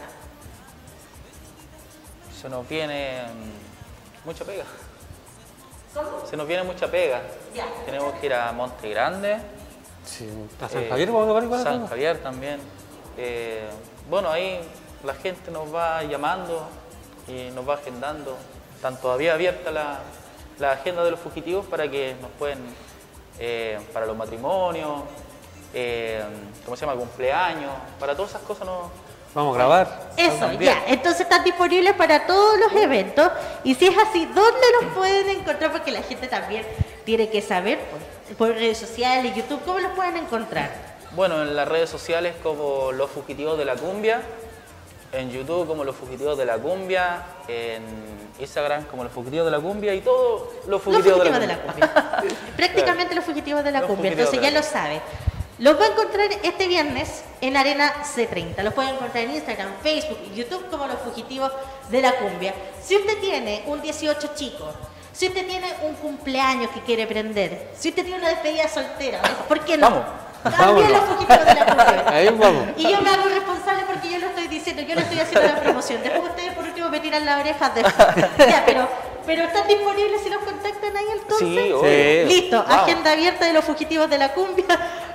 Se nos viene mucha pega. ¿Cómo? Se nos viene mucha pega. Ya. Tenemos que ir a Monte Grande. Sí. ¿A San Javier vamos a tocar igual? San Javier también. Bueno, ahí la gente nos va llamando y nos va agendando. Están todavía abierta la agenda de los fugitivos para que nos pueden, para los matrimonios, ¿cómo se llama? Cumpleaños, para todas esas cosas nos... Vamos a grabar. Eso, ya. Entonces están disponibles para todos los eventos. Y si es así, ¿dónde los pueden encontrar? Porque la gente también tiene que saber por redes sociales, YouTube, ¿cómo los pueden encontrar? Bueno, en las redes sociales como Los Fugitivos de la Cumbia, en YouTube como Los Fugitivos de la Cumbia, en Instagram como Los Fugitivos de la Cumbia y todo Los Fugitivos de la Cumbia. Prácticamente Los Fugitivos de la Los Cumbia, Fugitivos entonces de la ya lo sabe. Los va a encontrar este viernes en Arena C30. Los pueden encontrar en Instagram, Facebook y YouTube como Los Fugitivos de la Cumbia. Si usted tiene un 18 chico, si usted tiene un cumpleaños que quiere prender, si usted tiene una despedida soltera, ¿por qué no? Vamos. También Los Fugitivos de la Cumbia. Ahí vamos. Y yo me hago responsable porque yo lo estoy diciendo, yo le estoy haciendo la promoción. Después ustedes por último me tiran la oreja. Ya, pero están disponibles si los contactan ahí entonces. Sí, Sí. Listo, Vamos. agenda abierta de Los Fugitivos de la Cumbia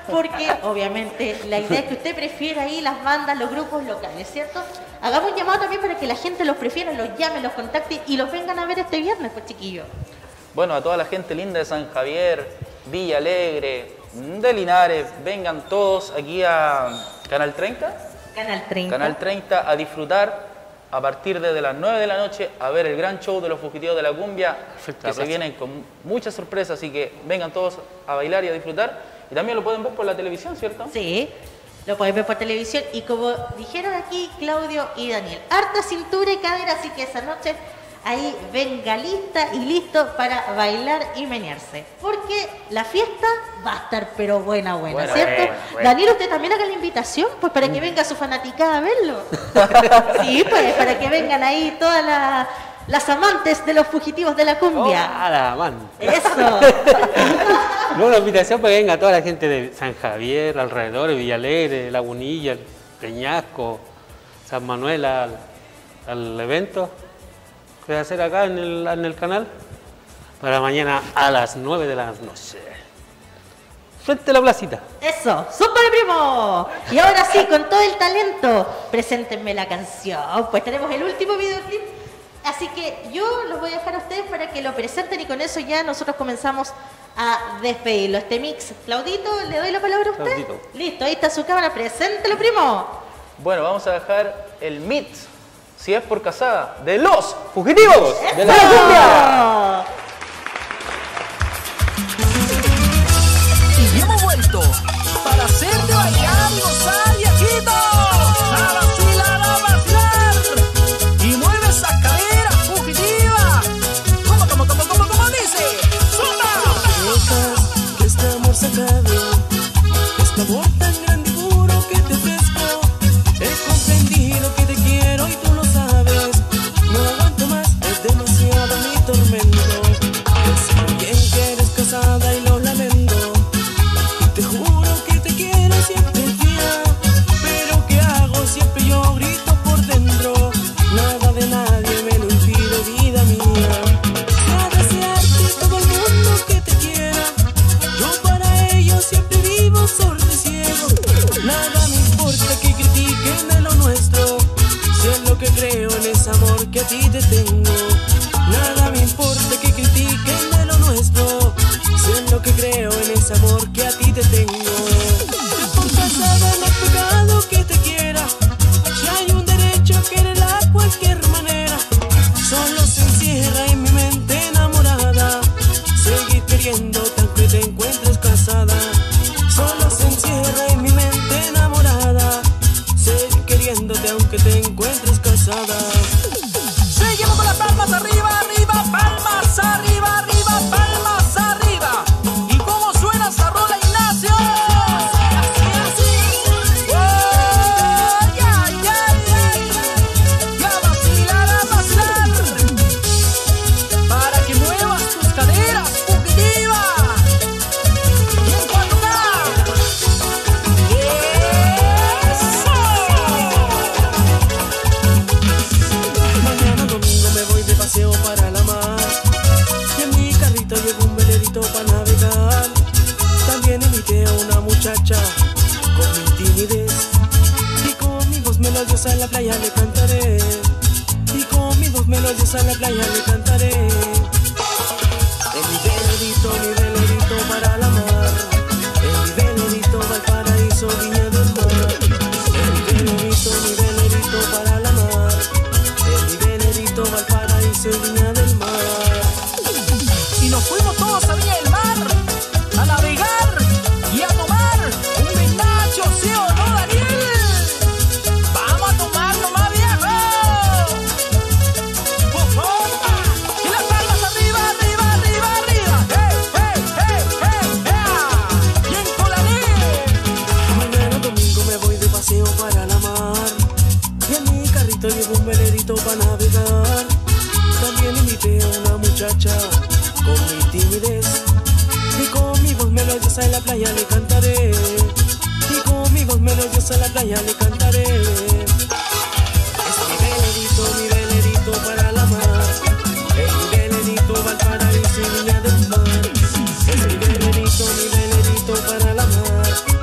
porque obviamente la idea es que usted prefiera ahí las bandas, los grupos locales, ¿cierto? Hagamos un llamado también para que la gente los prefiera, los llame, los contacte y los vengan a ver este viernes, pues chiquillos. Bueno, a toda la gente linda de San Javier, Villa Alegre, de Linares, vengan todos aquí a Canal 30. Canal 30. Canal 30 a disfrutar a partir de las 9 de la noche a ver el gran show de los Fugitivos de la Cumbia, que se vienen con muchas sorpresas, así que vengan todos a bailar y a disfrutar. Y también lo pueden ver por la televisión, ¿cierto? Sí, lo pueden ver por televisión y como dijeron aquí Claudio y Daniel, harta cintura y cadera, así que esa noche ahí venga lista y listo para bailar y menearse. Porque la fiesta va a estar pero buena, ¿cierto? Daniel, ¿usted también haga la invitación? Pues para que venga su fanaticada a verlo. Sí, pues para que vengan ahí todas las amantes de los Fugitivos de la Cumbia. ¡Ah, la amante! ¡Eso! No, la invitación para que venga toda la gente de San Javier, alrededor, de Villa Alegre, Lagunilla, Peñasco, San Manuel al evento que va a hacer acá en el canal para mañana a las 9 de la noche. Frente a la placita. Eso, ¡súper primo! Y ahora sí, con todo el talento, preséntenme la canción. Pues tenemos el último videoclip, así que yo los voy a dejar a ustedes para que lo presenten y con eso ya nosotros comenzamos a despedirlo. Este mix, Claudito, ¿le doy la palabra a usted? Claudito. Listo, ahí está su cámara, preséntelo, primo. Bueno, vamos a dejar el mix, si es por casada, de los Fugitivos de la Cumbia. Y hemos vuelto para hacerte bailar, gozar y agito. A vacilar, y mueve esa cadera fugitiva. ¿Cómo dice? ¡Zumba! Dejas que este amor se acabe, este amor tan grande y puro que te ofrezco. He comprendido que te quiero y tú lo sabes. No aguanto más, es demasiado mi tormento. Sé bien que eres casada y lo lamento. Y te juro que te quiero siempre fiel. Pero ¿qué hago? Siempre yo grito por dentro. Nada de nadie me lo impide, vida mía. A desearte todo el mundo que te quiera. Yo para ello siempre vivo sordo y ciego. Nada me importa que critiquen de lo nuestro. Si es lo que creo en ese amor que a ti te tengo. Nada me importa que critiquen de lo nuestro. Si es lo que creo en ese amor que a ti te tengo. Por casada no es pecado que te quiera. Si hay un derecho a quererla a cualquier manera. Solo se encierra en mi mente enamorada. Seguir queriéndote aunque te encuentres casada. Solo se encierra en mi mente enamorada. Seguir queriéndote aunque te encuentres casada. Seguimos con las palmas arriba, arriba, palmas arriba, arriba, palmas arriba. ¿Y cómo suena esa rola, Ignacio? ¡Oh, ya! Y a vacilar, para que muevas tus caderas, fugitiva. Y en 4K. Mañana domingo me voy de paseo para la mar. Y en mi carrito llevo un velerito para navegar. También invité a una muchacha con mi timidez. Y con mi voz melodiosa en la playa le cantaré. Y con mi voz melodiosa en la playa le cantaré. En mi velerito para la mar. En mi velerito va al paraíso, Viña del Mar. En mi velerito para la mar. En mi velerito va al paraíso, Viña del Mar. Y nos fuimos todos a Viña del Mar a navegar y a tomar un vinacho, ¿sí o no, Daniel? ¡Vamos a tomarlo más, viejo! Y las palmas arriba, arriba, arriba, arriba. ¡Hey! Y en Colané. Mañana domingo me voy de paseo para la mar. Y en mi carrito llevo un velerito para navegar. También invité a una muchacha con mi timidez. Y con mi voz melodiosa en la playa le cantaré. Y con mi voz melodiosa en la playa le cantaré. Es mi velerito para la mar. Es mi velerito va al paraíso y Viña del Mar. Es mi velerito para la mar.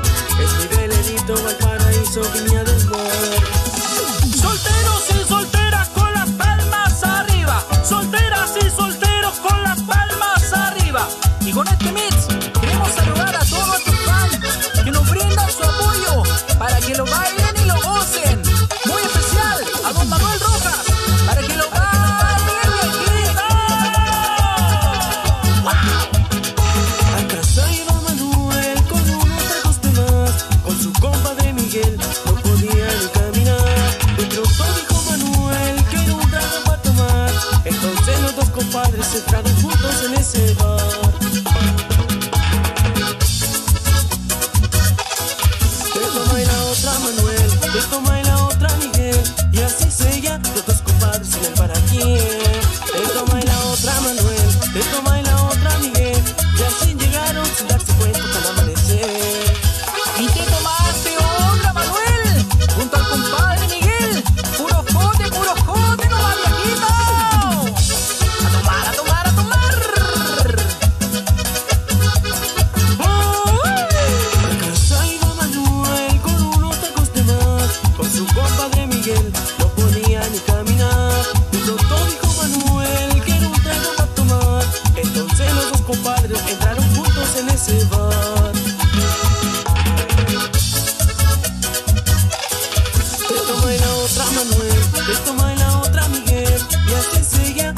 otra Manuel, esto baila otra Miguel, y así se llama.